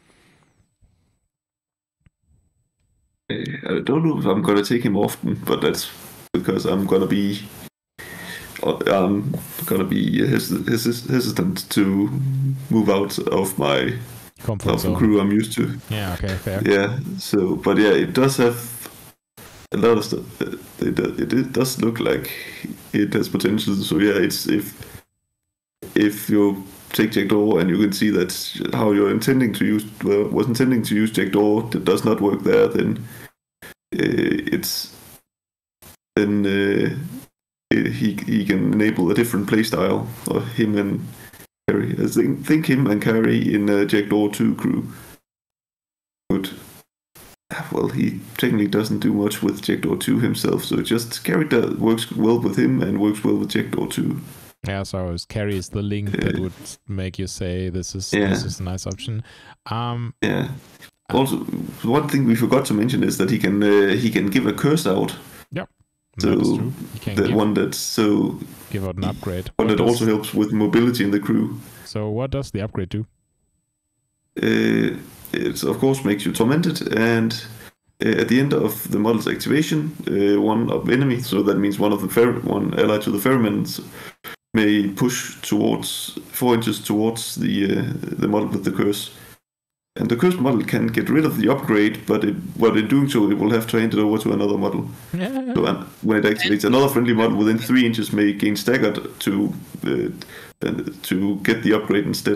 Speaker 3: I don't know if I'm gonna take him often, but that's because I'm gonna be I'm gonna be hes- hes- hesitant to move out of my
Speaker 1: comfort
Speaker 3: of
Speaker 1: zone.
Speaker 3: The crew I'm used to.
Speaker 1: Yeah. Okay. Fair.
Speaker 3: Yeah. So, but yeah, it does have a lot of stuff. It, it, it does look like it has potential. So yeah, it's if. If you take Jackdaw and you can see that how you're intending to use, well, was intending to use Jackdaw, that does not work there, then uh, it's then uh, he he can enable a different playstyle, or him and Carry. I think, think him and Carry in uh, Jackdaw two crew. But well, he technically doesn't do much with Jackdaw two himself, so it just Carry that works well with him and works well with Jackdaw two.
Speaker 1: Yeah, so Carry is the link that would make you say this is yeah. this is a nice option. Um,
Speaker 3: yeah. Also, one thing we forgot to mention is that he can uh, he can give a curse out.
Speaker 1: Yep.
Speaker 3: So
Speaker 1: that is true. He can
Speaker 3: the
Speaker 1: give,
Speaker 3: one that's so
Speaker 1: give out an upgrade.
Speaker 3: One
Speaker 1: what
Speaker 3: that
Speaker 1: does,
Speaker 3: also helps with mobility in the crew.
Speaker 1: So what does the upgrade do?
Speaker 3: Uh, it of course makes you tormented, and uh, at the end of the model's activation, uh, one of enemy. So that means one of the fer- one allied to the Ferrymans may push towards four inches towards the uh, the model with the curse, and the curse model can get rid of the upgrade, but it, but in doing so, it will have to hand it over to another model. So um, when it activates, another friendly model within three inches may gain staggered to uh, to get the upgrade instead.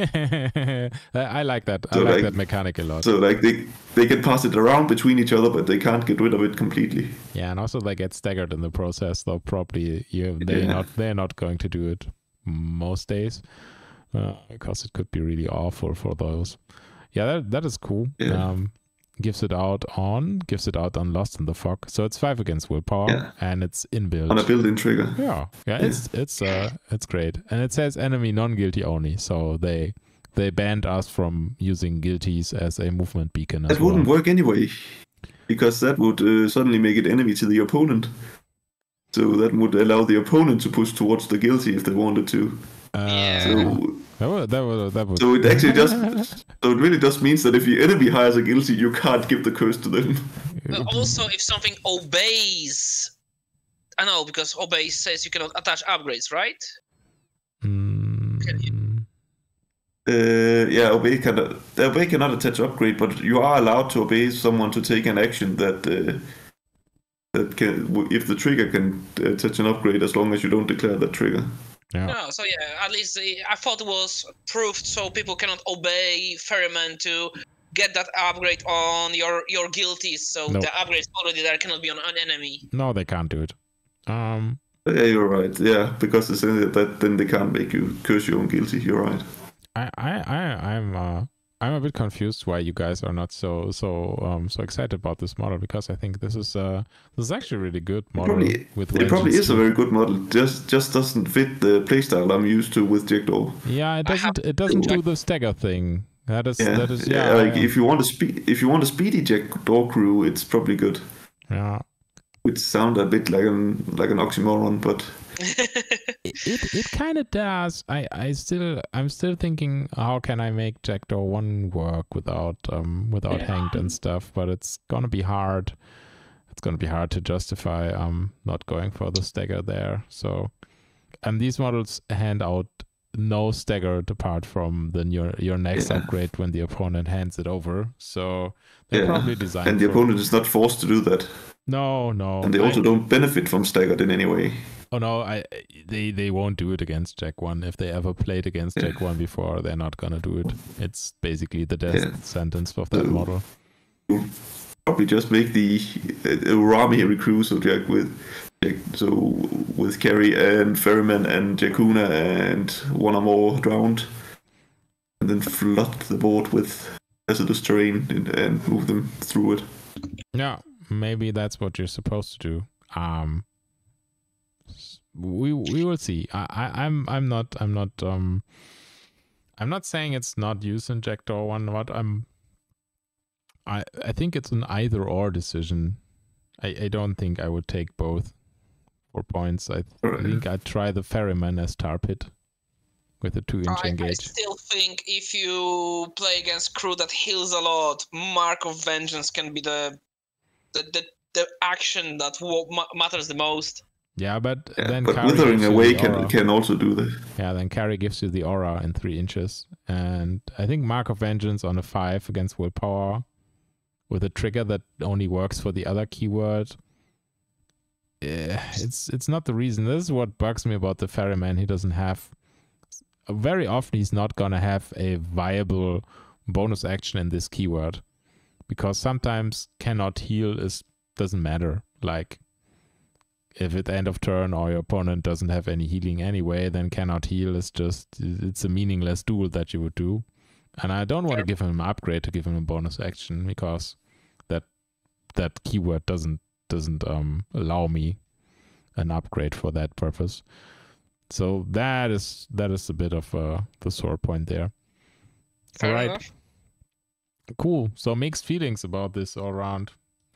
Speaker 1: I like that. I
Speaker 3: So,
Speaker 1: like
Speaker 3: like-
Speaker 1: that mechanic a lot.
Speaker 3: So like they they can pass it around between each other, but they can't get rid of it completely.
Speaker 1: Yeah, and also they get staggered in the process, though probably you they're
Speaker 3: Yeah.
Speaker 1: not they're not going to do it most days. Uh, because it could be really awful for those. Yeah, that that is cool.
Speaker 3: Yeah.
Speaker 1: Um gives it out on gives it out on Lost in the Fog. So it's five against willpower
Speaker 3: Yeah.
Speaker 1: and it's inbuilt.
Speaker 3: On a built-in trigger.
Speaker 1: Yeah, yeah, it's it's uh it's great, and it says enemy non-guilty only, so they they banned us from using guilties as a movement beacon. As
Speaker 3: That wouldn't
Speaker 1: well.
Speaker 3: work anyway, because that would uh, suddenly make it enemy to the opponent. So that would allow the opponent to push towards the guilty if they wanted to.
Speaker 1: Uh,
Speaker 2: Yeah.
Speaker 3: So
Speaker 1: that would that would that would.
Speaker 3: so it actually just so it really just means that if your enemy hires a guilty, you can't give the curse to them.
Speaker 2: Uh, also, if something obeys, I know because obey says you cannot attach upgrades, right?
Speaker 1: Mm,
Speaker 3: Uh, yeah, obey cannot obey cannot attach upgrade, but you are allowed to obey someone to take an action that uh, that can if the trigger can attach an upgrade as long as you don't declare that trigger.
Speaker 1: yeah.
Speaker 2: No, so yeah, at least uh, I thought it was proved so people cannot obey Ferryman to get that upgrade on your your guilties. So
Speaker 1: No.
Speaker 2: the upgrade already there cannot be on an enemy.
Speaker 1: No, they can't do it. Um,
Speaker 3: Yeah, you're right. Yeah, because it's in that then they can't make you curse your own guilty. You're right.
Speaker 1: I, I, I, I'm, uh, I'm a bit confused why you guys are not so, so, um, so excited about this model, because I think this is, uh, this is actually a really good
Speaker 3: It
Speaker 1: model.
Speaker 3: probably,
Speaker 1: with
Speaker 3: it probably
Speaker 1: Vengeance
Speaker 3: is a
Speaker 1: too.
Speaker 3: very good model. Just just doesn't fit the playstyle I'm used to with Jackdaw.
Speaker 1: Yeah, it
Speaker 2: I have
Speaker 1: doesn't, it doesn't do
Speaker 2: check-
Speaker 1: the stagger thing. That is,
Speaker 3: Yeah,
Speaker 1: that is,
Speaker 3: yeah.
Speaker 1: yeah,
Speaker 3: like
Speaker 1: yeah.
Speaker 3: if you want a speed, if you want a speedy Jackdaw crew, it's probably good.
Speaker 1: yeah.
Speaker 3: Which sound a bit like an like an oxymoron, but
Speaker 1: It, it, it kind of does. I, I still, I'm still thinking, how can I make Jackdaw one work without, um, without
Speaker 2: Yeah.
Speaker 1: hanged and stuff? But it's gonna be hard. It's gonna be hard to justify, um, not going for the stagger there. So, and these models hand out no staggered apart from the your your next
Speaker 3: Yeah.
Speaker 1: upgrade when the opponent hands it over. So they're
Speaker 3: yeah.
Speaker 1: probably designed.
Speaker 3: And the
Speaker 1: for-
Speaker 3: opponent is not forced to do that,
Speaker 1: No, no.
Speaker 3: and they
Speaker 1: I-
Speaker 3: also don't benefit from staggered in any way.
Speaker 1: Oh no, I they they won't do it against Jack One. If they ever played against
Speaker 3: Yeah.
Speaker 1: Jack One before, they're not gonna do it. It's basically the death
Speaker 3: Yeah.
Speaker 1: sentence of that
Speaker 3: So-
Speaker 1: model.
Speaker 3: Probably just make the uh, Urami recruit so Jack with Jack, so with Carrie and Ferryman and Jakuna and one or more drowned, and then flood the board with hazardous terrain and, and move them through it.
Speaker 1: Yeah, maybe that's what you're supposed to do. Um, s- we we will see. I, I I'm I'm not I'm not um I'm not saying it's not used in Jackdaw One. What I'm I I think it's an either or decision. I I don't think I would take both for points. I
Speaker 3: Alright.
Speaker 1: think I'd try the Ferryman as tar pit with a two inch
Speaker 2: I, I
Speaker 1: engage.
Speaker 2: still think if you play against crew that heals a lot, Mark of Vengeance can be the the the, the action that wo- ma- matters the most.
Speaker 1: Yeah, but
Speaker 3: Yeah,
Speaker 1: then
Speaker 3: but
Speaker 1: Carry
Speaker 3: Withering
Speaker 1: gives you
Speaker 3: Away
Speaker 1: the
Speaker 3: can
Speaker 1: aura.
Speaker 3: can also do that.
Speaker 1: Yeah, then Carry gives you the aura in three inches. And I think Mark of Vengeance on a five against willpower with a trigger that only works for the other keyword. Eh, it's it's not the reason. This is what bugs me about the Ferryman. He doesn't have very often he's not gonna have a viable bonus action in this keyword. Because sometimes cannot heal is doesn't matter. Like if at the end of turn or your opponent doesn't have any healing anyway, then cannot heal is just, it's a meaningless duel that you would do. And I don't want to give him an upgrade to give him a bonus action because that that keyword doesn't doesn't um allow me an upgrade for that purpose. So that is that is a bit of uh, the sore point there.
Speaker 2: Fair
Speaker 1: All right,
Speaker 2: enough.
Speaker 1: cool. So mixed feelings about this all around.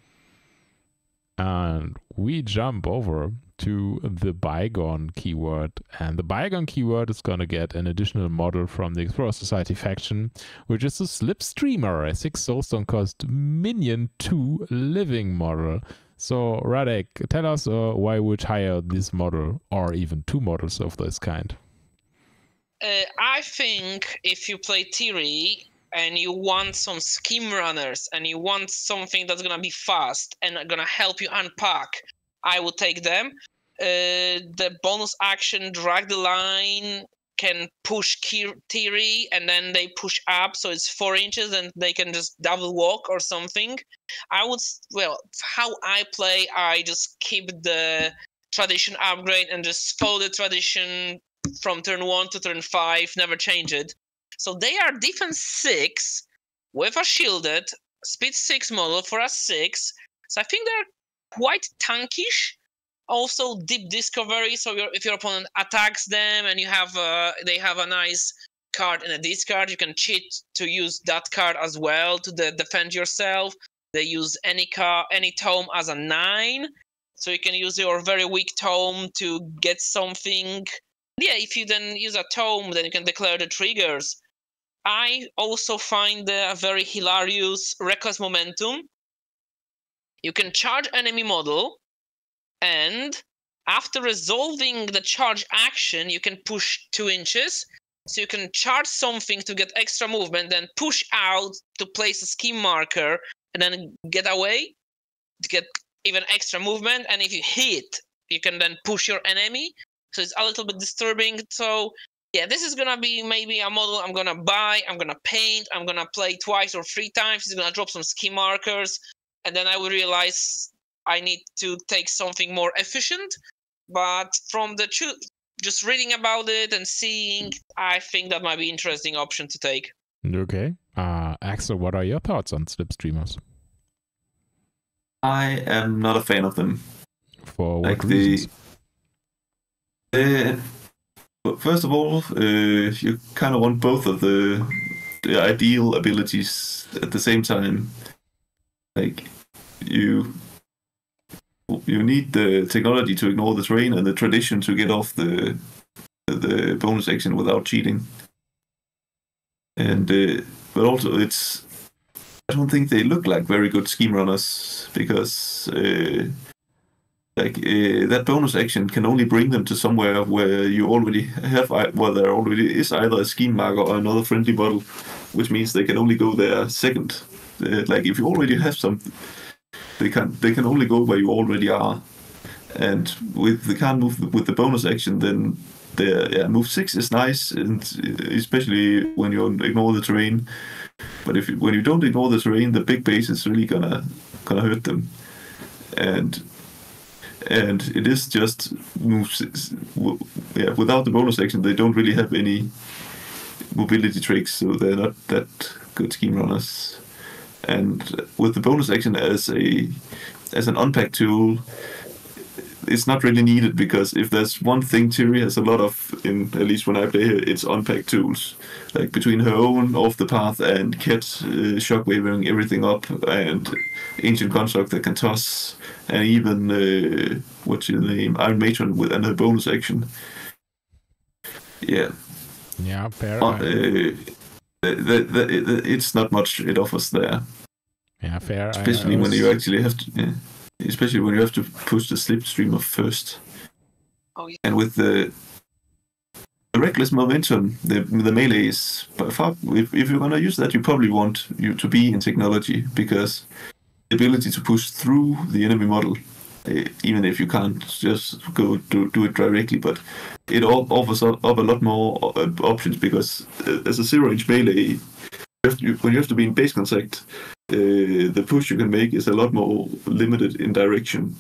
Speaker 1: And we jump over to the Bygone keyword. And the Bygone keyword is going to get an additional model from the Explorer Society faction, which is a Slipstreamer, a six soulstone cost minion two living model. So, Radek, tell us uh, why would hire this model or even two models of this kind?
Speaker 2: Uh, I think if you play Tiri and you want some scheme runners and you want something that's gonna be fast and gonna help you unpack, I would take them. Uh, the bonus action drag the line can push theory and then they push up, so it's four inches and they can just double walk or something. I would, well, how I play, I just keep the tradition upgrade and just follow the tradition from turn one to turn five, never change it. So they are defense six with a shielded speed six model for a six. So I think they're quite tankish. Also deep discovery, so your, if your opponent attacks them and you have uh, they have a nice card in a discard, you can cheat to use that card as well to de- defend yourself. They use any car, any tome as a nine, so you can use your very weak tome to get something. Yeah, if you then use a tome, then you can declare the triggers. I also find a very hilarious Reckless Momentum. You can charge enemy model, and after resolving the charge action, you can push two inches. So you can charge something to get extra movement, then push out to place a scheme marker, and then get away to get even extra movement. And if you hit, you can then push your enemy. So it's a little bit disturbing. So yeah, this is going to be maybe a model I'm going to buy, I'm going to paint, I'm going to play twice or three times. It's going to drop some scheme markers. And then I will realize I need to take something more efficient, but from the truth, just reading about it and seeing, I think that might be an interesting option to take.
Speaker 1: Okay. Uh, Axel, what are your thoughts on slipstreamers?
Speaker 3: I am not a fan of them.
Speaker 1: For what
Speaker 3: like
Speaker 1: reasons?
Speaker 3: The, uh, first of all, uh, you kind of want both of the, the ideal abilities at the same time. Like, you... You need the technology to ignore the terrain and the tradition to get off the the bonus action without cheating. And uh, but also it's I don't think they look like very good scheme runners because uh, like uh, that bonus action can only bring them to somewhere where you already have well there already is either a scheme marker or another friendly model, which means they can only go there second. Uh, like if you already have something. They can they can only go where you already are, and with they can't move with the bonus action. Then the yeah, move six is nice, and especially when you ignore the terrain. But if you, when you don't ignore the terrain, the big base is really gonna gonna hurt them, and and it is just move six. Yeah, without the bonus action, they don't really have any mobility tricks, so they're not that good scheme runners. And with the bonus action as a as an unpack tool, it's not really needed because if there's one thing Thierry has a lot of, in at least when I play here, it's unpack tools. Like between her own, Off the Path, and Ket uh, shockwaving everything up, and Ancient Construct that can toss, and even uh, what's your name, Iron Matron with and her bonus action. Yeah.
Speaker 1: Yeah, fair.
Speaker 3: Uh, uh, The, the, the, it's not much it offers there.
Speaker 1: Yeah, fair.
Speaker 3: Especially
Speaker 1: I, I was...
Speaker 3: when you actually have to, yeah, especially when you have to push the slipstreamer first.
Speaker 2: Oh yeah.
Speaker 3: And with the, the reckless momentum, the the melee is by far. If, if you're gonna use that, you probably want you to be in technology because the ability to push through the enemy model, uh, even if you can't just go do, do it directly, but it all offers up a lot more uh, options because uh, as a zero-inch melee, you have to, when you have to be in base contact, uh, the push you can make is a lot more limited in direction.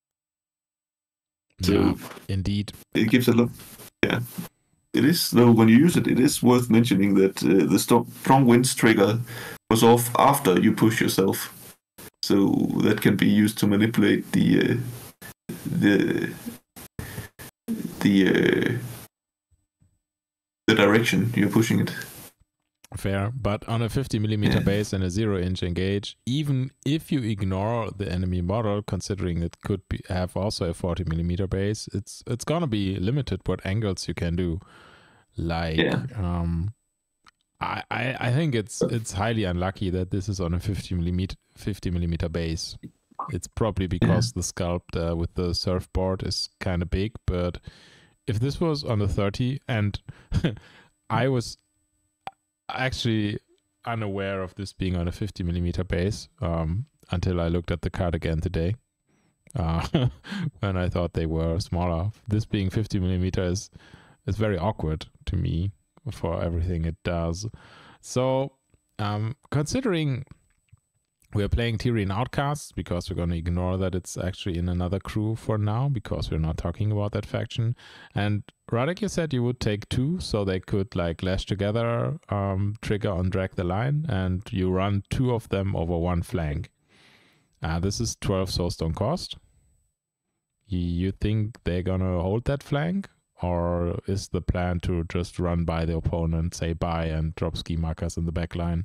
Speaker 3: So
Speaker 1: yeah, indeed.
Speaker 3: It gives a lot. Yeah, it is though. When you use it, it is worth mentioning that uh, the strong winds trigger was off after you push yourself, so that can be used to manipulate the uh, the. the uh, the direction you're pushing it.
Speaker 1: Fair, but on a fifty millimeter
Speaker 3: yeah.
Speaker 1: base and a zero inch engage, even if you ignore the enemy model, considering it could be have also a forty millimeter base, it's it's gonna be limited what angles you can do. Like,
Speaker 3: yeah.
Speaker 1: um, I, I I think it's it's highly unlucky that this is on a fifty millimeter base. It's probably because yeah. the sculpt uh, with the surfboard is kind of big, but if this was on a thirty, and I was actually unaware of this being on a fifty millimeter base um, until I looked at the card again today, uh, when I thought they were smaller. This being fifty millimeter is it's very awkward to me for everything it does. So um, considering we're playing Tyrian Outcasts, because we're going to ignore that it's actually in another crew for now, because we're not talking about that faction. And Radek, you said you would take two, so they could like lash together, um, trigger on drag the line, and you run two of them over one flank. Uh, this is twelve soulstone cost. You think they're going to hold that flank? Or is the plan to just run by the opponent, say bye, and drop ski markers in the back line?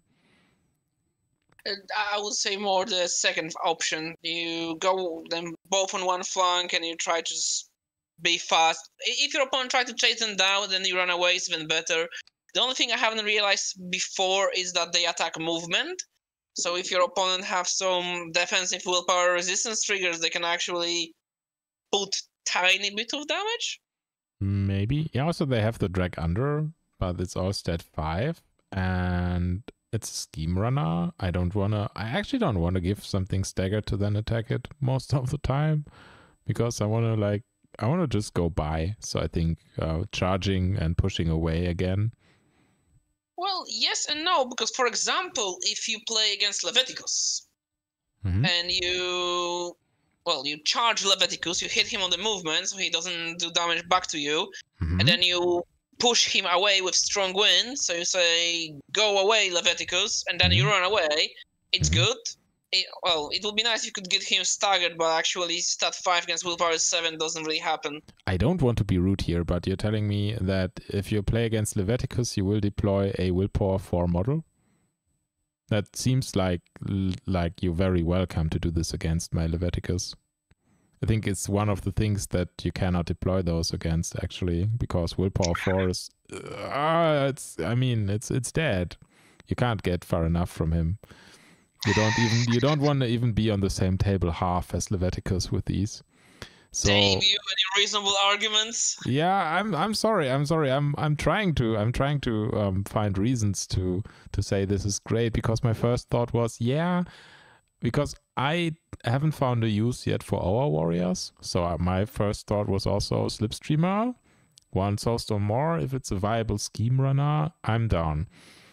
Speaker 2: I would say more the second option. You go them both on one flank and you try to just be fast. If your opponent tries to chase them down, then you run away, it's even better. The only thing I haven't realized before is that they attack movement. So if your opponent have some defensive willpower resistance triggers, they can actually put tiny bit of damage.
Speaker 1: Maybe. Yeah, also they have the drag under, but it's all stat five. And it's a scheme runner. I don't want to, I actually don't want to give something staggered to then attack it most of the time, because I want to like, I want to just go by. So I think uh, charging and pushing away again.
Speaker 2: Well, yes and no, because for example, if you play against Leviticus
Speaker 1: mm-hmm.
Speaker 2: and you, well, you charge Leviticus, you hit him on the movement so he doesn't do damage back to you,
Speaker 1: mm-hmm.
Speaker 2: and then you push him away with strong wind, so you say, go away, Leviticus, and then mm-hmm. you run away, it's mm-hmm. good. It, well, it would be nice if you could get him staggered, but actually stat five against willpower seven doesn't really happen.
Speaker 1: I don't want to be rude here, but you're telling me that if you play against Leviticus, you will deploy a willpower four model? That seems like like you're very welcome to do this against my Leviticus. I think it's one of the things that you cannot deploy those against, actually, because willpower four is, uh, it's, I mean, it's it's dead. You can't get far enough from him. You don't even you don't want to even be on the same table half as Leviticus with these. So,
Speaker 2: Dave, you any reasonable arguments?
Speaker 1: Yeah, I'm I'm sorry. I'm sorry. I'm I'm trying to I'm trying to um, find reasons to to say this is great, because my first thought was, yeah, because I haven't found a use yet for our warriors. So my first thought was also Slipstreamer, one soulstone more. If it's a viable scheme runner, I'm down.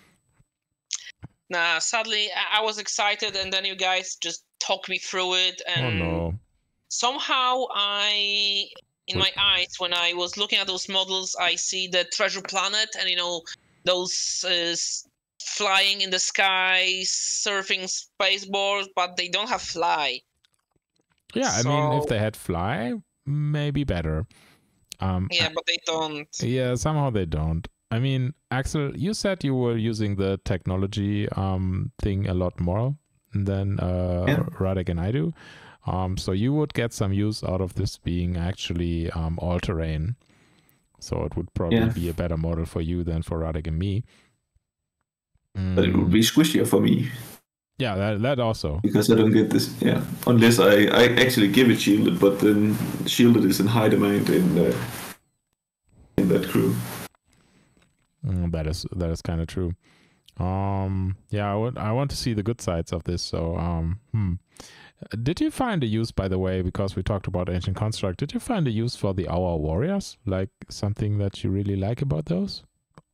Speaker 2: Nah, sadly, I was excited, and then you guys just talked me through it, and
Speaker 1: oh, no.
Speaker 2: somehow I, in my eyes, when I was looking at those models, I see the treasure planet, and you know, those uh, flying in the sky, surfing spaceboards, but they don't have fly.
Speaker 1: Yeah,
Speaker 2: so,
Speaker 1: I mean, if they had fly, maybe better. Um,
Speaker 2: yeah, but they don't.
Speaker 1: Yeah, somehow they don't. I mean, Axel, you said you were using the technology um, thing a lot more than uh, yeah. Radek and I do. Um, so you would get some use out of this being actually um, all-terrain. So it would probably yeah. be a better model for you than for Radek and me.
Speaker 3: Mm. But it would be squishier for me.
Speaker 1: Yeah, that that also.
Speaker 3: Because I don't get this, yeah. Unless I, I actually give it shielded, but then shielded is in high demand in uh, in that crew.
Speaker 1: Mm, that is that is kind of true. Um, yeah, I would I want to see the good sides of this. So, um, hmm. Did you find a use, by the way, because we talked about Ancient Construct, did you find a use for the Hour Warriors? Like something that you really like about those?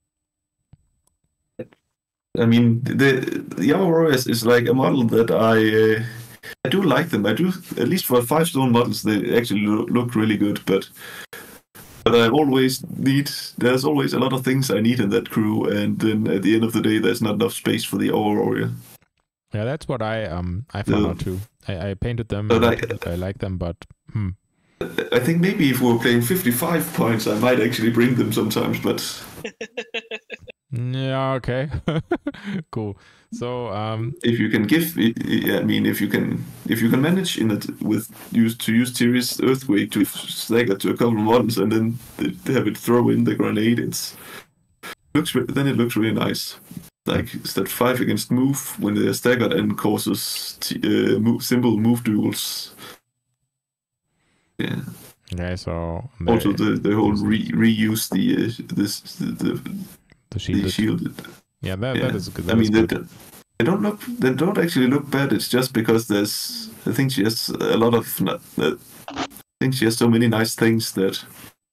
Speaker 3: I mean, the the Hour Warriors is like a model that I uh, I do like them. I do, at least for five stone models, they actually lo- look really good. But but I always need. There's always a lot of things I need in that crew, and then at the end of the day, there's not enough space for the Hour Warrior.
Speaker 1: Yeah, that's what I um I found
Speaker 3: yeah.
Speaker 1: out too. I, I painted them. And I, I like them, but hmm.
Speaker 3: I think maybe if we were playing fifty-five points, I might actually bring them sometimes. But
Speaker 1: yeah, okay, cool. So um,
Speaker 3: if you can give, I mean, if you can, if you can manage in it with use to use Tyrion's Earthquake to stagger to a couple of models and then have it throw in the grenade, it's looks then it looks really nice. Like stat five against move when they're staggered and causes t- uh, move, simple move duels. Yeah.
Speaker 1: Okay, so
Speaker 3: also the, the whole re- reuse the uh, this the the,
Speaker 1: the shielded.
Speaker 3: The shielded.
Speaker 1: Yeah, that yeah. that is good. That
Speaker 3: I mean,
Speaker 1: good.
Speaker 3: They, they don't look they don't actually look bad. It's just because there's I think she has a lot of I think she has so many nice things that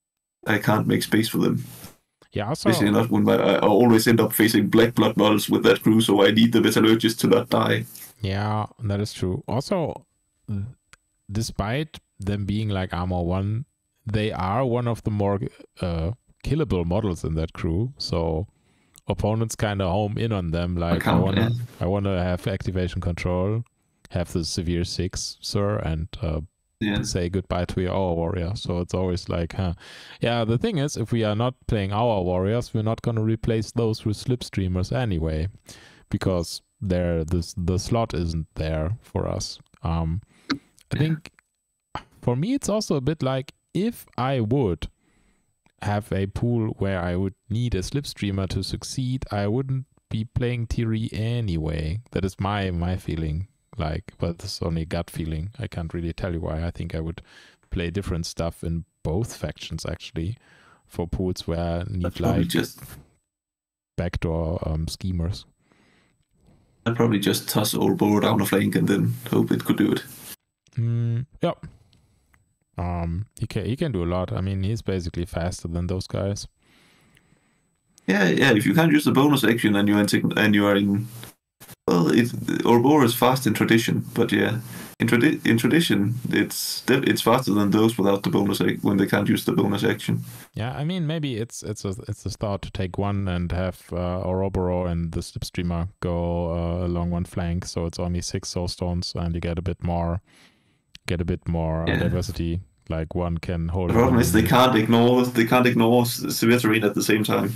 Speaker 3: I can't make space for them.
Speaker 1: Yeah, also,
Speaker 3: Basically not when my, I always end up facing black blood models with that crew, so I need the metallurgist to not die.
Speaker 1: yeah, that is true. Also, despite them being like armor one, they are one of the more uh, killable models in that crew. So opponents kind of home in on them. Like I, I wanna, yeah. I wanna have activation control, have the severe six, sir, and uh, yeah. say goodbye to your our warrior. So it's always like, huh? Yeah. The thing is, if we are not playing our warriors, we're not gonna replace those with slipstreamers anyway, because there this the slot isn't there for us. Um, I yeah. think for me it's also a bit like, if I would have a pool where I would need a slipstreamer to succeed, I wouldn't be playing Tiri anyway. That is my my feeling. Like, but this is only a gut feeling. I can't really tell you why. I think I would play different stuff in both factions actually, for pools where I need That's like just backdoor um, schemers.
Speaker 3: I'd probably just toss Ouroboros down a flank and then hope it could do it.
Speaker 1: Mm, yeah. Um, he can he can do a lot. I mean, he's basically faster than those guys.
Speaker 3: Yeah, yeah. If you can't use the bonus action and you're in and you are in, well, it, Ouroboros is fast in tradition, but yeah, in, tradi in tradition, it's it's faster than those without the bonus when they can't use the bonus action.
Speaker 1: Yeah, I mean, maybe it's it's a it's a start to take one and have uh, Ouroboros and the slipstreamer go uh, along one flank, so it's only six soul stones, and you get a bit more. Get a bit more yeah. diversity. Like one can hold.
Speaker 3: The problem is they can't ignore they can't ignore severe terrain at the same time.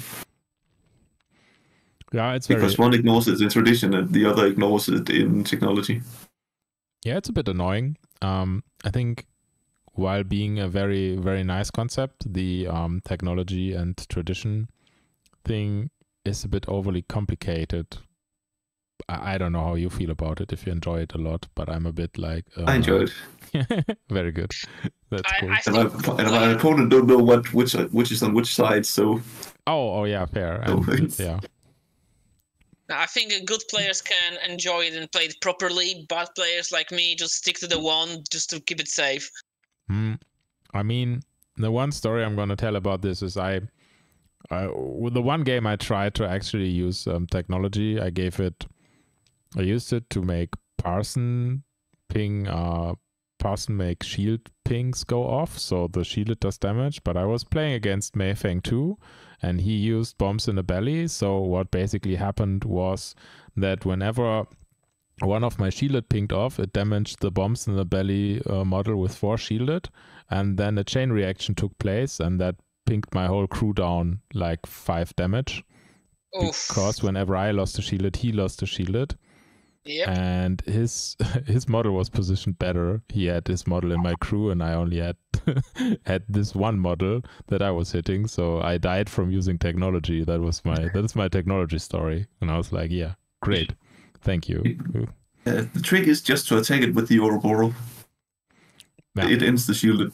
Speaker 1: Yeah, it's
Speaker 3: because
Speaker 1: very...
Speaker 3: one ignores it in tradition and the other ignores it in technology.
Speaker 1: Yeah, it's a bit annoying. Um, I think while being a very very nice concept, the um, technology and tradition thing is a bit overly complicated. I, I don't know how you feel about it. If you enjoy it a lot, but I'm a bit like uh,
Speaker 3: I enjoy it.
Speaker 1: Very good. That's
Speaker 2: I,
Speaker 1: cool.
Speaker 2: I
Speaker 3: and, my, and my opponent don't know what which which is on which side, so.
Speaker 1: Oh, oh yeah, fair. And, yeah.
Speaker 2: I think good players can enjoy it and play it properly. Bad players like me just stick to the one just to keep it safe.
Speaker 1: Hmm. I mean, the one story I'm going to tell about this is I, I, with the one game I tried to actually use um, technology. I gave it, I used it to make Parson ping. Uh, Parson make shield pings go off, so the shield does damage, but I was playing against Mei Feng too, and he used bombs in the belly, so what basically happened was that whenever one of my shielded pinged off, it damaged the bombs in the belly uh, model with four shielded, and then a chain reaction took place, and that pinged my whole crew down like five damage. Oof. Because whenever I lost a shielded, he lost a shielded.
Speaker 2: Yep.
Speaker 1: And his his model was positioned better. He had his model in my crew, and I only had had this one model that I was hitting. So I died from using technology. That was my that is my technology story. And I was like, yeah, great, thank you.
Speaker 3: Uh, the trick is just to attack it with the Ouroboros. Yeah. It ends the shielded.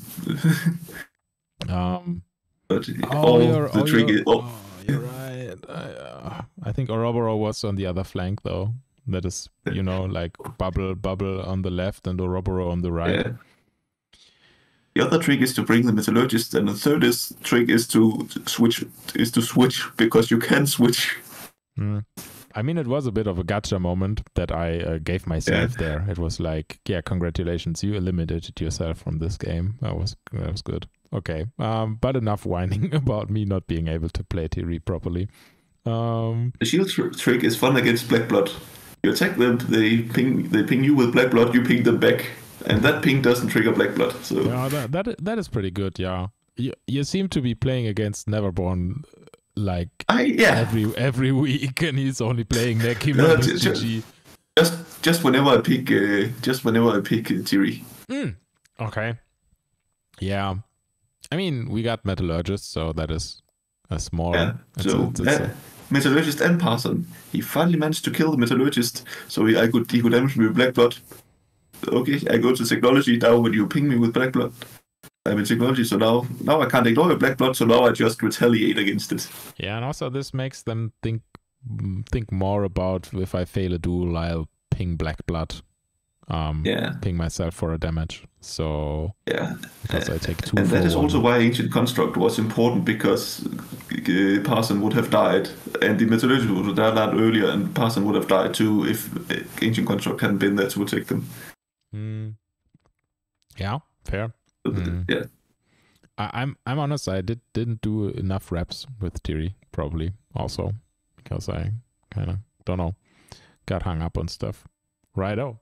Speaker 1: um,
Speaker 3: but
Speaker 1: oh,
Speaker 3: all
Speaker 1: you're,
Speaker 3: the
Speaker 1: oh,
Speaker 3: trick
Speaker 1: you're,
Speaker 3: is. Oh.
Speaker 1: oh, you're right. I, uh, I think Ouroboros was on the other flank though. That is, you know, like bubble, bubble on the left and Ouroboros on the right.
Speaker 3: Yeah. The other trick is to bring the metallurgist, and the third is trick is to switch. Is to switch because you can switch.
Speaker 1: Mm. I mean, it was a bit of a gotcha moment that I uh, gave myself yeah. there. It was like, yeah, congratulations, you eliminated yourself from this game. That was that was good. Okay, um, but enough whining about me not being able to play Tiri properly. Um,
Speaker 3: the shield tr trick is fun against Black Blood. You attack them, they ping, they ping you with Black Blood, you ping them back, and that ping doesn't trigger Black Blood. So
Speaker 1: yeah, that that, that is pretty good. Yeah, you, you seem to be playing against Neverborn like
Speaker 3: I, yeah.
Speaker 1: every every week, and he's only playing Nekima.
Speaker 3: No, just, just just whenever I pick, uh, just whenever I pick uh, Tiri.
Speaker 1: Mm, okay. Yeah, I mean we got Metallurgist, so that is a small.
Speaker 3: Yeah. So a, it's yeah. a, Metallurgist and Parson. He finally managed to kill the Metallurgist, so he, I could he could damage me with Black Blood. Okay, I go to technology now. When you ping me with Black Blood, I'm in technology, so now now I can't ignore your Black Blood. So now I just retaliate against it.
Speaker 1: Yeah, and also this makes them think think more about if I fail a duel, I'll ping Black Blood. um,
Speaker 3: yeah.
Speaker 1: ping myself for a damage. So
Speaker 3: yeah,
Speaker 1: because I take two.
Speaker 3: And
Speaker 1: for
Speaker 3: that is
Speaker 1: one.
Speaker 3: also why Ancient Construct was important, because uh, Parson would have died, and the Metallurgy would have died earlier, and Parson would have died too if Ancient Construct hadn't been there to protect them.
Speaker 1: Mm. Yeah, fair.
Speaker 3: But,
Speaker 1: Mm.
Speaker 3: Yeah.
Speaker 1: I, I'm I'm honest. I did didn't do enough reps with Tiri, probably also because I kind of don't know, got hung up on stuff. Righto.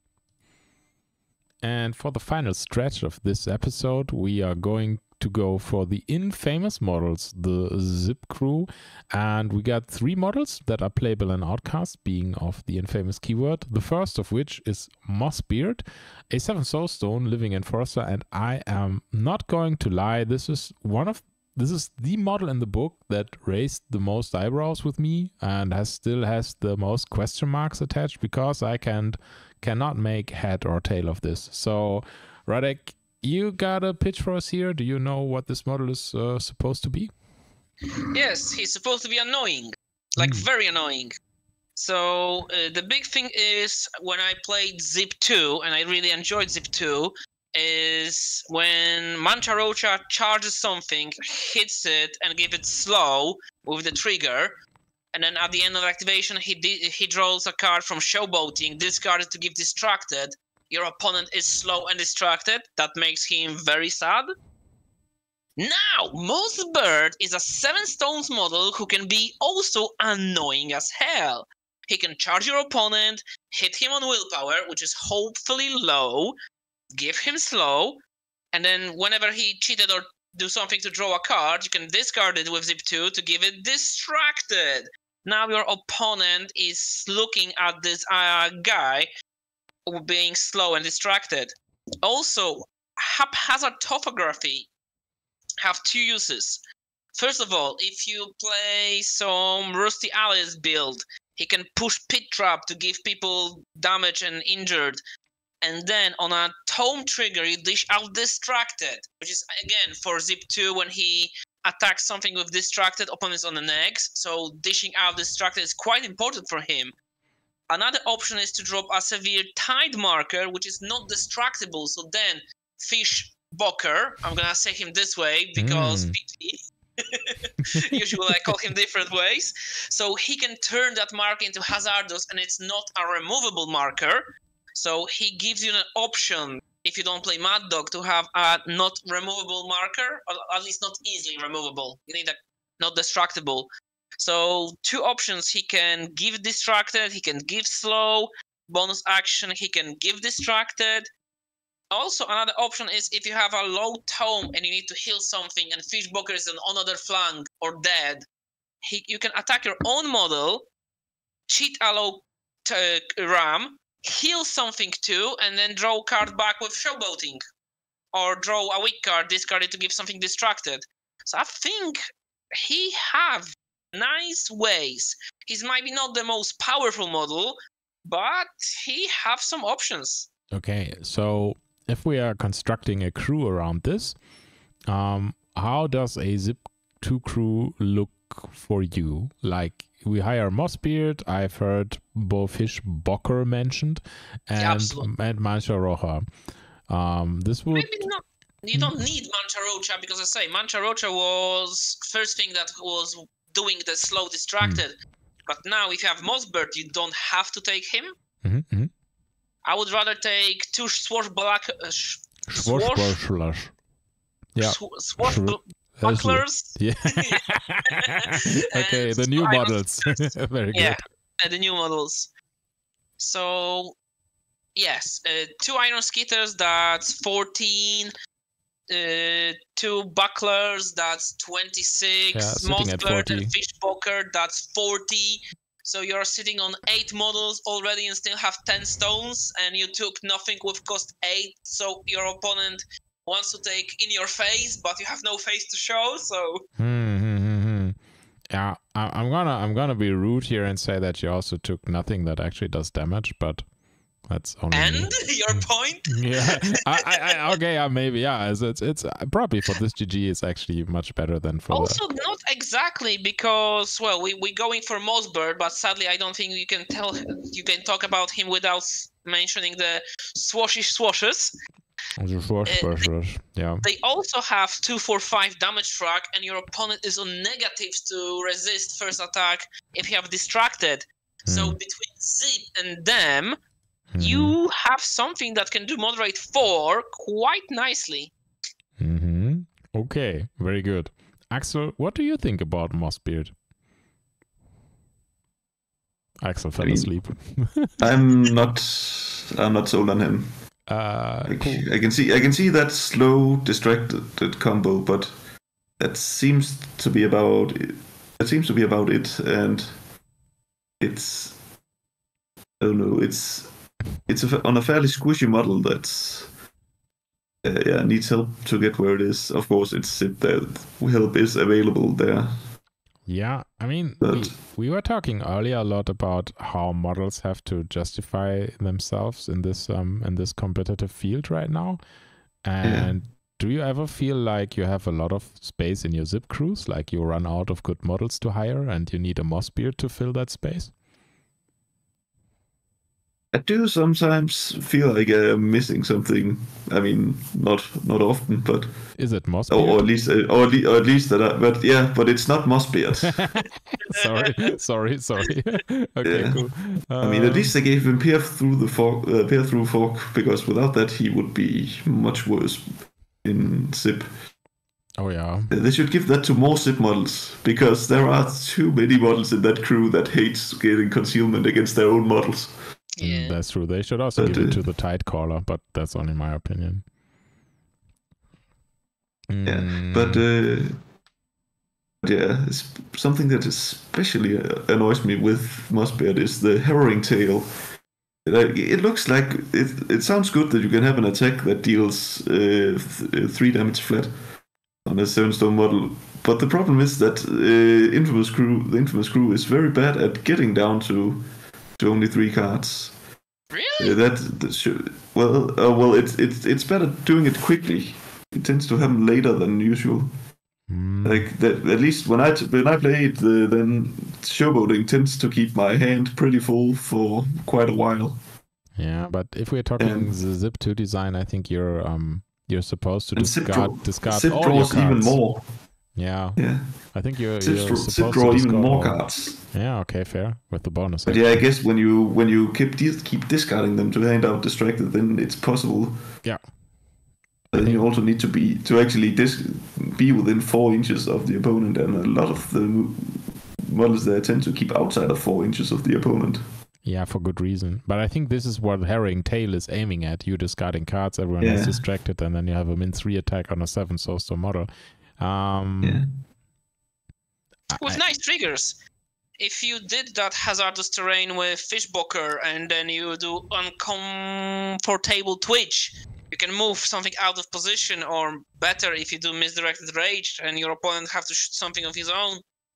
Speaker 1: And for the final stretch of this episode, we are going to go for the infamous models, the Zip Crew, and we got three models that are playable in Outcast, being of the infamous keyword. The first of which is Mossbeard, a seven soulstone living enforcer, and I am not going to lie, this is one of this is the model in the book that raised the most eyebrows with me and has still has the most question marks attached, because I can cannot make head or tail of this. So, Radek, you got a pitch for us here? Do you know what this model is uh, supposed to be?
Speaker 2: Yes, he's supposed to be annoying, like
Speaker 1: Mm.
Speaker 2: very annoying. So uh, the big thing is when I played Zip two, and I really enjoyed Zip two, is when Mancharocha charges something, hits it, and give it slow with the trigger, and then at the end of activation, he di- he draws a card from Showboating, discarded to give distracted. Your opponent is slow and distracted. That makes him very sad. Now, Mossbird is a seven stones model who can be also annoying as hell. He can charge your opponent, hit him on willpower, which is hopefully low, give him slow, and then whenever he cheated or do something to draw a card, you can discard it with Zip two to give it distracted. Now your opponent is looking at this uh, guy being slow and distracted. Also, haphazard topography have two uses. First of all, if you play some Rusty Alice build, he can push Pit Trap to give people damage and injured. And then on a Tome trigger, you dish out Distracted, which is, again, for Zip two when he attacks something with Distracted, opponents on the next. So dishing out Distracted is quite important for him. Another option is to drop a severe Tide marker, which is not distractible. So then Fish Bocker, I'm going to say him this way because
Speaker 1: Mm.
Speaker 2: P T. Usually I call him different ways. So he can turn that marker into hazardous, and it's not a removable marker. So he gives you an option, if you don't play Mad Dog, to have a not removable marker, or at least not easily removable. You need a not distractible. So two options: he can give distracted, he can give slow, bonus action, he can give distracted. Also, another option is if you have a low tome and you need to heal something and Fishboker is on another flank or dead, he, you can attack your own model, cheat a low t- ram, heal something too, and then draw a card back with Showboating. Or draw a weak card, discard it to give something distracted. So I think he have nice ways. He's maybe not the most powerful model, but he have some options.
Speaker 1: Okay, so if we are constructing a crew around this, um, how does a Zip two crew look for you? Like, we hire Mossbeard, I've heard Bofish Bocker mentioned, and,
Speaker 2: Yeah,
Speaker 1: and Mancha Roja. Um, this would...
Speaker 2: Maybe not. You don't need Mancharocha because I say Mancharocha was first thing that was doing the slow distracted. Mm. But now if you have Mossbird, you don't have to take him.
Speaker 1: Mm-hmm, mm-hmm.
Speaker 2: I would rather take two swashbuck uh, sh-
Speaker 1: Swashbucklers. Yeah.
Speaker 2: Sw- swashbucklers.
Speaker 1: Yeah. Okay, the new models. Very
Speaker 2: yeah,
Speaker 1: good.
Speaker 2: the new models. So, yes, uh, two Iron Skitters, that's fourteen. Uh, two Bucklers, that's twenty-six.
Speaker 1: Yeah,
Speaker 2: Mossbird and Fishboker, that's forty. So you're sitting on eight models already and still have ten stones, and you took nothing with cost eight. So your opponent wants to take in your face, but you have no face to show. So
Speaker 1: hmm, hmm, hmm. yeah, I, I'm gonna I'm gonna be rude here and say that you also took nothing that actually does damage, but That's only
Speaker 2: And
Speaker 1: me.
Speaker 2: your point?
Speaker 1: Yeah. I, I, I, okay. Yeah. Maybe. Yeah. It's, it's it's probably for this G G is actually much better than for.
Speaker 2: Also,
Speaker 1: the...
Speaker 2: not exactly because well, we we going for Mossberg, but sadly, I don't think you can tell you can talk about him without mentioning the swashy swashes.
Speaker 1: The swash
Speaker 2: Uh, they,
Speaker 1: yeah.
Speaker 2: they also have two for five damage track, and your opponent is on negatives to resist first attack if you have distracted.
Speaker 1: Mm.
Speaker 2: So between Zip and them.
Speaker 1: Mm-hmm.
Speaker 2: You have something that can do moderate four quite nicely.
Speaker 1: Mm-hmm. Okay, very good. Axel, what do you think about Mossbeard? Axel fell I mean, asleep.
Speaker 3: I'm not. I'm not sold on him.
Speaker 1: Uh,
Speaker 3: like,
Speaker 1: cool.
Speaker 3: I can see. I can see that slow distracted combo, but that seems to be about. It. That seems to be about it, and it's. I don't know. It's. It's a, on a fairly squishy model that's uh, yeah needs help to get where it is. Of course, it's it that help is available there.
Speaker 1: Yeah, I mean,
Speaker 3: but,
Speaker 1: we, we were talking earlier a lot about how models have to justify themselves in this um in this competitive field right now. And yeah. Do you ever feel like you have a lot of space in your zip crews, like you run out of good models to hire, and you need a Mossbeard to fill that space?
Speaker 3: I do sometimes feel like I'm missing something. I mean, not not often, but
Speaker 1: is it Mossbeard?
Speaker 3: Or, or at least, or, or at least that. I, but yeah, but it's not Mossbeard.
Speaker 1: sorry, sorry, sorry. Okay,
Speaker 3: yeah.
Speaker 1: cool. Um,
Speaker 3: I mean, at least they gave him peer through the fork, uh, peer through fork, because without that he would be much worse in Zip.
Speaker 1: Oh yeah.
Speaker 3: They should give that to more Zip models, because there are too many models in that crew that hates getting concealment against their own models.
Speaker 2: Yeah.
Speaker 1: That's true. They should also but, give it to the tight caller, but that's only my opinion.
Speaker 3: Yeah,
Speaker 1: mm.
Speaker 3: but uh, yeah, it's something that especially annoys me with Mossbeard is the harrowing tail. Like, it looks like it. It sounds good that you can have an attack that deals uh, th- three damage flat on a seven stone model, but the problem is that uh, Infamous crew, the Infamous crew, is very bad at getting down to. To only three cards.
Speaker 2: Really?
Speaker 3: Uh, that, that should, well, uh, well, it's it's it's better doing it quickly. It tends to happen later than usual.
Speaker 1: Mm.
Speaker 3: Like that, at least when I t- when I play it, uh, then showboating tends to keep my hand pretty full for quite a while.
Speaker 1: Yeah, but if we're talking
Speaker 3: and,
Speaker 1: the Zip two design, I think you're um you're supposed to discard
Speaker 3: draw,
Speaker 1: discard
Speaker 3: Zip
Speaker 1: all
Speaker 3: draws
Speaker 1: your cards.
Speaker 3: even more.
Speaker 1: Yeah.
Speaker 3: Yeah.
Speaker 1: I think you're,
Speaker 3: Zip,
Speaker 1: you're
Speaker 3: draw,
Speaker 1: supposed
Speaker 3: Zip draw
Speaker 1: to
Speaker 3: even more
Speaker 1: all.
Speaker 3: cards.
Speaker 1: Yeah, okay, fair. With the bonus.
Speaker 3: But
Speaker 1: actually.
Speaker 3: yeah, I guess when you when you keep keep discarding them to hand out distracted, then it's possible.
Speaker 1: Yeah.
Speaker 3: Then you also need to be to actually dis- be within four inches of the opponent, and a lot of the models there tend to keep outside of four inches of the opponent.
Speaker 1: Yeah, for good reason. But I think this is what Harrowing Tail is aiming at. You discarding cards, everyone
Speaker 3: yeah.
Speaker 1: is distracted, and then you have a min three attack on a seven source model. Um,
Speaker 3: yeah.
Speaker 2: With
Speaker 1: I,
Speaker 2: nice triggers. If you did that hazardous terrain with Fishboker and then you do uncomfortable twitch, you can move something out of position, or better if you do misdirected rage and your opponent have to shoot something of his own.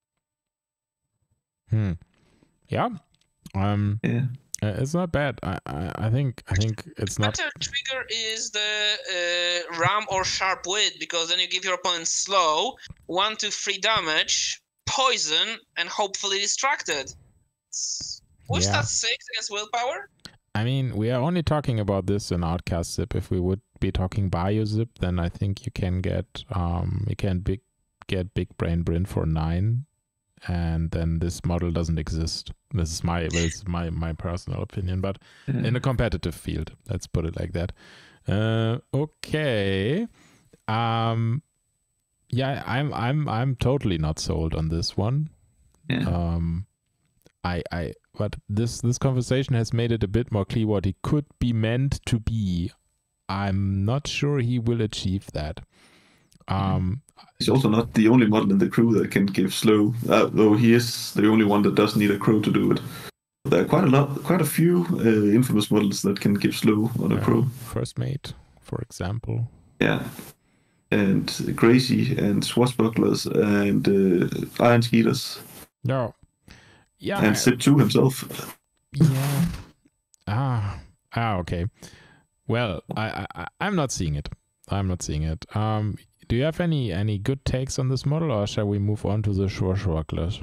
Speaker 1: Hmm. Yeah. Um.
Speaker 3: Yeah.
Speaker 1: Uh, it's not bad. I, I I think I think it's not.
Speaker 2: Better trigger is the uh, ram or sharp wit, because then you give your opponent slow, one to three damage, poison, and hopefully distracted. Was
Speaker 1: yeah.
Speaker 2: that six against willpower?
Speaker 1: I mean, we are only talking about this in Outcast Zip. If we would be talking Bio Zip, then I think you can get um you can big get Big Brain Brin for nine, and then this model doesn't exist. This is my this is my my personal opinion, but
Speaker 3: yeah.
Speaker 1: in a competitive field, let's put it like that. Uh, okay. Um. Yeah, I'm I'm I'm totally not sold on this one.
Speaker 3: Yeah.
Speaker 1: Um, I I but this this conversation has made it a bit more clear what he could be meant to be. I'm not sure he will achieve that. Um,
Speaker 3: he's also not the only model in the crew that can give slow. Uh, though he is the only one that does need a crow to do it. There are quite a lot, quite a few uh, infamous models that can give slow on a
Speaker 1: uh,
Speaker 3: crow.
Speaker 1: First Mate, for example.
Speaker 3: Yeah. And Crazy and Swashbucklers and uh, Iron Skeeters.
Speaker 1: No. Yeah.
Speaker 3: And Zip two himself.
Speaker 1: Yeah. Ah. Ah, okay. Well, I, I I'm not seeing it. I'm not seeing it. Um, do you have any any good takes on this model, or shall we move on to the swashbucklers?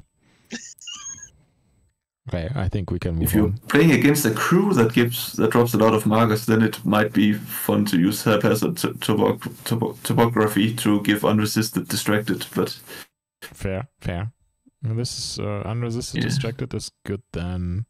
Speaker 1: Okay, I think we can move
Speaker 3: If you're
Speaker 1: on.
Speaker 3: playing against a crew that gives that drops a lot of markers, then it might be fun to use haphazard to- topo- topo- topography to give unresisted distracted. But
Speaker 1: Fair, fair. This is uh, unresisted
Speaker 3: Yeah.
Speaker 1: distracted is good then.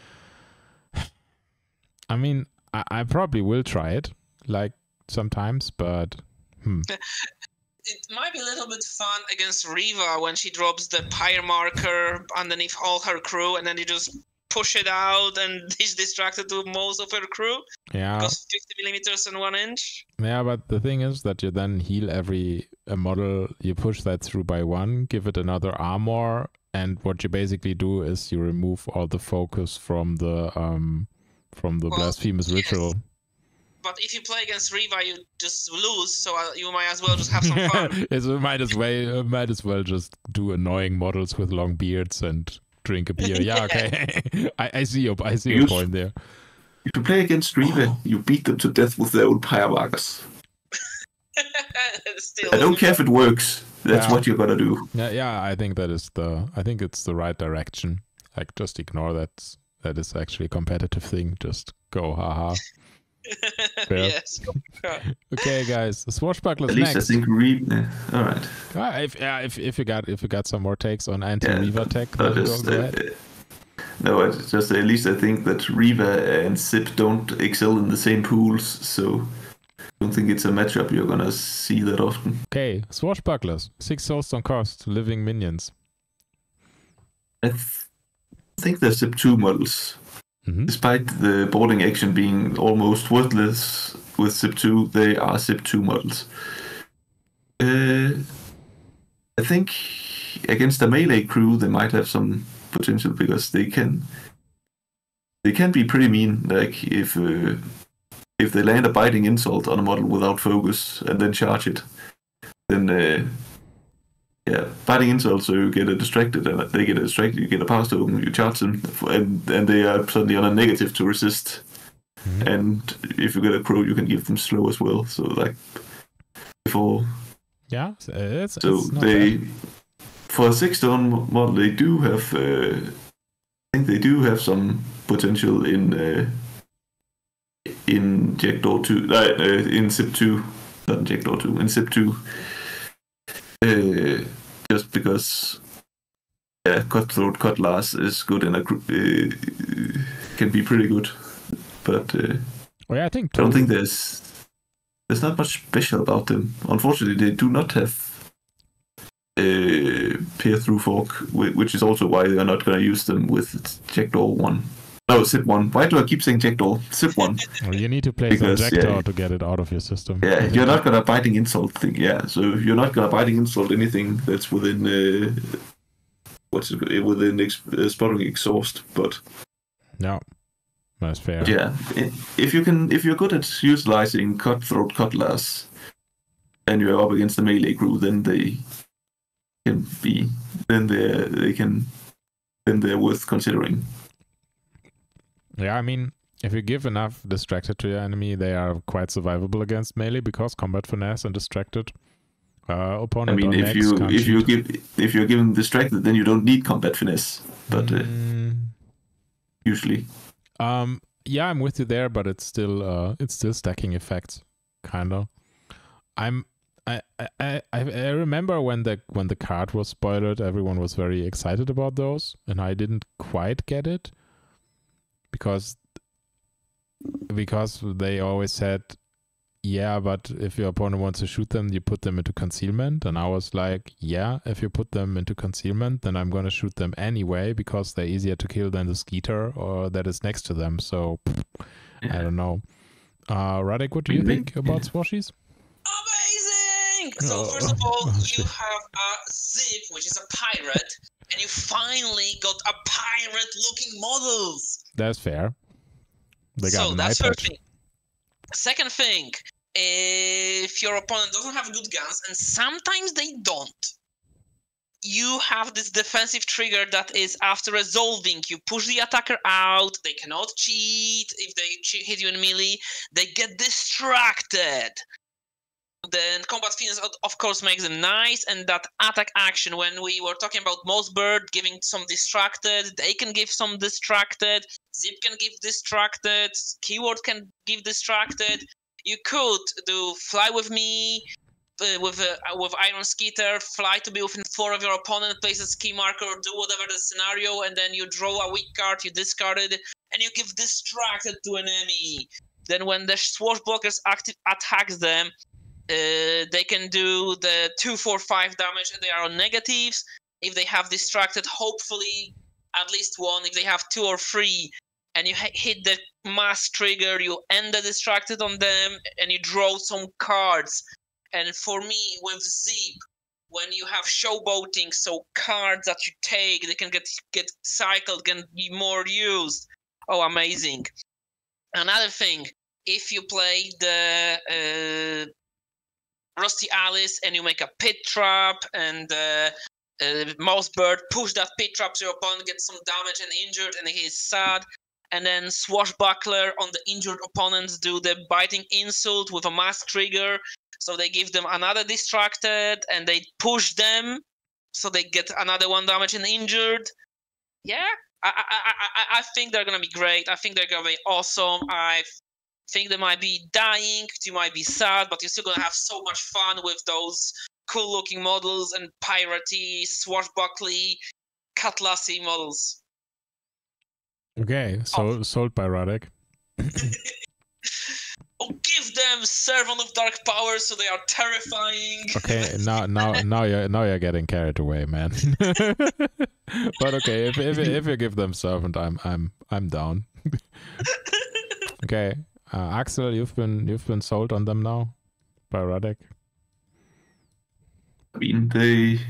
Speaker 1: I mean, I, I probably will try it, like sometimes, but hmm.
Speaker 2: It might be a little bit fun against Riva when she drops the pyre marker underneath all her crew, and then you just push it out and he's distracted to most of her crew.
Speaker 1: Yeah,
Speaker 2: Because fifty millimeters and one inch.
Speaker 1: yeah, but the thing is that you then heal every a model, you push that through by one, give it another armor, and what you basically do is you remove all the focus from the um from the
Speaker 2: Well,
Speaker 1: blasphemous
Speaker 2: yes.
Speaker 1: ritual.
Speaker 2: But if you play against Riva, you just lose, so uh, you might as well just have some fun.
Speaker 1: It's, might as well might as well just do annoying models with long beards and drink a beer. Yeah, okay. I, I see your I see your
Speaker 3: Use-
Speaker 1: point there.
Speaker 3: if you play against Riva, you beat them to death with their own pyre markers.
Speaker 2: Still,
Speaker 3: I don't care if it works. That's
Speaker 1: Yeah.
Speaker 3: what you're gonna do.
Speaker 1: Yeah, yeah, I think that is the I think it's the right direction. Like just ignore that that is actually a competitive thing. Just go haha. Fair.
Speaker 2: Yes.
Speaker 1: Okay, guys, the swashbucklers
Speaker 3: At least
Speaker 1: next.
Speaker 3: I think Riva. All right.
Speaker 1: Ah, if, yeah, if if you got if you got some more takes on anti-Riva tech,
Speaker 3: I
Speaker 1: then go,
Speaker 3: just,
Speaker 1: go
Speaker 3: uh,
Speaker 1: ahead.
Speaker 3: no, I just at least I think that Riva and Zip don't excel in the same pools, so I don't think it's a matchup you're gonna see that often.
Speaker 1: Okay, swashbucklers, six souls on cost, living minions.
Speaker 3: I th- think they're Zip two models.
Speaker 1: Mm-hmm.
Speaker 3: Despite the boarding action being almost worthless with Zip two, they are Zip two models. Uh, I think against a melee crew, they might have some potential because they can they can be pretty mean. Like if uh, if they land a biting insult on a model without focus and then charge it, then uh, yeah, biting insult, so you get a distracted and they get a distracted, you get a pass token, you charge them, and and they are suddenly on a negative to resist.
Speaker 1: Mm-hmm.
Speaker 3: And if you get a crow, you can give them slow as well. So like before,
Speaker 1: Yeah, it's,
Speaker 3: so
Speaker 1: it's not
Speaker 3: they
Speaker 1: bad.
Speaker 3: for a six stone model, they do have. Uh, I think they do have some potential in uh, in Jackdaw two, uh, uh, in Zip two, not in Jackdaw two, in Zip two. Uh, just because, yeah, Cutthroat Cutlass is good and a gr- uh, can be pretty good, but uh,
Speaker 1: Oh, yeah, I think
Speaker 3: I don't
Speaker 1: two-
Speaker 3: think there's there's not much special about them. Unfortunately, they do not have uh, peer through fork, whi- which is also why they're not going to use them with Jackdaw one. No, Zip one. Why do I keep saying Jackdaw? Zip one.
Speaker 1: Well, you need to play
Speaker 3: Because,
Speaker 1: some Jackdaw
Speaker 3: yeah.
Speaker 1: to get it out of your system.
Speaker 3: Yeah,
Speaker 1: I think
Speaker 3: you're not gonna biting insult thing. Yeah, so you're not gonna biting insult anything that's within uh, what's it, within ex- uh, spotting exhaust. But
Speaker 1: No, that's fair.
Speaker 3: yeah, i- if you can, if you're good at utilizing Cutthroat Cutlass, and you're up against the melee crew, then they can be, then they they can, then they're worth considering.
Speaker 1: Yeah, I mean, if you give enough distracted to your enemy, they are quite survivable against melee because combat finesse and distracted uh,
Speaker 3: I
Speaker 1: opponent
Speaker 3: mean,
Speaker 1: on
Speaker 3: if
Speaker 1: next
Speaker 3: you
Speaker 1: can't
Speaker 3: if you
Speaker 1: cheat.
Speaker 3: give if you're given distracted, then you don't need combat finesse. But uh,
Speaker 1: Mm,
Speaker 3: usually.
Speaker 1: um, yeah, I'm with you there, but it's still uh, it's still stacking effects, kind of. I'm I, I, I I remember when the when the card was spoiled, everyone was very excited about those, and I didn't quite get it because because they always said, yeah, but if your opponent wants to shoot them, you put them into concealment, and I was like, yeah, if you put them into concealment, then I'm gonna shoot them anyway because they're easier to kill than the skeeter or that is next to them. So I don't know. Uh, Radek, what do you
Speaker 3: Maybe,
Speaker 1: think about
Speaker 3: yeah.
Speaker 1: swashies?
Speaker 2: Amazing! So
Speaker 1: Oh,
Speaker 2: first of all,
Speaker 1: oh,
Speaker 2: you
Speaker 1: shit.
Speaker 2: have a Zip, which is a pirate, and you finally got a pirate-looking models.
Speaker 1: That's fair. They got
Speaker 2: So
Speaker 1: an
Speaker 2: that's
Speaker 1: eye
Speaker 2: first
Speaker 1: patch.
Speaker 2: thing. Second thing, if your opponent doesn't have good guns, and sometimes they don't, you have this defensive trigger that is after resolving. You push the attacker out. They cannot cheat. If they che- hit you in melee, they get distracted. Then Combat Phoenix, of course, makes them nice. And that attack action, when we were talking about Mossbird giving some distracted, they can give some distracted. Zip can give distracted. Keyword can give distracted. You could do Fly With Me, Uh, with uh, with Iron Skeeter, fly to be within four of your opponent, place a ski marker, do whatever the scenario, and then you draw a weak card, you discard it, and you give distracted to an enemy. Then when the Swashbuckers active attacks them, uh, they can do the two, four, five damage, and they are on negatives. If they have distracted, hopefully at least one. If they have two or three, and you ha- hit the mass trigger, you end the distracted on them, and you draw some cards. And for me, with Zip, when you have showboating, so cards that you take, they can get get cycled, can be more used. Oh, amazing. Another thing, if you play the uh, Rusty Alice and you make a pit trap and uh, uh, Mousebird push that pit trap so your opponent gets some damage and injured and he is sad, and then Swashbuckler on the injured opponents do the biting insult with a mass trigger. So they give them another distracted, and they push them, so they get another one damage and injured. Yeah, I I I I think they're gonna be great. I think they're gonna be awesome. I think they might be dying, you might be sad, but you're still gonna have so much fun with those cool-looking models and piratey, swashbuckly, cutlassy models.
Speaker 1: Okay, so
Speaker 2: Oh.
Speaker 1: sold by Radek.
Speaker 2: Oh, give them Servant of Dark Power so they are terrifying.
Speaker 1: Okay, now now now you're now you're getting carried away, man. But okay, if if if you give them Servant, I'm I'm I'm down. Okay, uh, Axel, you've been you've been sold on them now by Radek.
Speaker 3: I mean, they.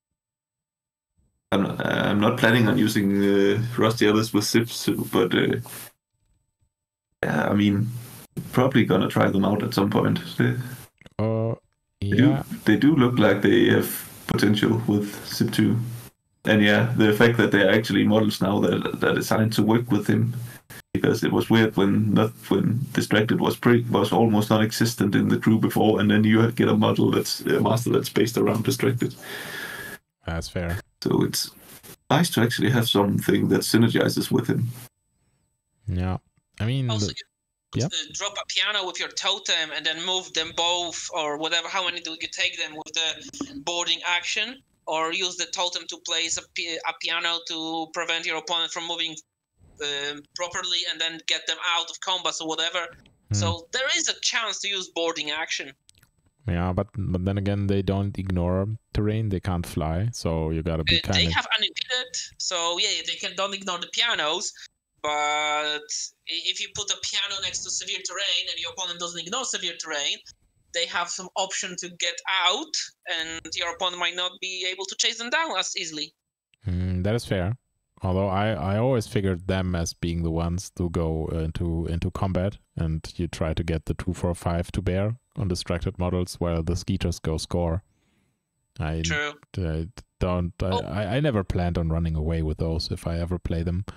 Speaker 3: I'm not, I'm not planning on using uh, Rusty Alice with Zips, but uh, yeah, I mean, probably gonna try them out at some point. They,
Speaker 1: Uh,
Speaker 3: they
Speaker 1: yeah.
Speaker 3: do, they do look like they have potential with Zip two. And yeah, the fact that they're actually models now that that are designed to work with him, because it was weird when not when Distracted was pre was almost non-existent in the crew before, and then you get a model that's a master that's based around Distracted.
Speaker 1: That's fair.
Speaker 3: So it's nice to actually have something that synergizes with him.
Speaker 1: Yeah, I mean,
Speaker 2: Also,
Speaker 1: the-
Speaker 2: you
Speaker 1: Yep.
Speaker 2: uh, drop a piano with your totem and then move them both, or whatever. How many do you take them with the boarding action, or use the totem to place a, pi- a piano to prevent your opponent from moving um, properly, and then get them out of combat or whatever.
Speaker 1: Hmm.
Speaker 2: So there is a chance to use boarding action.
Speaker 1: yeah, but but then again, they don't ignore terrain. They can't fly, so you gotta be
Speaker 2: Uh,
Speaker 1: kind
Speaker 2: they
Speaker 1: of.
Speaker 2: have unimpeded, so yeah, they can don't ignore the pianos. But i- if you put a piano next to severe terrain and your opponent doesn't ignore severe terrain, they have some option to get out, and your opponent might not be able to chase them down as easily.
Speaker 1: Mm, that is fair. Although I, I always figured them as being the ones to go into into combat, and you try to get the two four five to bear on distracted models, while the skeeters go score. I,
Speaker 2: True.
Speaker 1: I don't. I,
Speaker 2: Oh.
Speaker 1: I, I never planned on running away with those if I ever play them.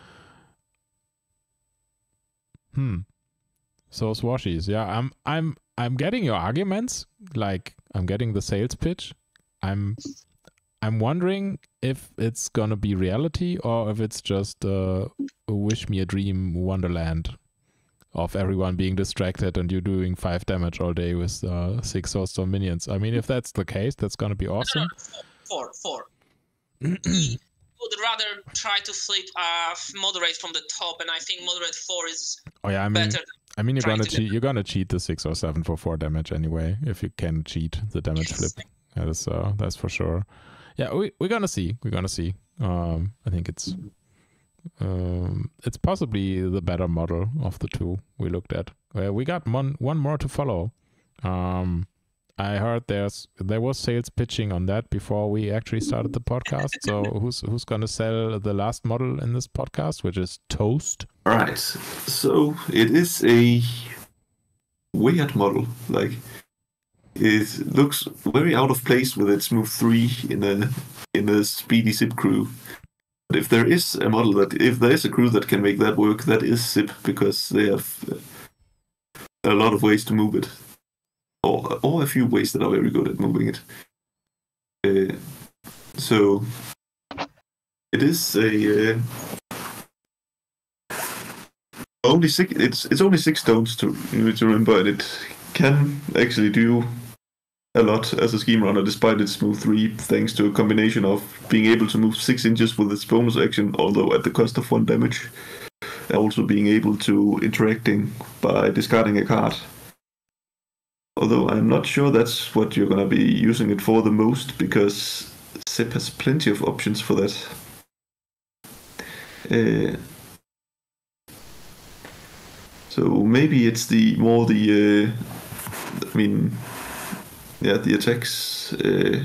Speaker 1: Hmm. So swashies, yeah. I'm I'm I'm getting your arguments. Like I'm getting the sales pitch. I'm I'm wondering if it's gonna be reality or if it's just uh, a wish me a dream wonderland of everyone being distracted and you doing five damage all day with uh, six Soulstorm minions. I mean, if that's the case, that's gonna be awesome.
Speaker 2: Four, four. He would rather try to flip uh, moderate from the top, and I think moderate four is
Speaker 1: Oh yeah, I mean,
Speaker 2: better.
Speaker 1: I mean, you're
Speaker 2: trying
Speaker 1: gonna
Speaker 2: to get
Speaker 1: cheat. You're gonna cheat the six or seven for four damage anyway. If you can cheat the damage
Speaker 2: Yes.
Speaker 1: flip, that is uh, that's for sure. Yeah, we we're gonna see. We're gonna see. Um, I think it's um, it's possibly the better model of the two we looked at. Uh, we got one one more to follow. Um, I heard there's there was sales pitching on that before we actually started the podcast. So who's who's gonna sell the last model in this podcast, which is Toast?
Speaker 3: All right, so it is a weird model. Like it looks very out of place with its move three in a in a speedy Zip crew. But if there is a model that, if there is a crew that can make that work, that is Zip, because they have a lot of ways to move it, or or a few ways that are very good at moving it. Uh, so it is a uh, only six. It's it's only six stones to to remember, and it can actually do a lot as a scheme runner, despite its move three, thanks to a combination of being able to move six inches with its bonus action, although at the cost of one damage, and also being able to interacting by discarding a card. Although I'm not sure that's what you're gonna be using it for the most, because Zip has plenty of options for that. Uh, so maybe it's the more the, uh, I mean. Yeah, the attacks. Uh,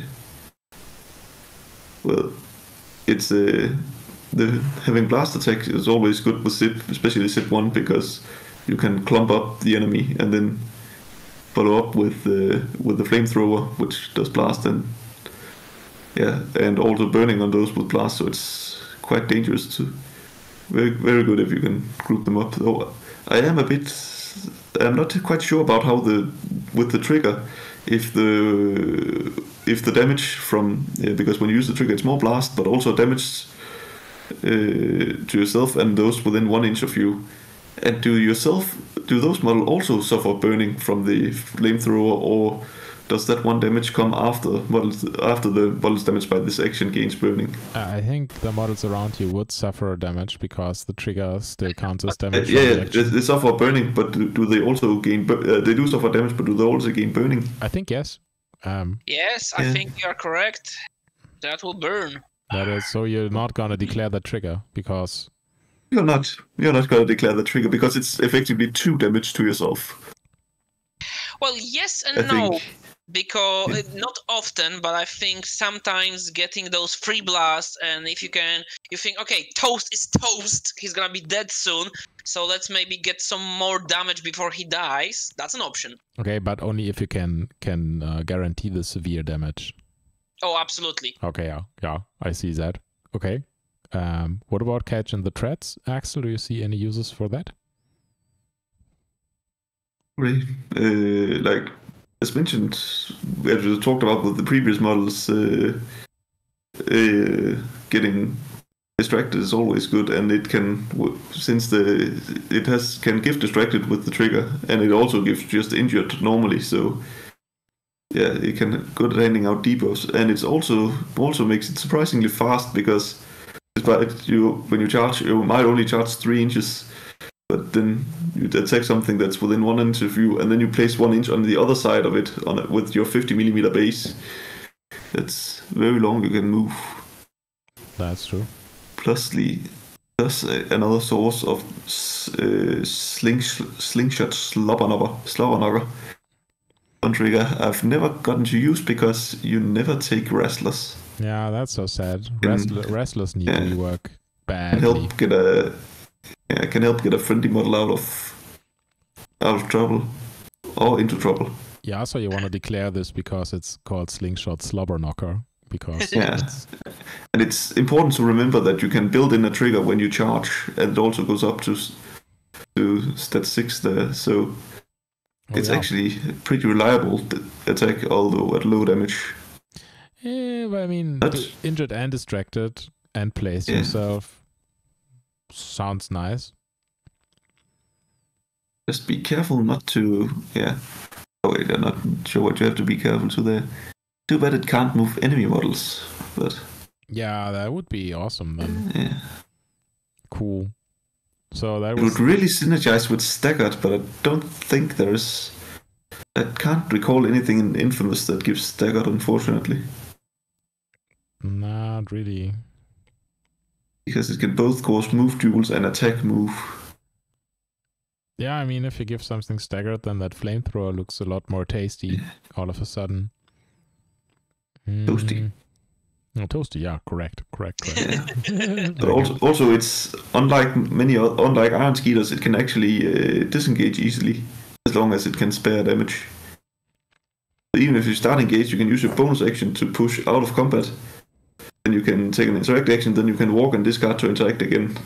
Speaker 3: well, it's uh, the having blast attack is always good with Zip, especially Zip one, because you can clump up the enemy and then follow up with uh, with the flamethrower, which does blast, and yeah, and also burning on those with blast. So it's quite dangerous to. Very very good if you can group them up. Though I am a bit. I'm not quite sure about how the with the trigger. If the if the damage from yeah, because when you use the trigger, it's more blast, but also damage uh, to yourself and those within one inch of you. And do yourself do those models also suffer burning from the flamethrower, or does that one damage come after models after the models damaged by this action gains burning?
Speaker 1: I think the models around you would suffer damage because the trigger still counts as damage.
Speaker 3: Uh, yeah, yeah they, they suffer burning, but do, do they also gain? Uh, they do suffer damage, but do they also gain burning?
Speaker 1: I think yes. Um,
Speaker 2: yes, I
Speaker 3: yeah.
Speaker 2: think you are correct. That will burn.
Speaker 1: That is, so you're not gonna declare the trigger because
Speaker 3: you're not. You're not gonna declare the trigger because it's effectively two damage to yourself.
Speaker 2: Well, yes and
Speaker 3: I
Speaker 2: no.
Speaker 3: Think.
Speaker 2: Because
Speaker 3: Yeah.
Speaker 2: not often, but I think sometimes getting those free blasts, and if you can, you think, okay, Toast is Toast, he's gonna be dead soon, so let's maybe get some more damage before he dies. That's an option.
Speaker 1: Okay, but only if you can can uh, guarantee the severe damage.
Speaker 2: Oh, absolutely.
Speaker 1: Okay, yeah, yeah, I see that. Okay, um, what about Catch and the Treads, Axel? Do you see any uses for that?
Speaker 3: Right. Uh, like. As mentioned, as we talked about with the previous models, uh, uh, getting distracted is always good, and it can, since the it has can give distracted with the trigger, and it also gives just injured normally. So yeah, it can good at handing out debuffs, and it's also also makes it surprisingly fast, because despite you when you charge, you might only charge three inches. But then you attack something that's within one inch of you, and then you place one inch on the other side of it on it with your fifty millimeter base. That's very long you can move.
Speaker 1: That's true.
Speaker 3: Plus, the, plus another source of uh, sling, slingshot slobberknocker. Slobberknocker. One trigger I've never gotten to use because you never take wrestlers.
Speaker 1: Yeah, that's so sad. Wrestler, wrestlers need
Speaker 3: yeah.
Speaker 1: to work badly.
Speaker 3: Can help get a yeah, can help get a friendly model out of out of trouble or into trouble.
Speaker 1: Yeah, so you want to declare this because it's called Slingshot Slobberknocker. Because
Speaker 3: yeah,
Speaker 1: it's...
Speaker 3: and it's important to remember that you can build in a trigger when you charge, and it also goes up to to stat six there. So oh, it's yeah. actually a pretty reliable attack, although at low damage.
Speaker 1: Yeah, but I mean,
Speaker 3: but,
Speaker 1: injured and distracted and place
Speaker 3: yeah.
Speaker 1: yourself sounds nice.
Speaker 3: Just be careful not to. Yeah. Oh wait, I'm not sure what you have to be careful to there. Too bad it can't move enemy models, but...
Speaker 1: Yeah, that would be awesome then.
Speaker 3: Yeah.
Speaker 1: Cool. So that
Speaker 3: it
Speaker 1: was...
Speaker 3: would really synergize with Staggered, but I don't think there's... I can't recall anything in Infamous that gives Staggered, unfortunately.
Speaker 1: Not really.
Speaker 3: Because it can both cause move duels and attack move.
Speaker 1: Yeah, I mean, if you give something Staggered, then that flamethrower looks a lot more tasty yeah. all of a sudden.
Speaker 3: Toasty.
Speaker 1: Mm. Oh, toasty, yeah, correct, correct, correct.
Speaker 3: Yeah. But also, also, it's unlike many, unlike Iron Skeeters, it can actually uh, disengage easily as long as it can spare damage. even if you start engaged, you can use your bonus action to push out of combat. Then you can take an interact action, then you can walk and discard to interact again.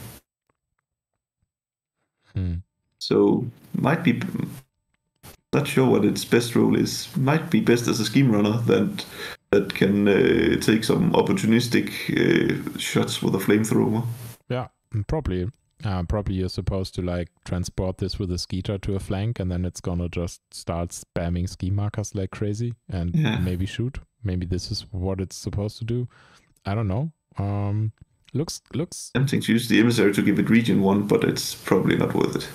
Speaker 1: Hmm.
Speaker 3: So, might be... Not sure what its best role is. Might be best as a scheme runner that that can uh, take some opportunistic uh, shots with a flamethrower.
Speaker 1: Yeah, probably. Uh, probably you're supposed to like transport this with a skeeter to a flank, and then it's gonna just start spamming ski markers like crazy, and
Speaker 3: Yeah.
Speaker 1: maybe shoot. Maybe this is what it's supposed to do. I don't know. Um, looks looks.
Speaker 3: Tempting to use the emissary to give it region one, but it's probably not worth it.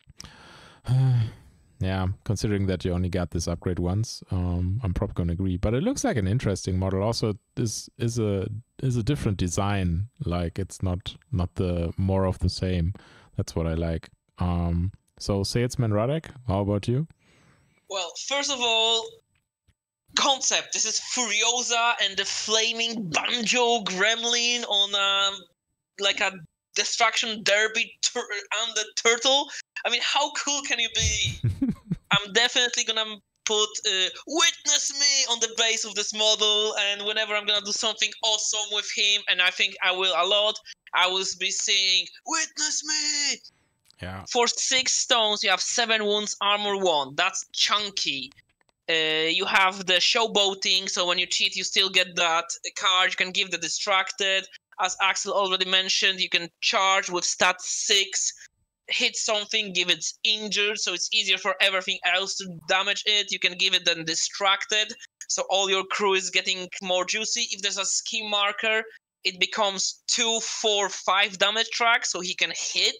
Speaker 1: Yeah, considering that you only got this upgrade once, um, I'm probably gonna agree. But it looks like an interesting model. Also, this is a is a different design. Like it's not not the more of the same. That's what I like. Um, so Salesman Radek, how about you?
Speaker 2: Well, first of all, concept. This is Furiosa and the flaming banjo gremlin on um like a destruction derby tur- and the turtle. I mean, how cool can you be? I'm definitely gonna put uh, witness me on the base of this model, and whenever I'm gonna do something awesome with him, and I think I will a lot, I will be saying witness me.
Speaker 1: Yeah.
Speaker 2: For six stones, you have seven wounds, armor one. That's chunky. Uh, you have the showboating, so when you cheat, you still get that card. You can give the distracted. As Axel already mentioned, you can charge with stat six, hit something, give it injured, so it's easier for everything else to damage it. You can give it then distracted, so all your crew is getting more juicy. If there's a scheme marker, it becomes two, four, five damage track, so he can hit.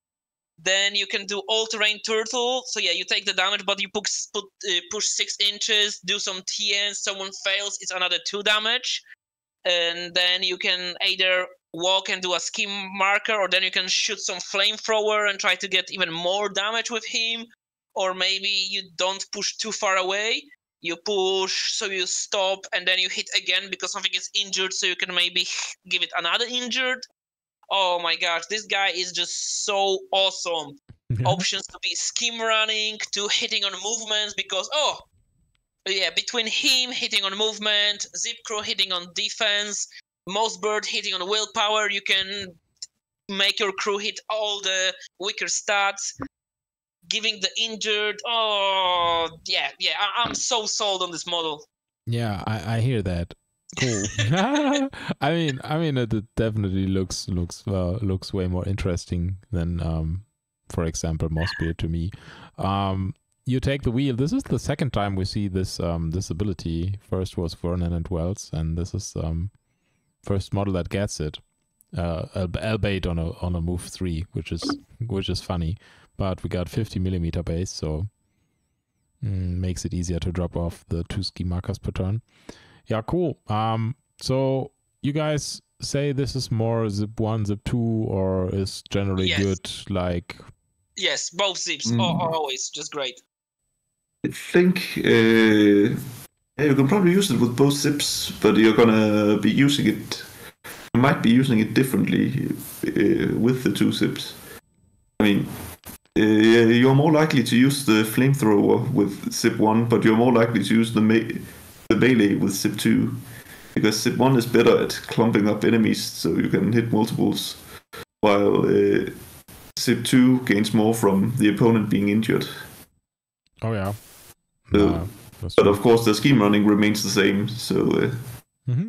Speaker 2: Then you can do all-terrain turtle. So yeah, you take the damage, but you push, put, uh, push six inches, do some T Ns, someone fails, it's another two damage. And then you can either walk and do a scheme marker, or then you can shoot some flamethrower and try to get even more damage with him. Or maybe you don't push too far away. You push, so you stop, and then you hit again because something is injured, so you can maybe give it another injured. Oh my gosh, this guy is just so awesome.
Speaker 1: Yeah.
Speaker 2: Options to be scheme running, to hitting on movements, because, oh, yeah, between him hitting on movement, Zip Crew hitting on defense, Mossbird hitting on willpower, you can make your crew hit all the weaker stats, giving the injured. Oh, yeah, yeah, I- I'm so sold on this model.
Speaker 1: Yeah, I, I hear that. Cool. I mean, I mean, it definitely looks looks uh, looks way more interesting than, um, for example, Mossbeard to me. Um, you take the wheel. This is the second time we see this um this ability. First was Vernon and Wells, and this is um first model that gets it. Uh, albeit on a on a move three, which is which is funny, but we got fifty millimeter base, so mm, makes it easier to drop off the two ski markers per turn. Yeah, cool. Um, so you guys say this is more zip one, zip two, or is generally
Speaker 2: Yes.
Speaker 1: good? Like,
Speaker 2: Yes, both zips
Speaker 3: Mm.
Speaker 2: are always just great.
Speaker 3: I think uh, yeah, you can probably use it with both zips, but you're gonna be using it. You might be using it differently uh, with the two zips. I mean, uh, you're more likely to use the flamethrower with zip one, but you're more likely to use the me- the melee with zip two, because zip one is better at clumping up enemies, so you can hit multiples, while uh, zip two gains more from the opponent being injured.
Speaker 1: oh yeah.
Speaker 3: So,
Speaker 1: Nah, that's
Speaker 3: but
Speaker 1: true.
Speaker 3: of course, the scheme running remains the same. So uh,
Speaker 1: Mm-hmm.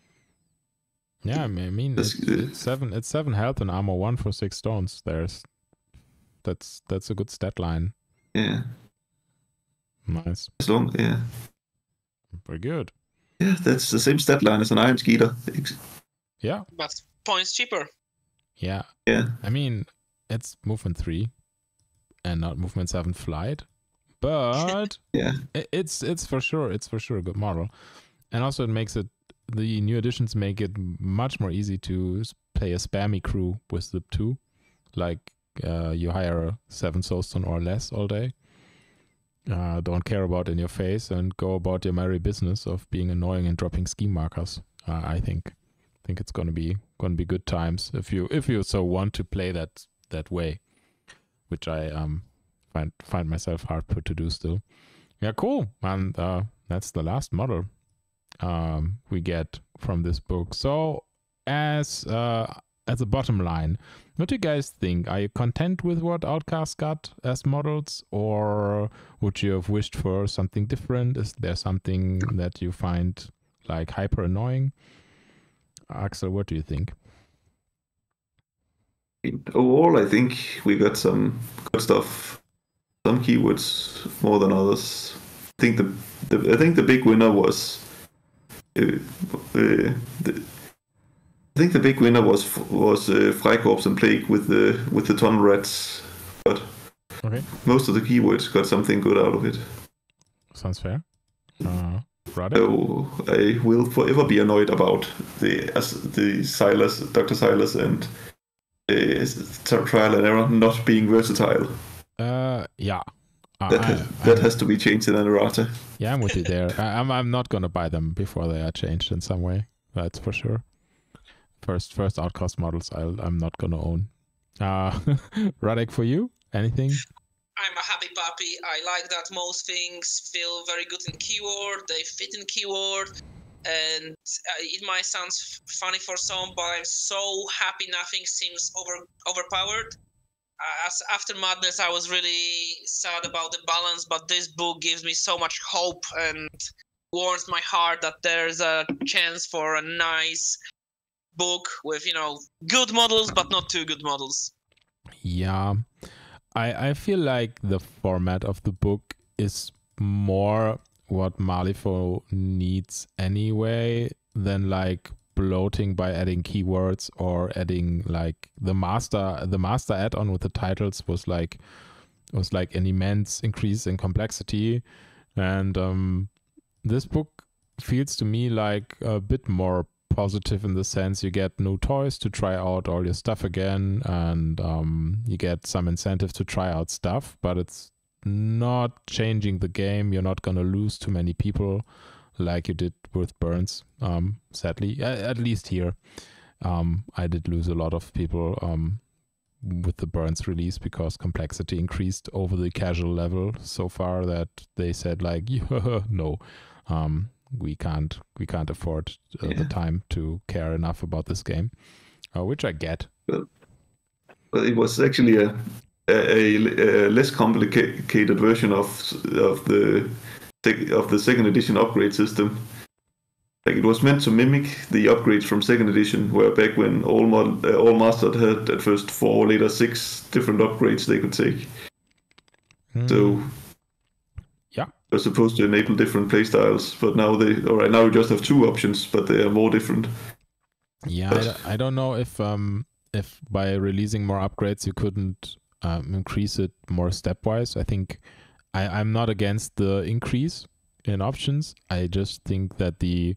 Speaker 1: Yeah, I mean, I mean
Speaker 3: That's
Speaker 1: it's,
Speaker 3: good.
Speaker 1: it's seven. It's seven health and armor one for six stones. There's, that's that's a good stat line.
Speaker 3: yeah,
Speaker 1: Nice,
Speaker 3: as long yeah,
Speaker 1: very good.
Speaker 3: yeah, that's the same stat line as an Iron Skeeter.
Speaker 1: Yeah,
Speaker 2: But points cheaper.
Speaker 1: yeah.
Speaker 3: Yeah,
Speaker 1: I mean, it's movement three, and not movement seven flight, but
Speaker 3: yeah,
Speaker 1: it, it's it's for sure it's for sure a good model, and also it makes it the new additions make it much more easy to s- play a spammy crew with zip two, like uh, you hire a seven soulstone or less all day. Uh, don't care about in your face and go about your merry business of being annoying and dropping scheme markers. Uh, I think think it's gonna be gonna be good times if you if you so want to play that that way, which I um find find myself hard put to do still. Yeah, cool. And uh, that's the last model um, we get from this book. So as uh, as a bottom line, what do you guys think? Are you content with what Outcast got as models, or would you have wished for something different? Is there something that you find like hyper annoying? Axel, what do you think?
Speaker 3: Overall, I think we got some good stuff. Some keywords more than others. I think the, the I think the big winner was. Uh, uh, the, I think the big winner was was uh, Freikorps and Plague with the with the tunnel rats, but
Speaker 1: okay.
Speaker 3: most of the keywords got something good out of it.
Speaker 1: Sounds fair. Uh, Radek?
Speaker 3: So I will forever be annoyed about the as the Silas, Doctor Silas, and uh, Trial and Error not being versatile.
Speaker 1: Uh, yeah. Uh,
Speaker 3: that
Speaker 1: I,
Speaker 3: has, that
Speaker 1: I,
Speaker 3: has to be changed in an errata.
Speaker 1: Yeah, I'm with you there. I, I'm I'm not gonna buy them before they are changed in some way. That's for sure. First, first Outcast models I'll, I'm not gonna own. Uh, Radek, for you, anything?
Speaker 2: I'm a happy puppy. I like that most things feel very good in keyword. They fit in keyword, and uh, it might sound f- funny for some, but I'm so happy nothing seems over overpowered. Uh, as after Madness, I was really sad about the balance, but this book gives me so much hope and warms my heart that there's a chance for a nice book with, you know, good models, but not too good models.
Speaker 1: Yeah, I I feel like the format of the book is more what Malifaux needs anyway than like bloating by adding keywords or adding like the master the master add-on with the titles was like was like an immense increase in complexity, and um this book feels to me like a bit more positive in the sense you get new toys to try out all your stuff again, and um, you get some incentive to try out stuff, but it's not changing the game. You're not going to lose too many people like you did with Burns, um, sadly, at, at least here. Um, I did lose a lot of people um, with the Burns release because complexity increased over the casual level so far that they said like, no, um, we can't we can't afford uh,
Speaker 3: yeah.
Speaker 1: the time to care enough about this game, uh, which I get.
Speaker 3: Well, well, it was actually a a, a less complicated version of of the of the second edition upgrade system. Like it was meant to mimic the upgrades from second edition, where back when all mod, uh, all mastered had at first four, later six different upgrades they could take. Mm. So
Speaker 1: yeah,
Speaker 3: they're supposed to enable different playstyles, but now they all right now we just have two options, but they are more different.
Speaker 1: Yeah, I, I don't know if um if by releasing more upgrades you couldn't um, increase it more stepwise. I think I, I'm not against the increase in options. I just think that the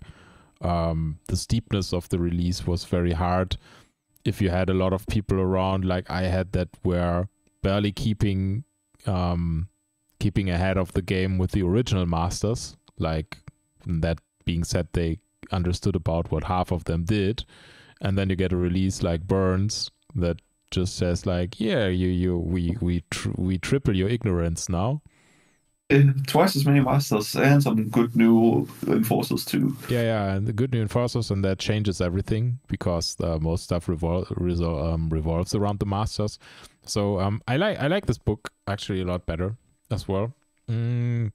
Speaker 1: um the steepness of the release was very hard if you had a lot of people around like I had that were barely keeping um keeping ahead of the game with the original masters. Like, that being said, they understood about what half of them did, and then you get a release like Burns that just says like, yeah, you you we we tr- we triple your ignorance now.
Speaker 3: Twice as many masters and some good new enforcers too.
Speaker 1: Yeah, yeah, and the good new enforcers, and that changes everything because uh, most stuff revol- resol- um, revolves around the masters. So um, I like I like this book actually a lot better as well. Mm.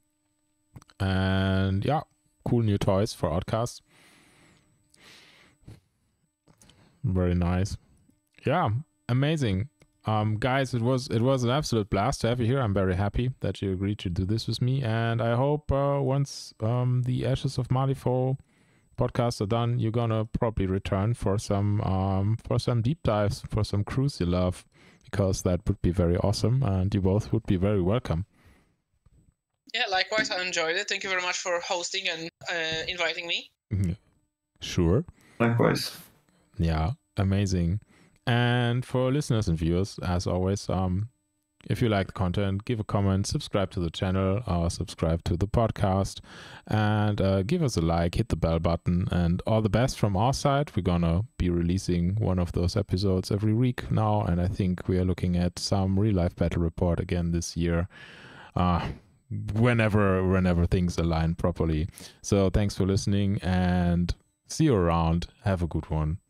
Speaker 1: And yeah, cool new toys for Outcasts. Very nice. Yeah, amazing. Um, guys, it was it was an absolute blast to have you here. I'm very happy that you agreed to do this with me, and I hope uh, once um, the Ashes of Malifaux podcasts are done, you're gonna probably return for some um, for some deep dives, for some crews you love, because that would be very awesome, and you both would be very welcome.
Speaker 2: Yeah, likewise, I enjoyed it. Thank you very much for hosting and uh, inviting me.
Speaker 1: Sure.
Speaker 3: Likewise.
Speaker 1: Yeah, amazing. And for listeners and viewers, as always, um, if you like the content, give a comment, subscribe to the channel, or subscribe to the podcast, and uh, give us a like, hit the bell button, and all the best from our side. We're gonna be releasing one of those episodes every week now, and I think we are looking at some real life battle report again this year. Uh, whenever whenever things align properly. So thanks for listening and see you around. Have a good one.